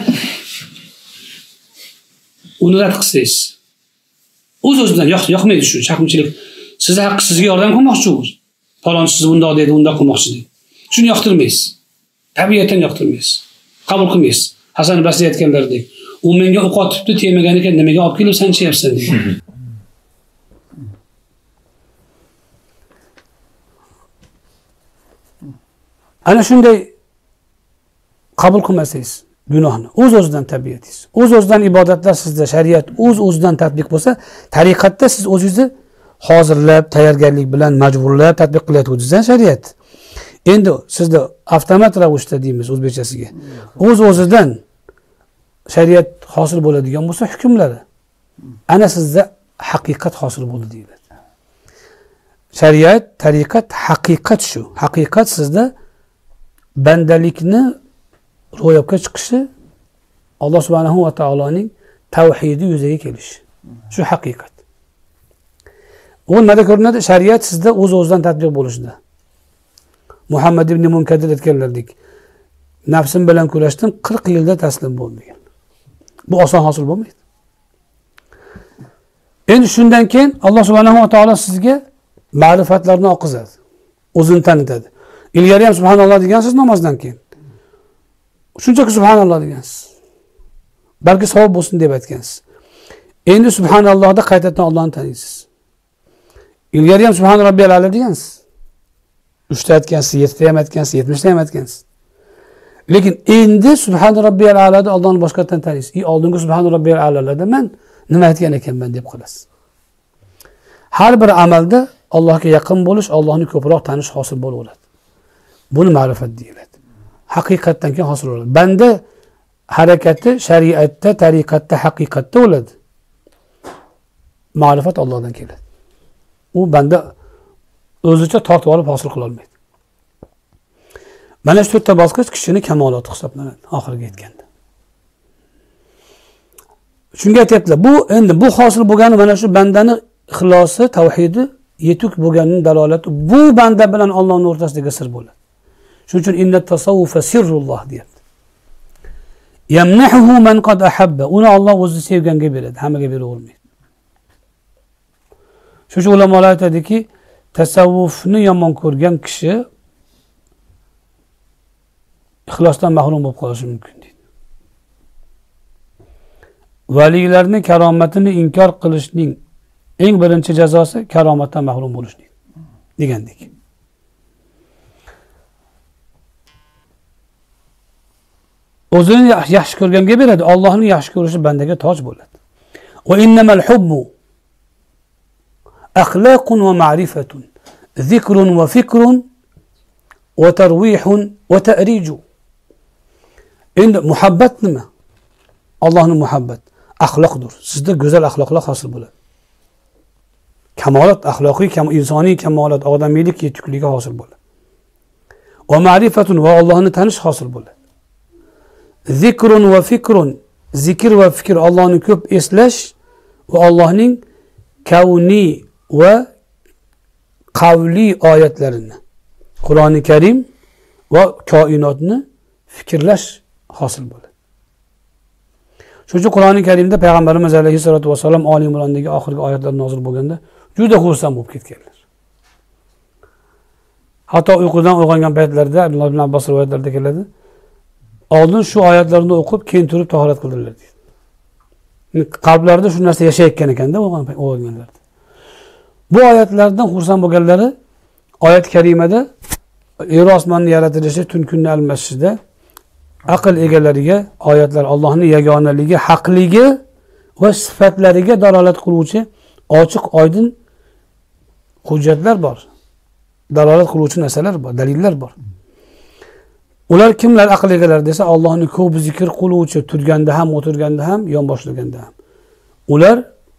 uni rad qilsangiz, o'z-o'zidan yoqmaydi shu chaqimchilik. Sizni haqqi sizga yordam qilmoqchi u. Falonchi sizni bundoq dedi, undoq qilmoqchi dedi. Shuni yoqtirmaysiz. Tabiatan yoqtirmaysiz. Qabul qilmaysiz. Hasan Basri aytganlaridek, u menga o'q otibdi, tegmagan ekan, nimaga olib kelib sen chiyapsan dedi. Ana shunday qabul qilmasangiz gunohni, o'z-o'zidan tabiatingiz, o'z-o'zidan ibodatlar sizda shariat o'z-o'zidan tatbiq bo'lsa, tariqatda siz o'zingizni hozirlab, tayyorgarlik bilan majburlab tatbiq qilayotganingiz shariat. Endi sizda avtomat ravishda deymiz o'zbekchasiga. O'z-o'zidan shariat hosil bo'ladigan bo'lsa hukmlari. Ana sizda haqiqat hosil bo'ldi deyiladi. Shariat, tariqat, haqiqat shu. Haqiqat sizda bandalikni ro'yobga chiqishi, Alloh subhanahu va taoloning tavhidi yuzaga kelishi. Shu haqiqat. U nima ko'rinadi? Shariat sizda o'z-o'zidan tatbiq bo'lishida. Muhammad ibn Munkadir aytganlardek, nafsim bilan kurashdim, 40 yilda taslim bo'ldim degan. Bu oson hosil bo'lmaydi. Endi shundan keyin Alloh subhanahu va taolo sizga ma'rifatlarni oqizadi. O'zini tanitadi. Ilgari ham subhanalloh degansiz namozdan keyin. Shunchaki subhanalloh degansiz. Balki savob bo'lsin deb aytgansiz. Endi subhanallohda qaytadan Allohni taniysiz. Ilgari ham subhan robbiyal a'la degansiz. 3 ta aytgansiz, 7 ta ham aytgansiz, 70 ta ham aytgansiz. Lekin endi subhan robbiyal a'lada Allohni boshqatdan taniysiz. Oldingi subhan robbiyal a'lalarda men nima aytgan ekanman deb qolasiz. Har bir amalda Allohga yaqin bo'lish, Allohni ko'proq tanish hosil bo'laveradi. Buni ma'rifat deyiladi. Haqiqatdan keyin hosil bo'ladi. Banda harakati shariatda, tariqatda, haqiqatda bo'ladi. Ma'rifat Allohdan keladi. U banda o'zicha tortib olib hosil qila olmaydi. Mana shu 4 ta bosqich kishini kamoloti hisoblanadi oxirgi yetganda. Shunga aytibdilar, bu endi bu hosil bo'lgani mana shu bandani ixlosi, tavhidi yetuk bo'lganining dalolati bu banda bilan Allohning o'rtasidagi sir bo'ladi. Shuning uchun inna tasawwufa sirrulloh deyapti. Yamnahu man qad ahabba. Uni Alloh o'zi sevganga beradi, hammaga beravermaydi. Shuning uchun ulamolar aytadiki, tasavvufni yomon ko'rgan kishi ixlosdan mahrum bo'lib qolishi mumkin deydi. Valilarning karomatini inkor qilishning eng birinchi jazosi karomatdan mahrum bo'lish deydi. Degandek. O'zini yaxshi ko'rganga beradi, Allohning yaxshi ko'rishi bandaga toj bo'ladi. Va innamal hubbu akhlaqun va ma'rifatun, zikrun va fikrun va tarwihun va ta'riju. Endi muhabbat nima? Allohning muhabbat axloqdir. Sizda go'zal axloqlar hosil bo'ladi. Kamolat, axloqiy, insoniy kamolat, odamiylik yetukligi hosil bo'ladi. Va ma'rifatun va Allohni tanish hosil bo'ladi. Zikrun va fikrun, zikr va fikr, Allohni ko'p eslash va Allohning kavniy va qavli oyatlarini, Qur'oni Karim va koinotni fikrlash hosil bo'ladi. Shuning uchun Qur'oni Karimda payg'ambarimiz alayhisolatu vasallam Oli Imrondagi oxirgi oyatlar nozil bo'lganda juda xursand bo'lib ketganlar. Hatto uyqudan uyg'ongan paytlarida Abdulloh ibn Abbos rivoyatlarida keladi. Oldin shu oyatlarni o'qib, keyin turib tahorat qildilar deydi. Qalblarida shu narsa yashayotgan ekanda o'ylanganlar. Bu oyatlardan xursand bo'lganlari oyat karimada yer osmonning yaratilishi, tun kunni almashishida aql egalariga oyatlar Allohning yagonaligi, haqligi va sifatlariga dalolat qiluvchi ochiq, oydin hujjatlar bor. Dalolat qiluvchi narsalar bor, dalillar bor. Ular kimlar aql egalari desa, Allohni ko'p zikr qiluvchi, turganda ham, o'tirganda ham, yonboshlaganda ham. Ular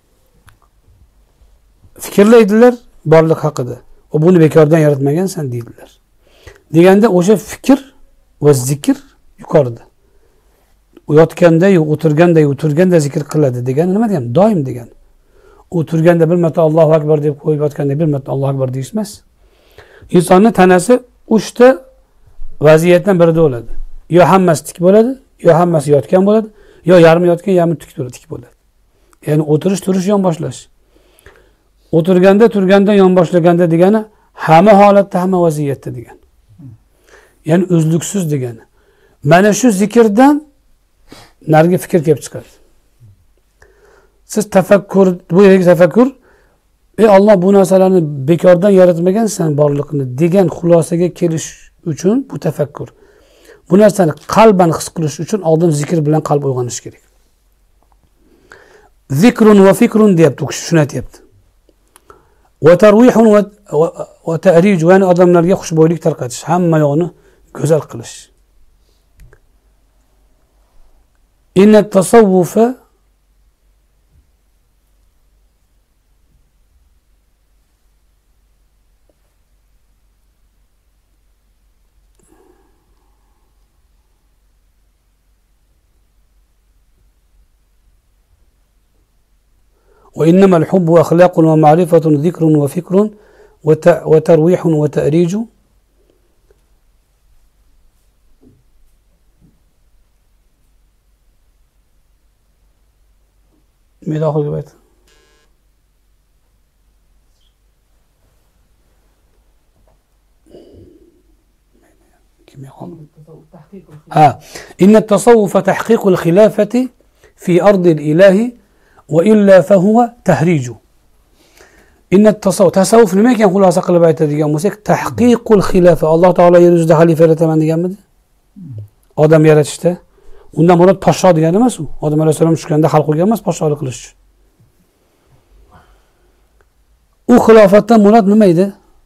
fikrlaydilar borliq haqida. Va buni bekordan yaratmagansan deydilar. Deganda o'sha fikr va zikr yuqorida. Yotganda, o'tirganda zikr qiladi degani nima degani? Doim degani. O'tirganda bir marta Allohu akbar deb qo'yib yotganda bir marta Allohu akbar deyish emas. Insonning tanasi 3 ta vaziyatdan birida bo'ladi. Yo hammasi tik bo'ladi, yo hammasi yotgan bo'ladi, yo yarmi yotgan, yarmi tik bo'ladi. Ya'ni o'tirish, turish, yonboshlash. O'tirganda, turganda, yonboshlaganda degani hamma holatda, hamma vaziyatda degani. Ya'ni uzluksiz degani. Mana shu zikrdan narigi fikr kelib chiqadi. Siz tafakkur, bu yergi tafakkur, Alloh bu narsalarni bekordan yaratmagansan borliqni degan xulosaga kelish uchun bu tafakkur. Bu narsani qalban his qilish uchun oldin zikr bilan qalb uyg'onishi kerak. Zikrun va fikrun deyapti, u kishi shuni aytibdi. Va tarwihun va ta'rij, ya'ni odamlarga xushbo'ylik tarqatish, hamma yo'qni go'zal qilish. Inna tasawwufa وإنما الحب أخلاق ومعرفة ذكر وفكر وترويح وتأريج من آخر البيت kelmay qoldi. Ha, inna tasawwufa tahqiqul khilafati fi ardil ilahi va illa fa huwa tahriju. Inna tasawwuf nima ekan xulosa qilib aytadigan bo'lsak, tahqiqul xilafa. Alloh taolo yer yuzida xalifa yarataman deganmidi? Odam yaratishda. Undan murod podsho degani emas u. Odam alayhisalom tushganda xalq qo'ygan emas podsholik qilish uchun. U xilofatdan murod nima edi?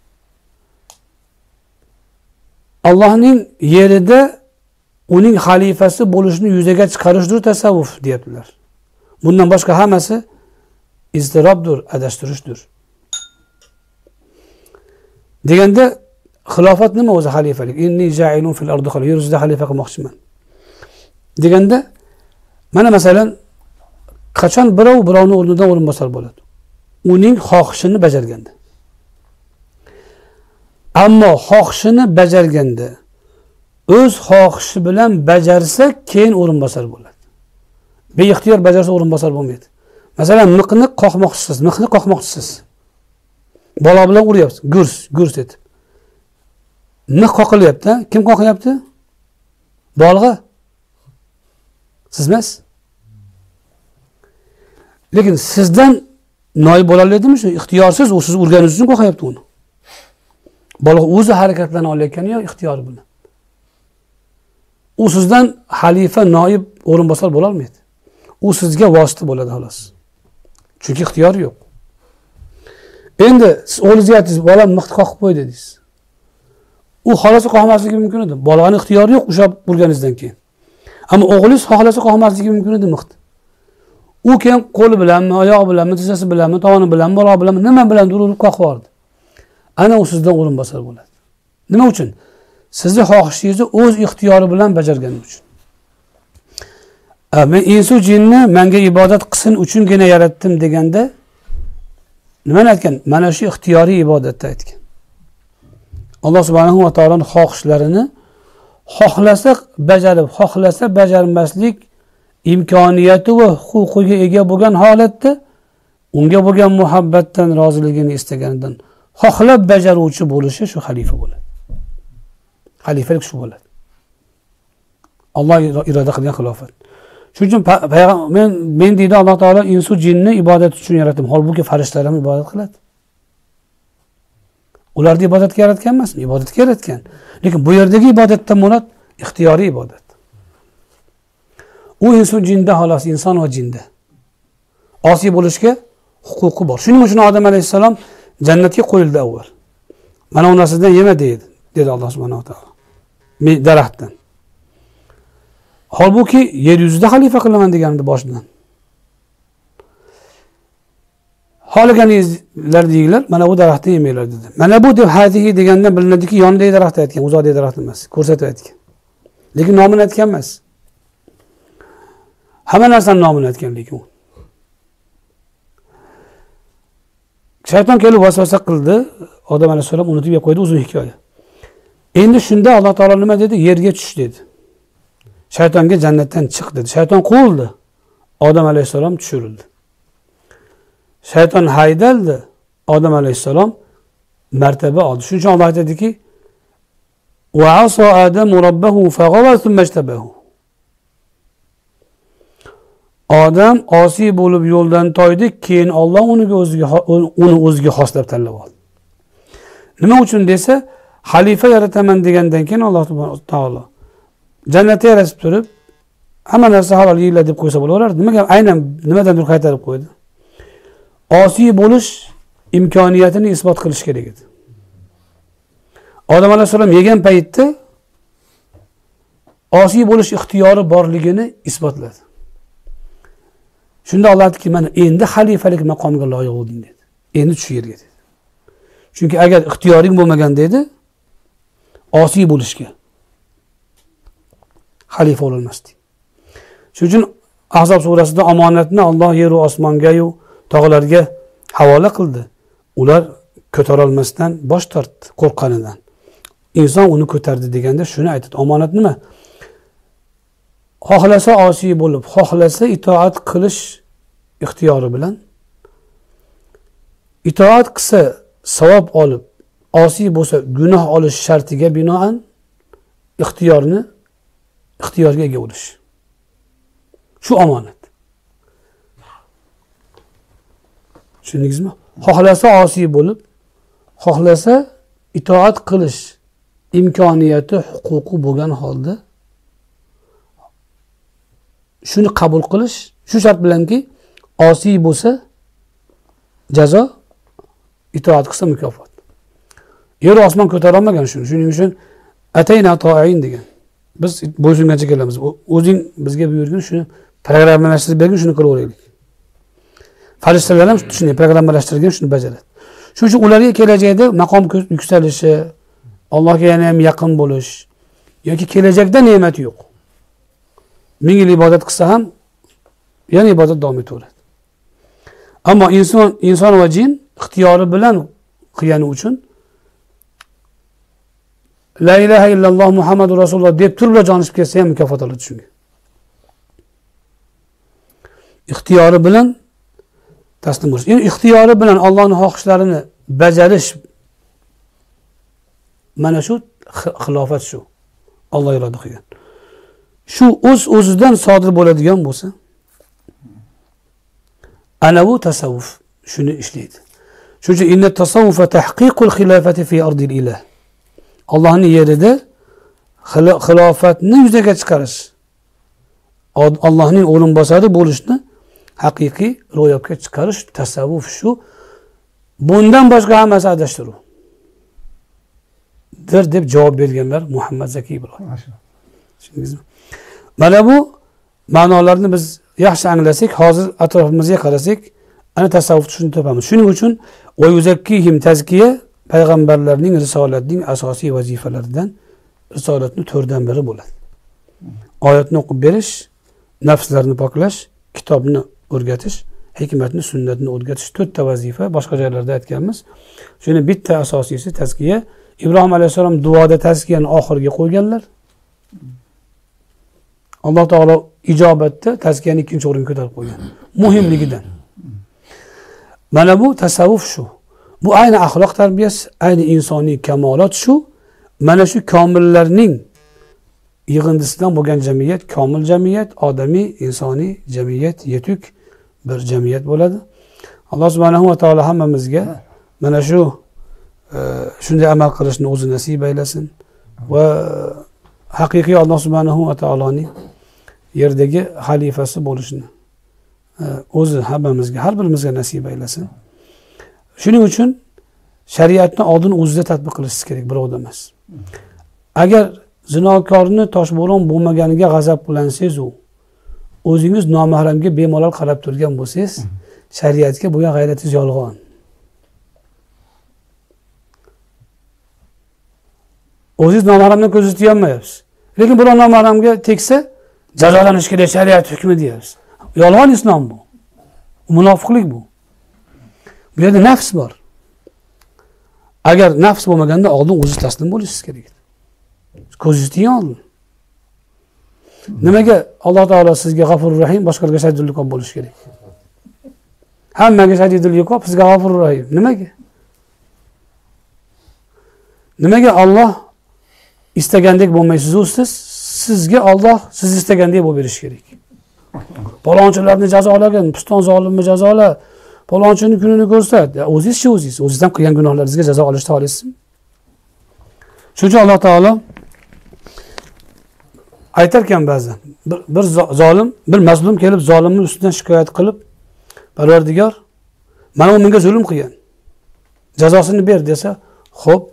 Allohning yerida uning xalifasi bo'lishni yuzaga chiqarishdir tasavvuf deyaptilar. Bundan boshqa hammasi iztirobdir, adashtirishdir. Deganda xilofat nima o'zi xalifalik? Inni ja'ilun fil ardi xalifa, yer yuzida xalifa qilmoqchiman. Deganda mana masalan qachon birovning o'rnidan o'rinbosar bo'ladi? Uning xohishini bajarganda. Ammo xohishini bajarganda o'z xohishi bilan bajarsa keyin o'rinbosar bo'ladi. Beixtiyor bajarsa o'rinbosar bo'lmaydi. Masalan miqni qoqmoqchisiz. Bola bilan uryapsiz, gurs etib. Miq qoqilyapti, kim qoqyapti? Bolg'a. Siz emas. Lekin sizdan noyib bo'la oladimi shu? Ixtiyorsiz u siz urganingiz uchun qoqyapti uni. Bolg'a o'zi harakatlana olayotgani yo ixtiyori bilan. U sizdan xalifa, noyib, o'rinbosar bo'la olmaydi. U sizga vosita bo'ladi xolos. Chunki ixtiyori yo'q. Endi siz o'g'lingizga aytdingiz, bolam miqni qoqib qo'y dedingiz. U xohlasa qoqmasligi mumkin edi. Bolaning ixtiyori yo'q o'sha bo'lganingizdan keyin. Ammo o'g'lingiz xohlasa qoqmasligi mumkin edi miqni. U keyin qo'li bilanmi, oyog'i bilanmi, tizzasi bilanmi, tovoni bilanmi, bola bilanmi, nima bilan urib qoqib yubordi. Ana u sizdan o'rinbosar bo'ladi. Nima uchun? Sizni xohishingizni o'z ixtiyori bilan bajargani uchun. Men insu jinni menga ibodat qilsin uchungina yaratdim deganda nimani aytgan? Mana shu ixtiyoriy ibodatda aytgan. Alloh subhanahu va taoloning xohishlarini xohlasa bajarib, xohlasa bajarmaslik imkoniyati va huquqiga ega bo'lgan holatda unga bo'lgan muhabbatdan, roziligini istaganidan xohlab bajaruvchi bo'lishi shu xalifa bo'ladi. Xalifalik shu bo'ladi. Alloh iroda qilgan xilofat. Shuning uchun men deydi Alloh taolo insu jinni ibodat uchun yaratdim. Holbuki farishtalar ham ibodat qiladi. Ularni ibodatga yaratgan emasmi? Ibodatga yaratgan. Lekin bu yerdagi ibodatdan murod ixtiyoriy ibodat. U insu jinda xolos, inson va jinda. Osiy bo'lishga huquqi bor. Shuning uchun Odam alayhisalom jannatga qo'yildi avval. Mana u narsadan yema dedi Alloh subhanahu va taolo. Daraxtdan. Holbuki yer yuzida xalifa qilaman degandi boshidan. Xohlaganingizlar deyinglar, mana bu daraxtni yemanglar dedi. Mana bu deb hadihi degandan bilinadiki, yonidagi daraxt aytgan, uzoqdagi daraxt emas, ko'rsatib aytgan. Lekin nomini aytgan emas. Hamma narsani nomini aytgan lekin u. Shayton kelib vasvasa qildi, Odam alayhisalom unutib qo'ydi, uzun hikoya. Endi shunda Alloh taolo nima dedi? Yerga tush dedi. Shaytonga jannatdan chiq dedi. Shayton quvildi. Odam alayhisalom tushirildi. Shayton haydaldi. Odam alayhisalom martaba oldi. Shuning uchun Alloh aytadiki: "Va asa Adamu robbahu faghawa thumma ijtabahu." Odam osiy bo'lib yo'ldan toydi, keyin Alloh uni o'ziga xoslab tanlab oldi. Nima uchun desa, xalifa yarataman degandan keyin Alloh taolo jannatga yaratib turib, hamma narsa halol yeylar deb qo'ysa bo'laveradi. Nimaga aynan nimadandir qaytarib qo'ydi? Osiy bo'lish imkoniyatini isbot qilish kerak edi. Odam alayhisalom yegan paytda osiy bo'lish ixtiyori borligini isbotladi. Shunda Alloh aytdiki, mana endi xalifalik maqomiga loyiq bo'lding dedi. Endi shu yerga dedi. Chunki agar ixtiyoring bo'lmaganda edi, osiy bo'lishga xalifa bo'lolmasdik. Shuning uchun Ahzob surasida omonatni Alloh yer va osmonga-yu tog'larga havola qildi. Ular ko'tara olmasdan bosh tortdi qo'rqqanidan. Inson uni ko'tardi deganda shuni aytadi. Omonat nima? Xohlasa osiy bo'lib, xohlasa itoat qilish ixtiyori bilan, itoat qilsa savob olib, osiy bo'lsa gunoh olish shartiga binoan ixtiyorga ega bo'lish. Shu omonat. Tushundingizmi? Xohlasa osiy bo'lib, xohlasa itoat qilish imkoniyati, huquqi bo'lgan holda shuni qabul qilish, shu shart bilanki osiy bo'lsa jazo, itoat qilsa mukofot. Yer osmon ko'tara olmagan shuni. Shuning uchun atayna to'ayin degan. Biz bo'ysungancha kelamiz. O'zing bizga buyurgin, shuni programmalashtirib bergin, shuni qilaveraylik. Farishtalar ham shuni programmalashtirgan, shuni bajaradi. Shuning uchun ularga kelajakda maqom yuksalishi, Allohga yana ham yaqin bo'lish yoki kelajakda ne'mat yo'q. 1000 yil ibodat qilsa ham yana ibodat davom etaveradi. Ammo inson va jin ixtiyori bilan qilgani uchun la ilaha illalloh Muhammadur Rasululloh deb turib jonishib ketsa ham mukofot oladi shunga. Ixtiyori bilan taslim bo'lish. Endi ixtiyori bilan Allohning xohishlarini bajarish mana shu xilofat shu. Alloh iroda qilgan. Shu o'zidan sodir bo'ladigan bo'lsa, ana bu tasavvuf shuni ishlaydi. Shuning uchun inna tasawvufa tahqiqul xilofati fi ardil ilah. Allohning yerida xilofatni yuzaga chiqarish, Allohning o'rinbosari bo'lishni haqiqiy ro'yobga chiqarish tasavvuf shu. Bundan boshqa hammasi adashtiruv. Deb javob berganlar Muhammad Zaki Ibrohim. Tushundingizmi? Mana bu ma'nolarni biz yaxshi anglasak, hozir atrofimizga qarasak, ana tasavvuf shuni topamiz. Shuning uchun va yuzakkihim tazkiya payg'ambarlarning risolatning asosiy vazifalaridan risolatning 4dan biri bo'ladi. Oyatni o'qib berish, nafslarni poklash, kitobni o'rgatish, hikmatni, sunnatni o'rgatish 4ta vazifa, boshqa joylarda aytganmiz. Shuni bitta asosiysi tazkiya. Ibrohim alayhisalom duoda tazkiyani oxirga qo'yganlar. Alloh taolo ijobatda tazkiyani ikkinchi o'ringa ko'tarib qo'ygan. Muhimligidan. Mana bu tasavvuf shu. Bu ayni axloq tarbiyasi, ayni insoniy kamolot shu. Mana shu komillarning yig'indisidan bo'lgan jamiyat, komil jamiyat, odamiy, insoniy jamiyat, yetuk bir jamiyat bo'ladi. Alloh subhanahu va taolo hammamizga mana shu shunday amal qilishni o'zi nasib aylasin va haqiqiy Alloh subhanahu va taoloning yerdagi xalifasi bo'lishni o'zi hammamizga, har birimizga nasib aylasin. Shuning uchun shariatni oldin o'zida tatbiq qilishingiz kerak, birovda emas. Agar zinokorni toshbo'ron bo'lmaganiga g'azab qilansangiz, o'zingiz nomahramga bemalol qarab turgan bo'lsangiz, shariatga bo'lgan g'ayratingiz yolg'on. O'zingiz nomahramdan ko'zingizni tiya olmayapsiz. Lekin birov nomahramga tegsa, jazolanish kerak, shariat hukmi deyapsiz. Yolg'on islom bu. Munofiqlik bu. Bu yerda nafs bor. Agar nafs bo'lmaganda oldin o'zingiz taslim bo'lishingiz kerak. Ko'zingizni tiying oldin. Nimaga Alloh taolo sizga G'afurur Rahim, boshqalarga Shadidul Iqob bo'lishi kerak? Hammaga Shadidul Iqob, sizga G'afurur Rahim. Nimaga? Nimaga Alloh istagandek bo'lmaysiz siz? Sizga Alloh siz istagandek bo'lib berish kerak. Palonchilarni jazolagin, piston zolimni jazola, palonchining kunini ko'rsat. O'zingiz-chi o'zingiz, o'zingizdan qilgan gunohlaringizga jazo olishni xohlaysizmi? Shuning uchun Alloh taolo aytarkan ba'zan bir zolim, bir mazlum kelib zolimning ustidan shikoyat qilib, Parvardigor, mana u menga zulm qilgan. Jazosini ber desa, xo'p,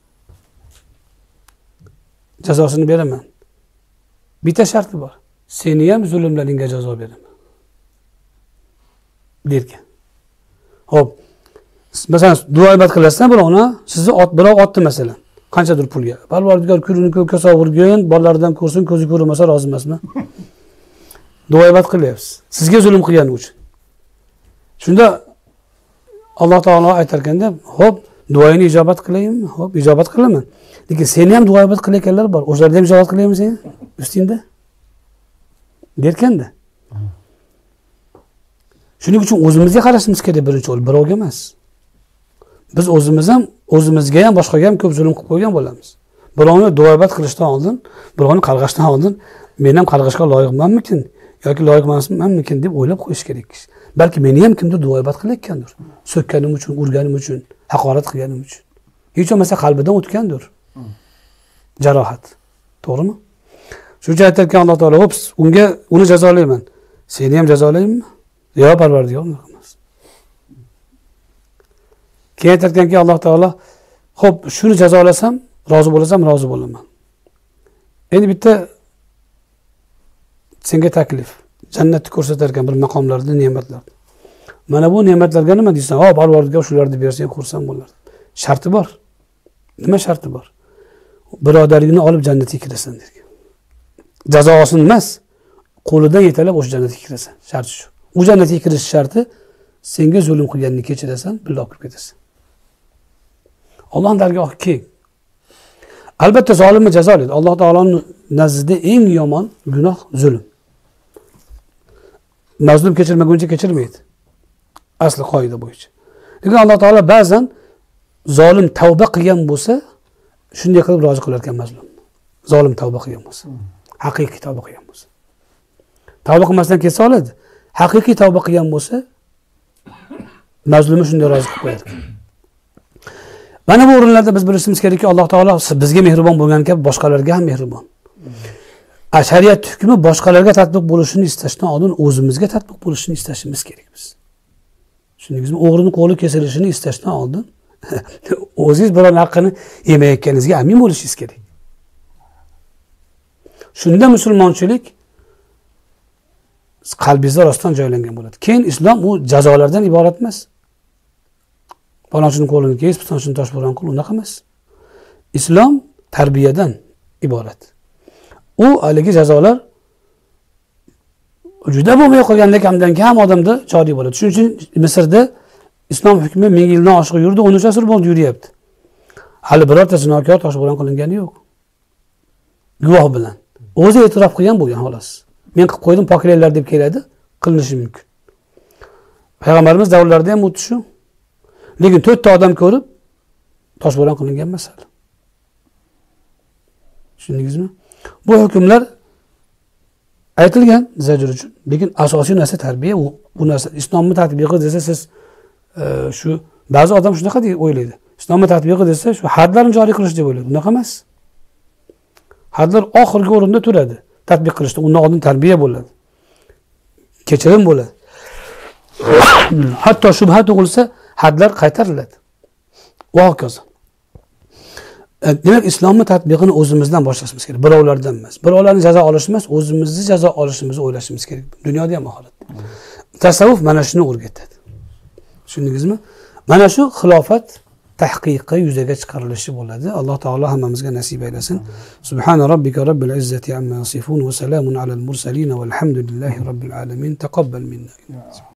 jazosini beraman. Bitta sharti bor. Seni ham zulmlaringga jazo beraman. Derkan. Xo'p. Masalan, duo ibodat qilasizlar birovni, sizni birov otdi masalan. Qanchadir pulga. Parvardigor kunini ko'kka sovurgin, bolalardan ko'rsin, ko'zi ko'rmasa rozi emasmi? Duo ibodat qilyapsiz. Sizga zulm qilgani uchun. Shunda Alloh taolo aytarkanda, "Xo'p, duoyini ijobat qilaymi?" "Xo'p, ijobat qilaman." Lekin seni ham duo ibodat qilayotganlar bor. O'shalarga ham ijobat qilaymi sen? Ustingda. Derkanda. Shuning uchun o'zimizga qarashimiz kerak birinchi o'rin, birovga emas. Biz o'zimiz ham, o'zimizga ham, boshqaga ham ko'p zulm qilib qo'ygan bo'lamiz. birovni duobat qilishdan oldin, birovni qarg'ashdan oldin men ham qarg'ashga loyiqmanmikin yoki loyiq emasmanmikin deb o'ylab qo'yish kerak. Balki meni ham kimdir duobat qilayotgandir. So'kkanim uchun, urganim uchun, haqorat qilganim uchun. Hech bo'lmasa qalbidan o'tgandir. Jarohat. To'g'rimi? Shuncha aytayotgan Alloh taolo, "Ho'ps, uni jazolayman. Seni ham jazolaymanmi?" Yo, Parvardigor emas. Keyin aytganki Alloh taolo, "Xo'p, shuni jazolasam, rozi bo'lasam, rozi bo'laman. Endi bitta senga taklif. Jannatni ko'rsatar ekan bir maqomlarda, ne'matlar. Mana bu ne'matlarga nima deysan? "Ha, Parvardigor shularni bersang, xursand bo'lardim." Sharti bor. Nima sharti bor? Birodarligini olib jannatga kirasan degan. Jazosin emas, qo'lidan yetalab o'sha jannatga kirasan. Sharti shu. U jannatga kirish sharti senga zulm qilganini kechirasan, bilib kirib ketasan. Alloh dargohi keng. Albatta zolimni jazolaydi. Alloh taoloning nazdida eng yomon gunoh zulm. Mazlum kechirmaguncha kechirmaydi. Asli qoida bo'yicha. Lekin Alloh taolo ba'zan zolim tavba qilgan bo'lsa, shunday qilib rozi qilar ekan mazlum. Zolim tavba qilgan bo'lsa, haqiqiy tavba qilgan bo'lsa. Tavba qilmasdan ketsa oladi. Haqiqiy tavba qilgan bo'lsa, mazlumni shunday rozi qilib qo'yar ekan. Mana bu o'rinlarda biz bilishimiz kerakki, Alloh taolo bizga mehribon bo'lgan kabi boshqalarga ham mehribon. Shariat hukmi boshqalarga tatbiq bo'lishini istashdan oldin o'zimizga tatbiq bo'lishini istashimiz kerak biz. Shundagizmi, o'g'rining qo'li kesilishini istashdan oldin o'zingiz biron haqqini yemayotganingizga amin bo'lishingiz kerak. Shunda musulmonchilik qalbingizda rostdan joylangan bo'ladi. Keyin islom u jazolardan iborat emas. Falonchining qo'lini kes, falonchini toshbo'ron qil, unaqa emas. Islom tarbiyadan iborat. U haligi jazolar juda bo'lmay qolganda kamdan-kam odamda joriy bo'ladi. Shuning uchun Misrda islom hukmi 1000 yildan oshiq yurdi, 13 asr bo'ldi yuryapti. Hali birorta zinokor toshbo'ron qilingani yo'q. Guvoh bilan. O'zi e'tirof qilgan bo'lgan xolos. Men qilib qo'ydim, poklanglar deb keladi, qilinishi mumkin. Payg'ambarimiz davrlarida ham o'tdi shu. Lekin 4 ta odam ko'rib toshbo'ron qilingan masala. Tushundingizmi? Bu hukmlar aytilgan zajr uchun, lekin asosiy narsa tarbiya, bu narsa islomni tatbiqi desa siz shu ba'zi odam shunaqa deb o'ylaydi. Islomni tatbiqi desa shu hadlarni joriy qilish deb o'ylaydi. Unaqa emas. Hadlar oxirgi o'rinda turadi. Tatbiq qilishda undan oldin tarbiya bo'ladi. Kechirim bo'ladi. Hatto shubha tug'ilsa hadlar qaytariladi. Va hokazo. Demak, islomni tatbiqini o'zimizdan boshlashimiz kerak. Birovlardan emas. Birovlarni jazo olish emas, o'zimizni jazo olishimizni o'ylashimiz kerak. Dunyoda ham oxiratda. Tasavvuf mana shuni o'rgatadi. Tushundingizmi? Mana shu xilofat tahqiqi yuzaga chiqarilishi bo'ladi. Alloh taolo hammamizga nasib aylasin. Subhana robbika robbil izzati amma yasifun va salamun alal mursalin valhamdulillahi robbil alamin. Taqabbal minna.